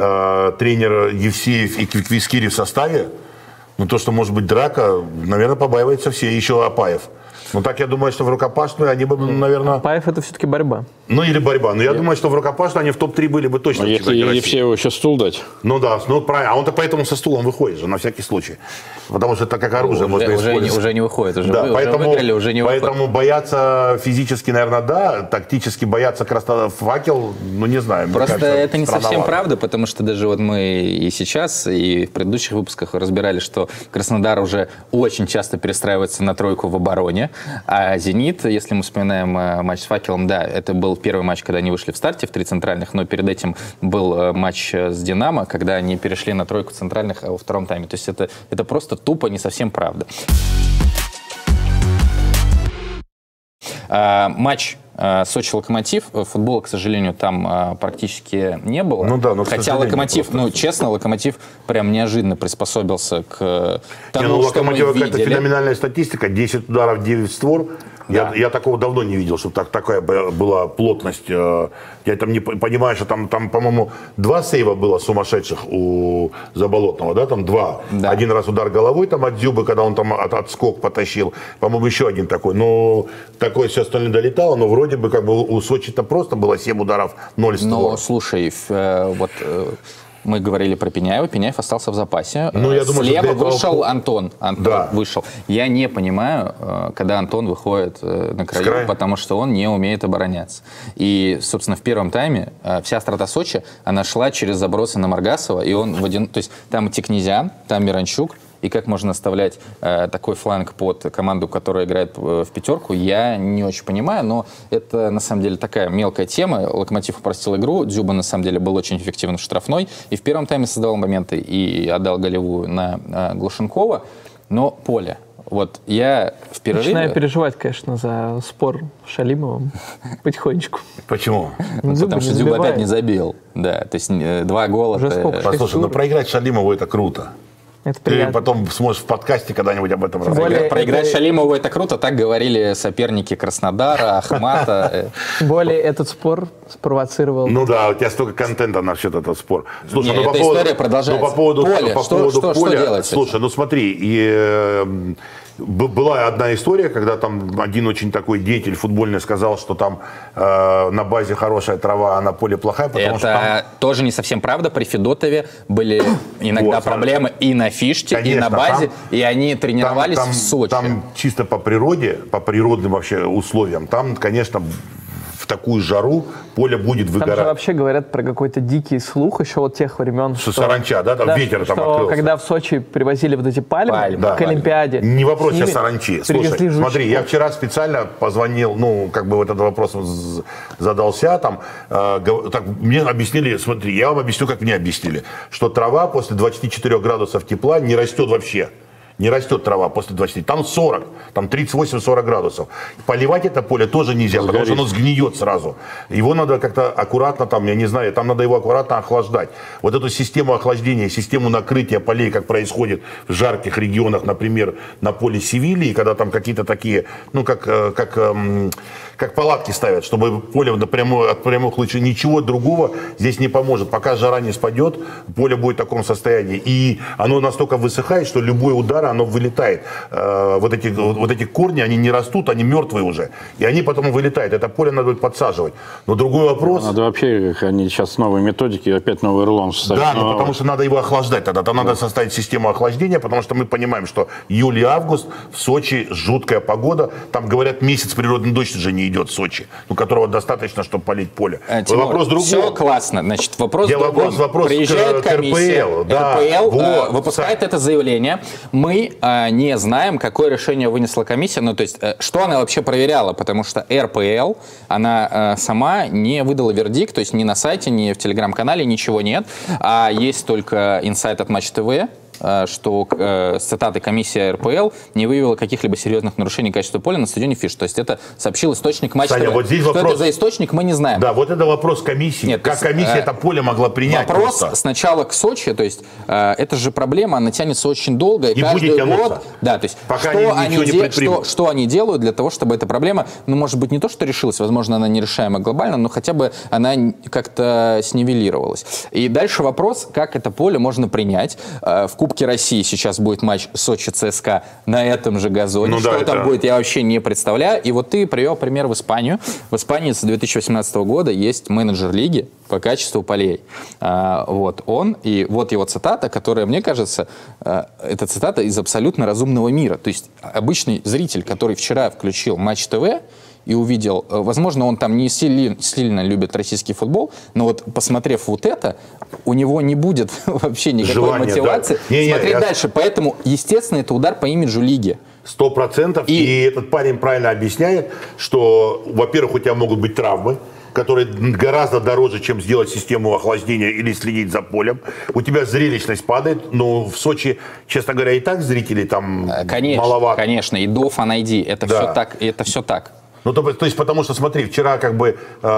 Евсеев и Квискири в составе, то, что может быть драка, наверное, побаиваются все, еще Апаев. Так я думаю, что в рукопашную они бы, наверное... Апаев — это все-таки борьба. Или борьба. Но я думаю, что в рукопашную они в топ-3 были бы точно. Если Евсееву еще стул дать? Правильно. А он-то поэтому со стулом выходит же, на всякий случай. Потому что это как оружие можно использовать. Уже не выходит. Уже выиграли, уже не выходит. Поэтому бояться физически, наверное, да. Тактически бояться «Факел», не знаю. Просто это не совсем правда, потому что даже вот мы и сейчас, и в предыдущих выпусках разбирали, что Краснодар уже очень часто перестраивается на тройку в обороне. А «Зенит», если мы вспоминаем матч с «Факелом», да, это был первый матч, когда они вышли в старте в 3 центральных, но перед этим был матч с «Динамо», когда они перешли на тройку центральных во втором тайме. То есть это просто тупо не совсем правда. Матч Сочи-Локомотив. Футбола, к сожалению, там практически не было. Хотя Локомотив, честно, Локомотив прям неожиданно приспособился к тому, что мы видели. Какая-то феноменальная статистика. 10 ударов, 9 в створ. Да. Я такого давно не видел, чтобы такая была плотность. Я там не понимаю, что там по-моему, 2 сейва было сумасшедших у Заболотного, да, там 2. Да. Один раз удар головой там от Дзюбы, когда он там отскок потащил. По-моему, еще один такой. Такой все остальное долетало, но вроде бы как бы у Сочи-то просто было 7 ударов, 0 створ. Но, слушай, мы говорили про Пеняева. Пеняев остался в запасе. Я думаю, слева вышел Антон. Вышел. Я не понимаю, когда Антон выходит на краю, потому что он не умеет обороняться. И, собственно, в первом тайме вся острота Сочи, она шла через забросы на Маргасова, и он то есть там Тикнезиан, там Миранчук. И как можно оставлять такой фланг под команду, которая играет в пятерку, я не очень понимаю, но это на самом деле такая мелкая тема. Локомотив упростил игру, Дзюба на самом деле был очень эффективен в штрафной, и в первом тайме создавал моменты и отдал голевую на Глушенкова, но поле. Вот я в перерыве... Начинаю переживать, конечно, за спор с Шалимовым потихонечку. Почему? Потому что Дзюба опять не забил. Да, то есть 2 гола. Уже сколько? Послушай, проиграть Шалимову — это круто. Ты потом сможешь в подкасте когда-нибудь об этом рассказать. Проиграть Шалимову — это круто. Так говорили соперники Краснодара, Ахмата. Тем более этот спор спровоцировал... У тебя столько контента на счет этого спора. Слушай, история продолжается. По поводу Поля, что делать? Слушай, смотри, Была одна история, когда там один очень такой деятель футбольный сказал, что там на базе хорошая трава, а на поле плохая, потому что там... тоже не совсем правда. При Федотове были иногда проблемы и на Фиште, конечно, и на базе, и они тренировались в Сочи. Там чисто по природе, по природным вообще условиям, там, конечно, в такую жару поле будет выгорать. Там же вообще говорят про какой-то дикий слух еще вот тех времен, что саранча, да, там ветер там открылся. Когда в Сочи привозили вот эти пальмы к Олимпиаде. Не вопрос сейчас саранчи. Слушай, смотри, я вчера специально позвонил, ну, как бы вот этот вопрос задался, там, так, мне объяснили, смотри, я вам объясню, как мне объяснили, что трава после 24 градусов тепла не растет вообще. Не растет трава после 20, там 40, там 38-40 градусов. Поливать это поле тоже нельзя, потому что оно сгниет сразу. Его надо как-то аккуратно, там, я не знаю, там надо его аккуратно охлаждать. Вот эту систему охлаждения, систему накрытия полей, как происходит в жарких регионах, например, на поле Севильи, когда там какие-то такие, ну, как палатки ставят, чтобы поле от прямых лучей, ничего другого здесь не поможет. Пока жара не спадет, поле будет в таком состоянии. И оно настолько высыхает, что любой удар, оно вылетает. Вот эти корни, они не растут, они мертвые уже. И они потом вылетают. Это поле надо будет подсаживать. Но другой вопрос... Надо вообще, как они сейчас новые методики, опять новый рулон составить. Да, но потому что надо его охлаждать тогда. Там надо составить систему охлаждения, потому что мы понимаем, что июль и август в Сочи жуткая погода. Там, говорят, месяц природный дождь уже не идет в Сочи, ну, которого достаточно, чтобы полить поле. Тимур, вопрос другой. Все классно. Значит, вопрос другой. Приезжает комиссия, РПЛ, да, вот, выпускает это заявление. Мы не знаем, какое решение вынесла комиссия, ну, то есть, что она вообще проверяла, потому что РПЛ, она сама не выдала вердикт, то есть ни на сайте, ни в телеграм-канале ничего нет, а есть только инсайт от Матч ТВ, что с цитаты комиссия РПЛ не выявила каких-либо серьезных нарушений качества поля на стадионе Фиш. То есть это сообщил источник Матч ТВ. Вот здесь что вопрос... это за источник, мы не знаем. Да, вот это вопрос комиссии. Нет, как комиссия это поле могла принять? Вопрос просто сначала к Сочи, то есть это же проблема, она тянется очень долго. И каждый год, да, то есть пока что они делают для того, чтобы эта проблема, ну, может быть, не то, что решилась, возможно, она нерешаема глобально, но хотя бы она как-то снивелировалась. И дальше вопрос, как это поле можно принять. В Кубке России сейчас будет матч Сочи-ЦСКА на этом же газоне. Ну, что там будет, я вообще не представляю. И вот ты привел пример в Испанию. В Испании с 2018 года есть менеджер лиги по качеству полей. Вот он, и вот его цитата, которая, мне кажется, это цитата из абсолютно разумного мира. То есть обычный зритель, который вчера включил Матч ТВ, и увидел, возможно, он там не сильно любит российский футбол, но вот посмотрев вот это, у него не будет вообще никакой мотивации смотреть дальше. Поэтому, естественно, это удар по имиджу лиги. 100%. И этот парень правильно объясняет, что, во-первых, у тебя могут быть травмы, которые гораздо дороже, чем сделать систему охлаждения или следить за полем. У тебя зрелищность падает, но в Сочи, честно говоря, и так зрителей там маловато. Конечно, и до Фан-ID, это все так. Ну, то есть, потому что, смотри, вчера как бы,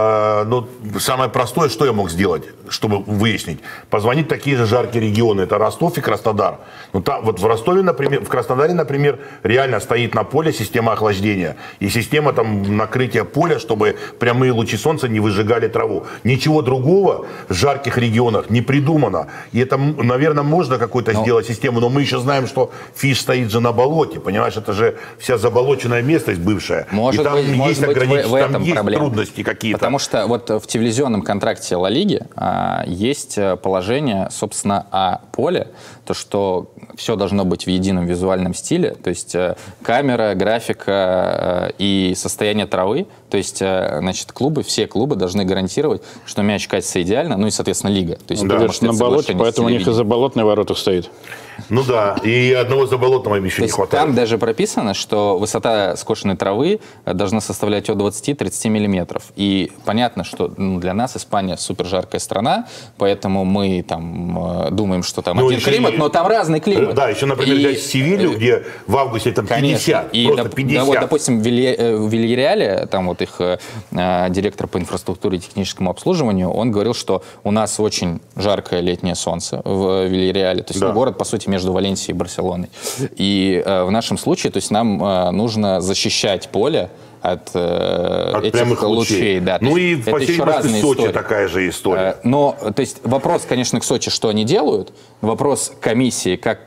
ну, самое простое, что я мог сделать, чтобы выяснить, позвонить в такие же жаркие регионы, это Ростов и Краснодар. Ну, там, вот в Ростове, например, в Краснодаре, например, реально стоит на поле система охлаждения и система там накрытия поля, чтобы прямые лучи солнца не выжигали траву. Ничего другого в жарких регионах не придумано. И это, наверное, можно какую-то сделать систему, но мы еще знаем, что Фиш стоит же на болоте, понимаешь, это же вся заболоченная местность бывшая. Может быть, есть в этом там есть проблема. Трудности какие-то. Потому что вот в телевизионном контракте Ла Лиги есть положение, собственно, о поле, то, что все должно быть в едином визуальном стиле, то есть камера, графика и состояние травы, то есть, значит, все клубы должны гарантировать, что мяч катится идеально, ну и, соответственно, лига. То есть, да, на болоте, поэтому у них и заболотный воротах стоит. Ну да, и одного заболотного еще не хватает. Там даже прописано, что высота скошенной травы должна составлять от 20-30 миллиметров. И понятно, что для нас Испания супер жаркая страна, поэтому мы там думаем, что там один климат, но там разный климат. Да, еще, например, взять Севилью, где в августе там 50, и просто 50. Да, вот, допустим, в Вильяреале, там вот их директор по инфраструктуре и техническому обслуживанию, он говорил, что у нас очень жаркое летнее солнце в Вильяреале. То есть город, по сути, между Валенсией и Барселоной. И в нашем случае, то есть нам нужно защищать поле от этих прямых лучей. Да. Ну и по всей Сочи истории. Такая же история. Но, то есть вопрос, конечно, к Сочи, что они делают, вопрос комиссии, как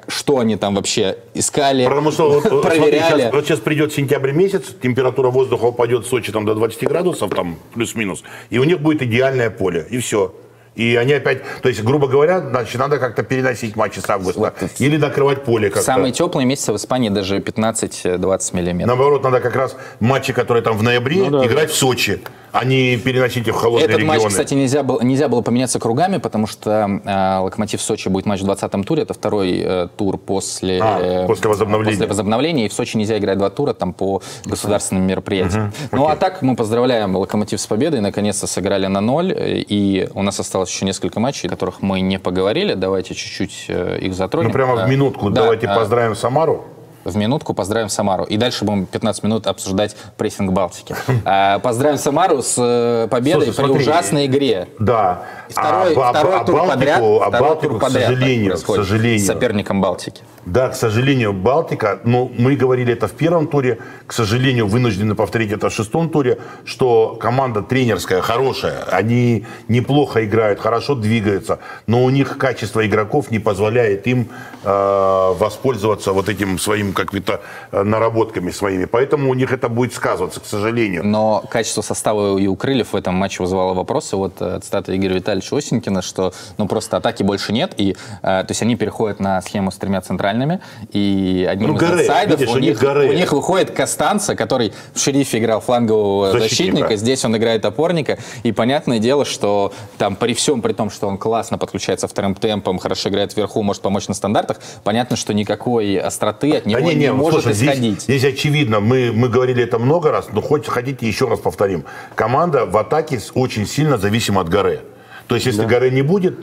что они там вообще искали, Потому что проверяли. вот сейчас придет сентябрь месяц, температура воздуха упадет в Сочи там, до 20 градусов, там, плюс-минус, и у них будет идеальное поле, и все. И они опять, то есть, грубо говоря, значит, надо как-то переносить матчи с августа. Или накрывать поле как-то. Самые теплые месяцы в Испании даже 15-20 миллиметров. Наоборот, надо как раз матчи, которые там в ноябре, играть в Сочи, а не переносить их в холодные Этот регионы. матч, кстати, нельзя было поменяться кругами, потому что Локомотив Сочи будет матч в 20-м туре. Это второй тур после возобновления. И в Сочи нельзя играть 2 тура там по государственным мероприятиям. Ну а так мы поздравляем Локомотив с победой. Наконец-то сыграли на 0. И у нас осталось еще несколько матчей, о которых мы не поговорили. Давайте чуть-чуть их затронем. Ну прямо в минутку давайте поздравим Самару. В минутку поздравим Самару. И дальше будем 15 минут обсуждать прессинг Балтики. Поздравим Самару с победой при ужасной игре. Да. Второй тур подряд, к сожалению, с соперником Балтики. Да, к сожалению, Балтика, ну, мы говорили это в первом туре, к сожалению, вынуждены повторить это в 6-м туре, что команда тренерская, хорошая, они неплохо играют, хорошо двигаются, но у них качество игроков не позволяет им воспользоваться вот этим своим какими-то наработками своими, поэтому у них это будет сказываться, к сожалению. Но качество состава и у Крыльев в этом матче вызывало вопросы. Вот цитата Игоря Витальевича Осенькина, что ну, просто атаки больше нет, и то есть они переходят на схему с 3 центральными, и одним из инсайдов у них выходит Костанца, который в Шерифе играл флангового защитника, здесь он играет опорника, и понятное дело, что там при всем при том, что он классно подключается вторым темпом, хорошо играет вверху, может помочь на стандартах, понятно, что никакой остроты от него не может исходить. Здесь очевидно, мы говорили это много раз, но хоть хотите еще раз повторим. Команда в атаке очень сильно зависима от Горы. То есть, если Горы не будет,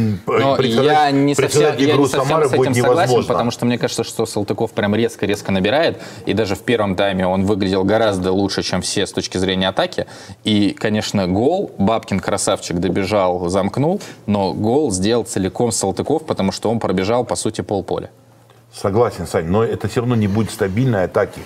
я не совсем Самары с этим будет согласен, невозможно. потому что мне кажется, что Салтыков прям резко-резко набирает, и даже в первом тайме он выглядел гораздо лучше, чем все с точки зрения атаки. И, конечно, гол, Бабкин красавчик добежал, замкнул, но гол сделал целиком Салтыков, потому что он пробежал, по сути, полполя. Согласен, Сань, но это все равно не будет стабильной атаки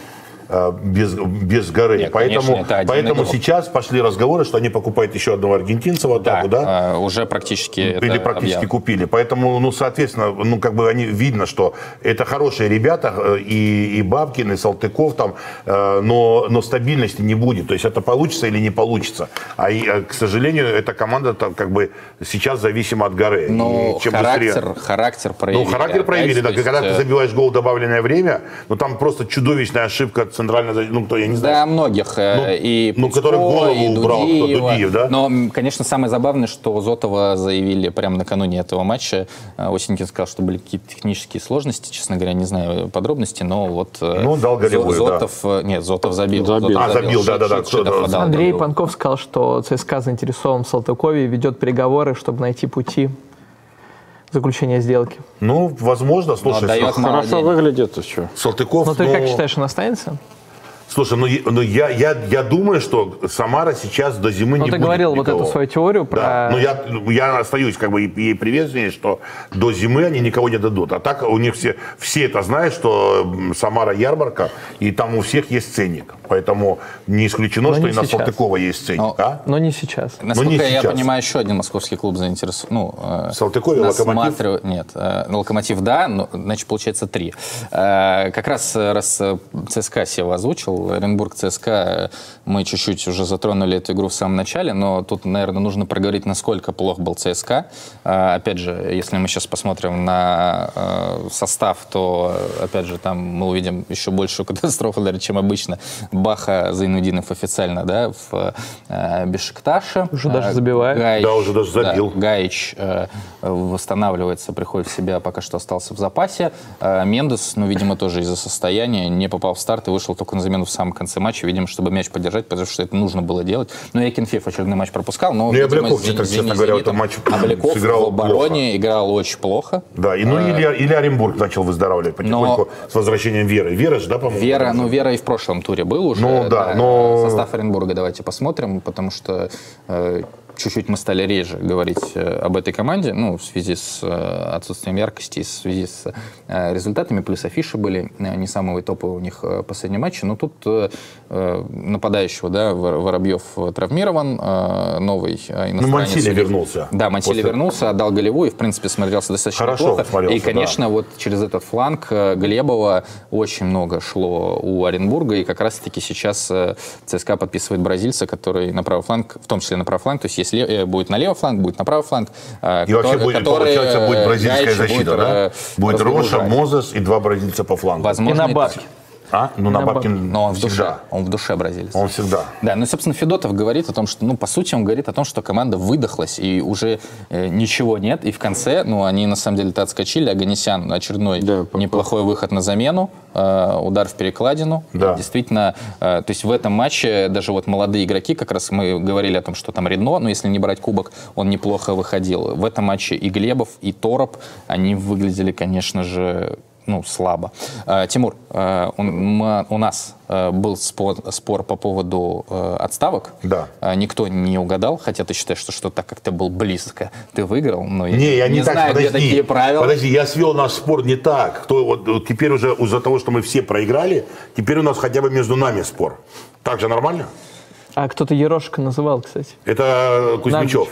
без Горы. Нет, поэтому конечно, сейчас пошли разговоры, что они покупают еще одного аргентинца в атаку, да? Уже практически или практически купили. Поэтому, ну, соответственно, ну, как бы они видно, что это хорошие ребята, и Бабкин, и Салтыков там, но стабильности не будет. То есть это получится или не получится. К сожалению, эта команда там, как бы сейчас зависима от Горы. Но характер проявили. Ну, характер проявили, да. Когда ты забиваешь гол в добавленное время, ну, там просто чудовищная ошибка центральная, ну, кто, я не знаю. Да, многих. И который голову убрал, кто Дудиев, да? Но, конечно, самое забавное, что Зотова заявили прямо накануне этого матча. Осенькин сказал, что были какие-то технические сложности, честно говоря, не знаю подробностей, но вот дал голевую, Зотов, да. Нет, Зотов забил. Забил, да. Андрей Панков сказал, что ЦСКА заинтересован в Салтыкове и ведет переговоры, чтобы найти пути заключения сделки. Ну, возможно, слушай, хорошо выглядит еще. Салтыков. Ну, ты как считаешь, он останется? Слушай, ну я думаю, что Самара сейчас до зимы не будет. Ну, ты говорил никого. вот эту свою теорию про... Да, но я остаюсь как бы ей приверженец, что до зимы они никого не дадут. А так у них все это знают, что Самара ярмарка, и там у всех есть ценник. Поэтому не исключено, что и на Салтыкова есть ценник. Но не сейчас. Насколько я понимаю, еще один московский клуб заинтересован. Салтыков и Локомотив? Нет, Локомотив, да, но, значит, получается 3. Как раз ЦСКА Сева озвучил, Оренбург, ЦСКА, мы чуть-чуть уже затронули эту игру в самом начале, но тут, наверное, нужно проговорить, насколько плох был ЦСКА. Опять же, если мы сейчас посмотрим на состав, то, опять же, там мы увидим еще большую катастрофу, даже, чем обычно. Баха Зайнудинов официально, да, в Бешикташе. Уже даже забивает. Уже даже забил. Да, Гаич восстанавливается, приходит в себя, пока что остался в запасе. Мендес, ну, видимо, тоже из-за состояния не попал в старт и вышел только на замену в самом конце матча, видимо, чтобы мяч поддержать, потому что это нужно было делать. Ну, и Акинфеев очередной матч пропускал, но, видимо, Обляков, честно говоря, в этом матче Обляков сыграл в обороне играл очень плохо. Да, или Оренбург начал выздоравливать потихоньку с возвращением Веры. Вера же, да, по-моему? Вера и в прошлом туре был уже. Но состав Оренбурга давайте посмотрим, потому что чуть-чуть мы стали реже говорить об этой команде, ну, в связи с отсутствием яркости, в связи с результатами, плюс афиши были не самые топовые у них последние матчи, но тут нападающего, да, Воробьев травмирован, новый иностранец. Ну, Мансили вернулся. Да, Мансили вернулся, отдал голевую и, в принципе, смотрелся достаточно хорошо плохо. И, конечно, вот через этот фланг Глебова очень много шло у Оренбурга, и как раз-таки сейчас ЦСКА подписывает бразильца, который на правый фланг, в том числе на правый фланг, то есть если будет на левый фланг, будет на правый фланг. И вообще будет, получается, будет бразильская защита, да? Будет Роша, Мозес и 2 бразильца по флангу. Возможно, и на Бабкин. Ну, на Бабкин но он всегда. в душе, он в душе бразилец. Он всегда. Да, ну, собственно, Федотов говорит о том, что, ну, по сути, он говорит о том, что команда выдохлась, и уже ничего нет, и в конце, ну, они, на самом деле-то отскочили, Оганесян очередной неплохой выход на замену, удар в перекладину. Да. Действительно, то есть в этом матче даже вот молодые игроки, как раз мы говорили о том, что там Рено, но если не брать кубок, он неплохо выходил. В этом матче и Глебов, и Тороп, они выглядели, конечно же, ну, слабо. Тимур, у нас был спор по поводу отставок. Да. Никто не угадал, хотя ты считаешь, что так как ты был близко, ты выиграл. Но я не так, знаю, где такие правила. Подожди, я свел наш спор не так. Вот теперь уже из-за того, что мы все проиграли, теперь у нас хотя бы между нами спор. Так же нормально? А кто-то Ерошка называл, кстати. Это Кузьмичев.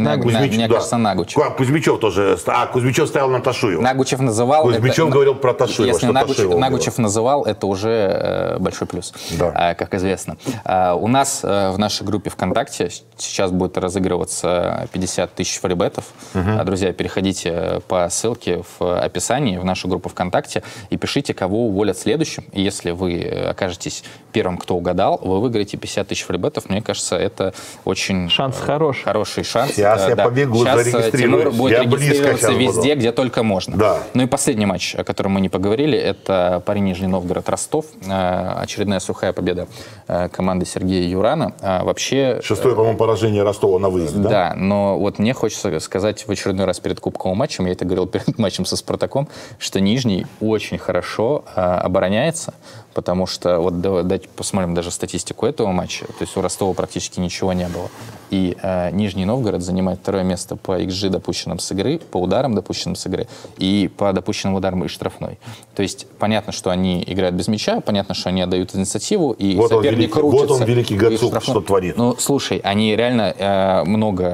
Мне кажется, Нагучев. Кузьмичев тоже. Кузьмичев ставил на Ташуева. Нагучев называл. Кузьмичев говорил про Ташуева. Если Нагучев называл, это уже большой плюс, да. Как известно. У нас в нашей группе ВКонтакте сейчас будет разыгрываться 50 тысяч фрибетов. Друзья, переходите по ссылке в описании в нашу группу ВКонтакте и пишите, кого уволят следующим. И если вы окажетесь первым, кто угадал, вы выиграете 50 тысяч фрибетов. Мне кажется, это очень хороший шанс. Сейчас я побегу, зарегистрируюсь. Тимур будет регистрироваться везде, буду. где только можно. Да. Ну и последний матч, о котором мы не поговорили, это парень Нижний Новгород Ростов. Очередная сухая победа команды Сергея Юрана. Вообще... 6-е, по-моему, поражение Ростова на выезде, да? Да, но вот мне хочется сказать в очередной раз перед кубковым матчем, я это говорил перед матчем со Спартаком, что Нижний очень хорошо обороняется, потому что, вот давайте посмотрим даже статистику этого матча, то есть у Ростова практически ничего не было. И Нижний Новгород занимает 2-е место по XG, допущенным с игры, по ударам, допущенным с игры, и по допущенным ударам и штрафной. То есть понятно, что они играют без мяча, понятно, что они отдают инициативу, и вот соперник крутится. Вот он, великий Гацук, что творит. Ну, слушай, они реально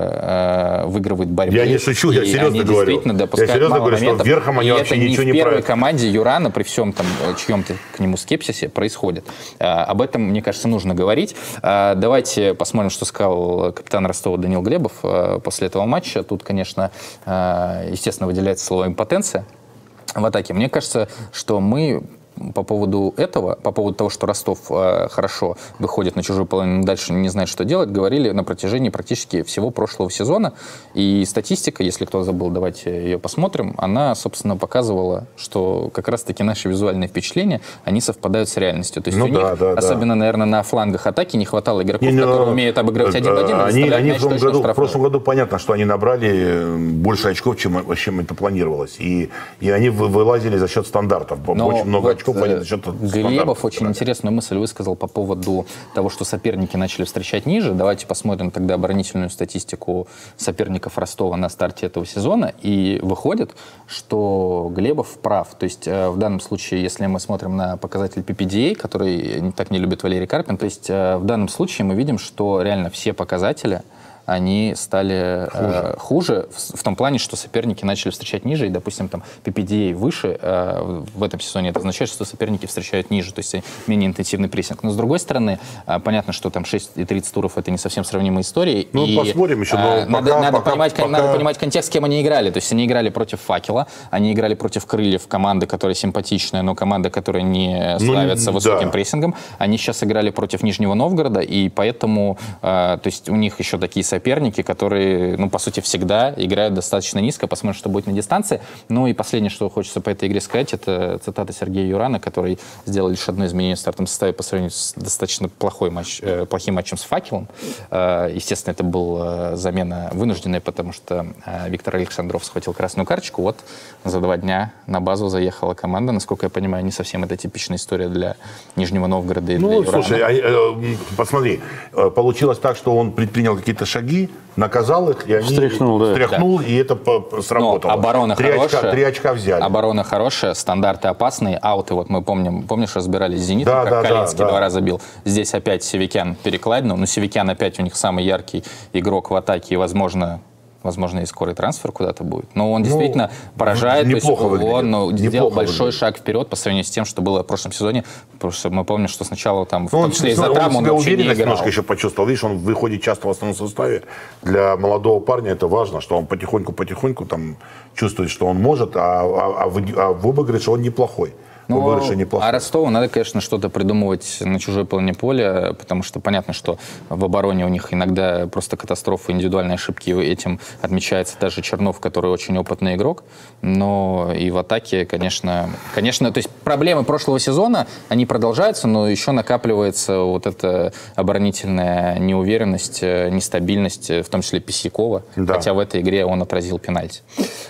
много выигрывают борьбы. Я не шучу, я серьезно говорю. Действительно допускают мало моментов. Что верхом они вообще ничего не в первой правят. команде Юрана, при всем там чьем-то к нему скепсисе, происходит. Об этом, мне кажется, нужно говорить. Давайте посмотрим, что сказал капитан Ростова Данил Глебов после этого матча. Тут, конечно, естественно, выделяется слово «импотенция» в атаке. Мне кажется, что мы по поводу этого, по поводу того, что Ростов хорошо выходит на чужую половину, дальше не знает, что делать, говорили на протяжении практически всего прошлого сезона. И статистика, если кто забыл, давайте ее посмотрим, она, собственно, показывала, что как раз-таки наши визуальные впечатления, они совпадают с реальностью. То есть у них, особенно, наверное, на флангах атаки не хватало игроков, которые умеют обыгрывать один в один. Они в прошлом году, понятно, что они набрали больше очков, чем это планировалось. И они вылазили за счет стандартов. Очень много очков. Глебов очень интересную мысль высказал по поводу того, что соперники начали встречать ниже. Давайте посмотрим тогда оборонительную статистику соперников Ростова на старте этого сезона. И выходит, что Глебов прав. То есть в данном случае, если мы смотрим на показатель PPDA, который так не любит Валерий Карпин, то есть в данном случае мы видим, что реально все показатели они стали хуже в том плане, что соперники начали встречать ниже, и, допустим, там PPDA выше в этом сезоне, это означает, что соперники встречают ниже, то есть менее интенсивный прессинг. Но, с другой стороны, понятно, что там 6,30 туров — это не совсем сравнимые истории. Ну, и посмотрим еще. Надо понимать контекст, с кем они играли. То есть они играли против «Факела», они играли против «Крыльев», команды, которая симпатичная, но команда, которая не славится высоким прессингом. Они сейчас играли против Нижнего Новгорода, и поэтому, то есть у них еще такие соперники, которые, ну, по сути, всегда играют достаточно низко. Посмотрим, что будет на дистанции. Ну и последнее, что хочется по этой игре сказать, это цитата Сергея Юрана, который сделал лишь одно изменение в стартовом составе по сравнению с достаточно плохим матчем с «Факелом». Естественно, это была замена вынужденная, потому что Виктор Александров схватил красную карточку. Вот за 2 дня на базу заехала команда. Насколько я понимаю, не совсем это типичная история для Нижнего Новгорода и для Юрана. Слушай, посмотри, получилось так, что он предпринял какие-то шаги, шаги, наказал их, и они встряхнул, и это сработало. Но оборона хорошая. 3 очка взяли. Оборона хорошая, стандарты опасные, ауты, вот мы помним, помнишь, разбирались с «Зенитом», как Калинский 2 раза бил. Здесь опять Севикян перекладину, но Севикян опять у них самый яркий игрок в атаке, и, возможно, и скорый трансфер куда-то будет. Но он действительно поражает. Неплохо он сделал большой шаг вперед по сравнению с тем, что было в прошлом сезоне. Потому что мы помним, что сначала там, в том числе из-за травм, он вообще не играл. Немножко еще почувствовал. Видишь, он выходит часто в основном составе. Для молодого парня это важно, что он потихоньку там чувствует, что он может, а в обыгрыше он неплохой. А Ростову надо, конечно, что-то придумывать на чужой половине поля, потому что понятно, что в обороне у них иногда просто катастрофы, индивидуальные ошибки. Этим отмечается даже Чернов, который очень опытный игрок. Но и в атаке, конечно, то есть проблемы прошлого сезона, они продолжаются, но еще накапливается вот эта оборонительная неуверенность, нестабильность, в том числе Писякова. Да. Хотя в этой игре он отразил пенальти.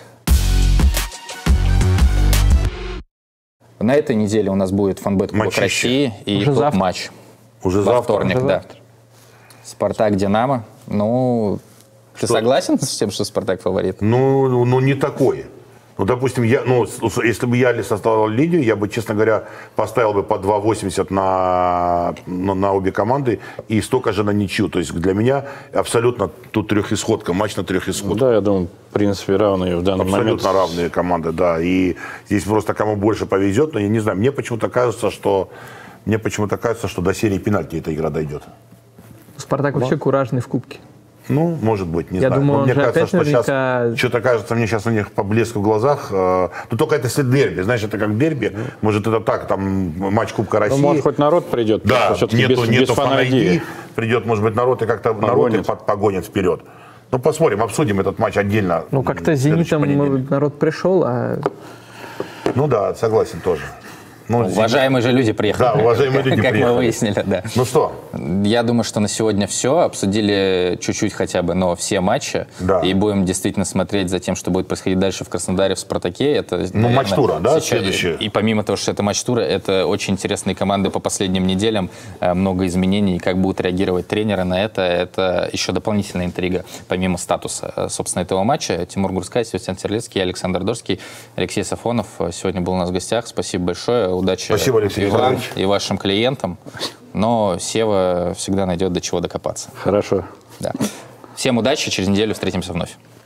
На этой неделе у нас будет фанбет Кубок России и топ-матч. Уже во вторник, да. Спартак-Динамо. Ну, ты согласен с тем, что Спартак фаворит? Ну, не такой. Ну, допустим, если бы я составлял линию, я бы, честно говоря, поставил бы по 2,80 на обе команды и столько же на ничью. То есть для меня абсолютно тут трехисходка, матч на трехисходку. Да, я думаю, в принципе, равные в данный момент. Абсолютно равные команды, да. И здесь просто кому больше повезет, но я не знаю, мне почему-то кажется, что до серии пенальти эта игра дойдет. Спартак вообще куражный в кубке. Ну, может быть, не знаю. Думаю, мне кажется, что сейчас что-то кажется мне сейчас у них по блеску в глазах. Но только это если дерби, знаешь, это как дерби. Может, это так, там матч Кубка России. Ну, может, хоть народ придет. Да, нету фан-айди. Придет, может быть, народ, и как-то народ погонит вперед. Ну, посмотрим, обсудим этот матч отдельно. Ну, как-то с «Зенитом» народ пришел, Ну да, согласен тоже. Ну, уважаемые же люди приехали. Да, уважаемые люди приехали. Как мы выяснили, да. Ну что? Я думаю, что на сегодня все. Обсудили чуть-чуть хотя бы, но все матчи. Да. И будем действительно смотреть за тем, что будет происходить дальше в Краснодаре, в «Спартаке». Это, наверное, матч-тура, да, следующее? И помимо того, что это матч-тура, это очень интересные команды по последним неделям. Много изменений. И как будут реагировать тренеры на это еще дополнительная интрига, помимо статуса, собственно, этого матча. Тимур Гурскай, Себастьян Терлецкий, Александр Дорский, Алексей Сафонов сегодня был у нас в гостях. Спасибо большое. Удачи. Спасибо, Алексей и вам, и вашим клиентам. Но Сева всегда найдет до чего докопаться. Хорошо. Да. Всем удачи. Через неделю встретимся вновь.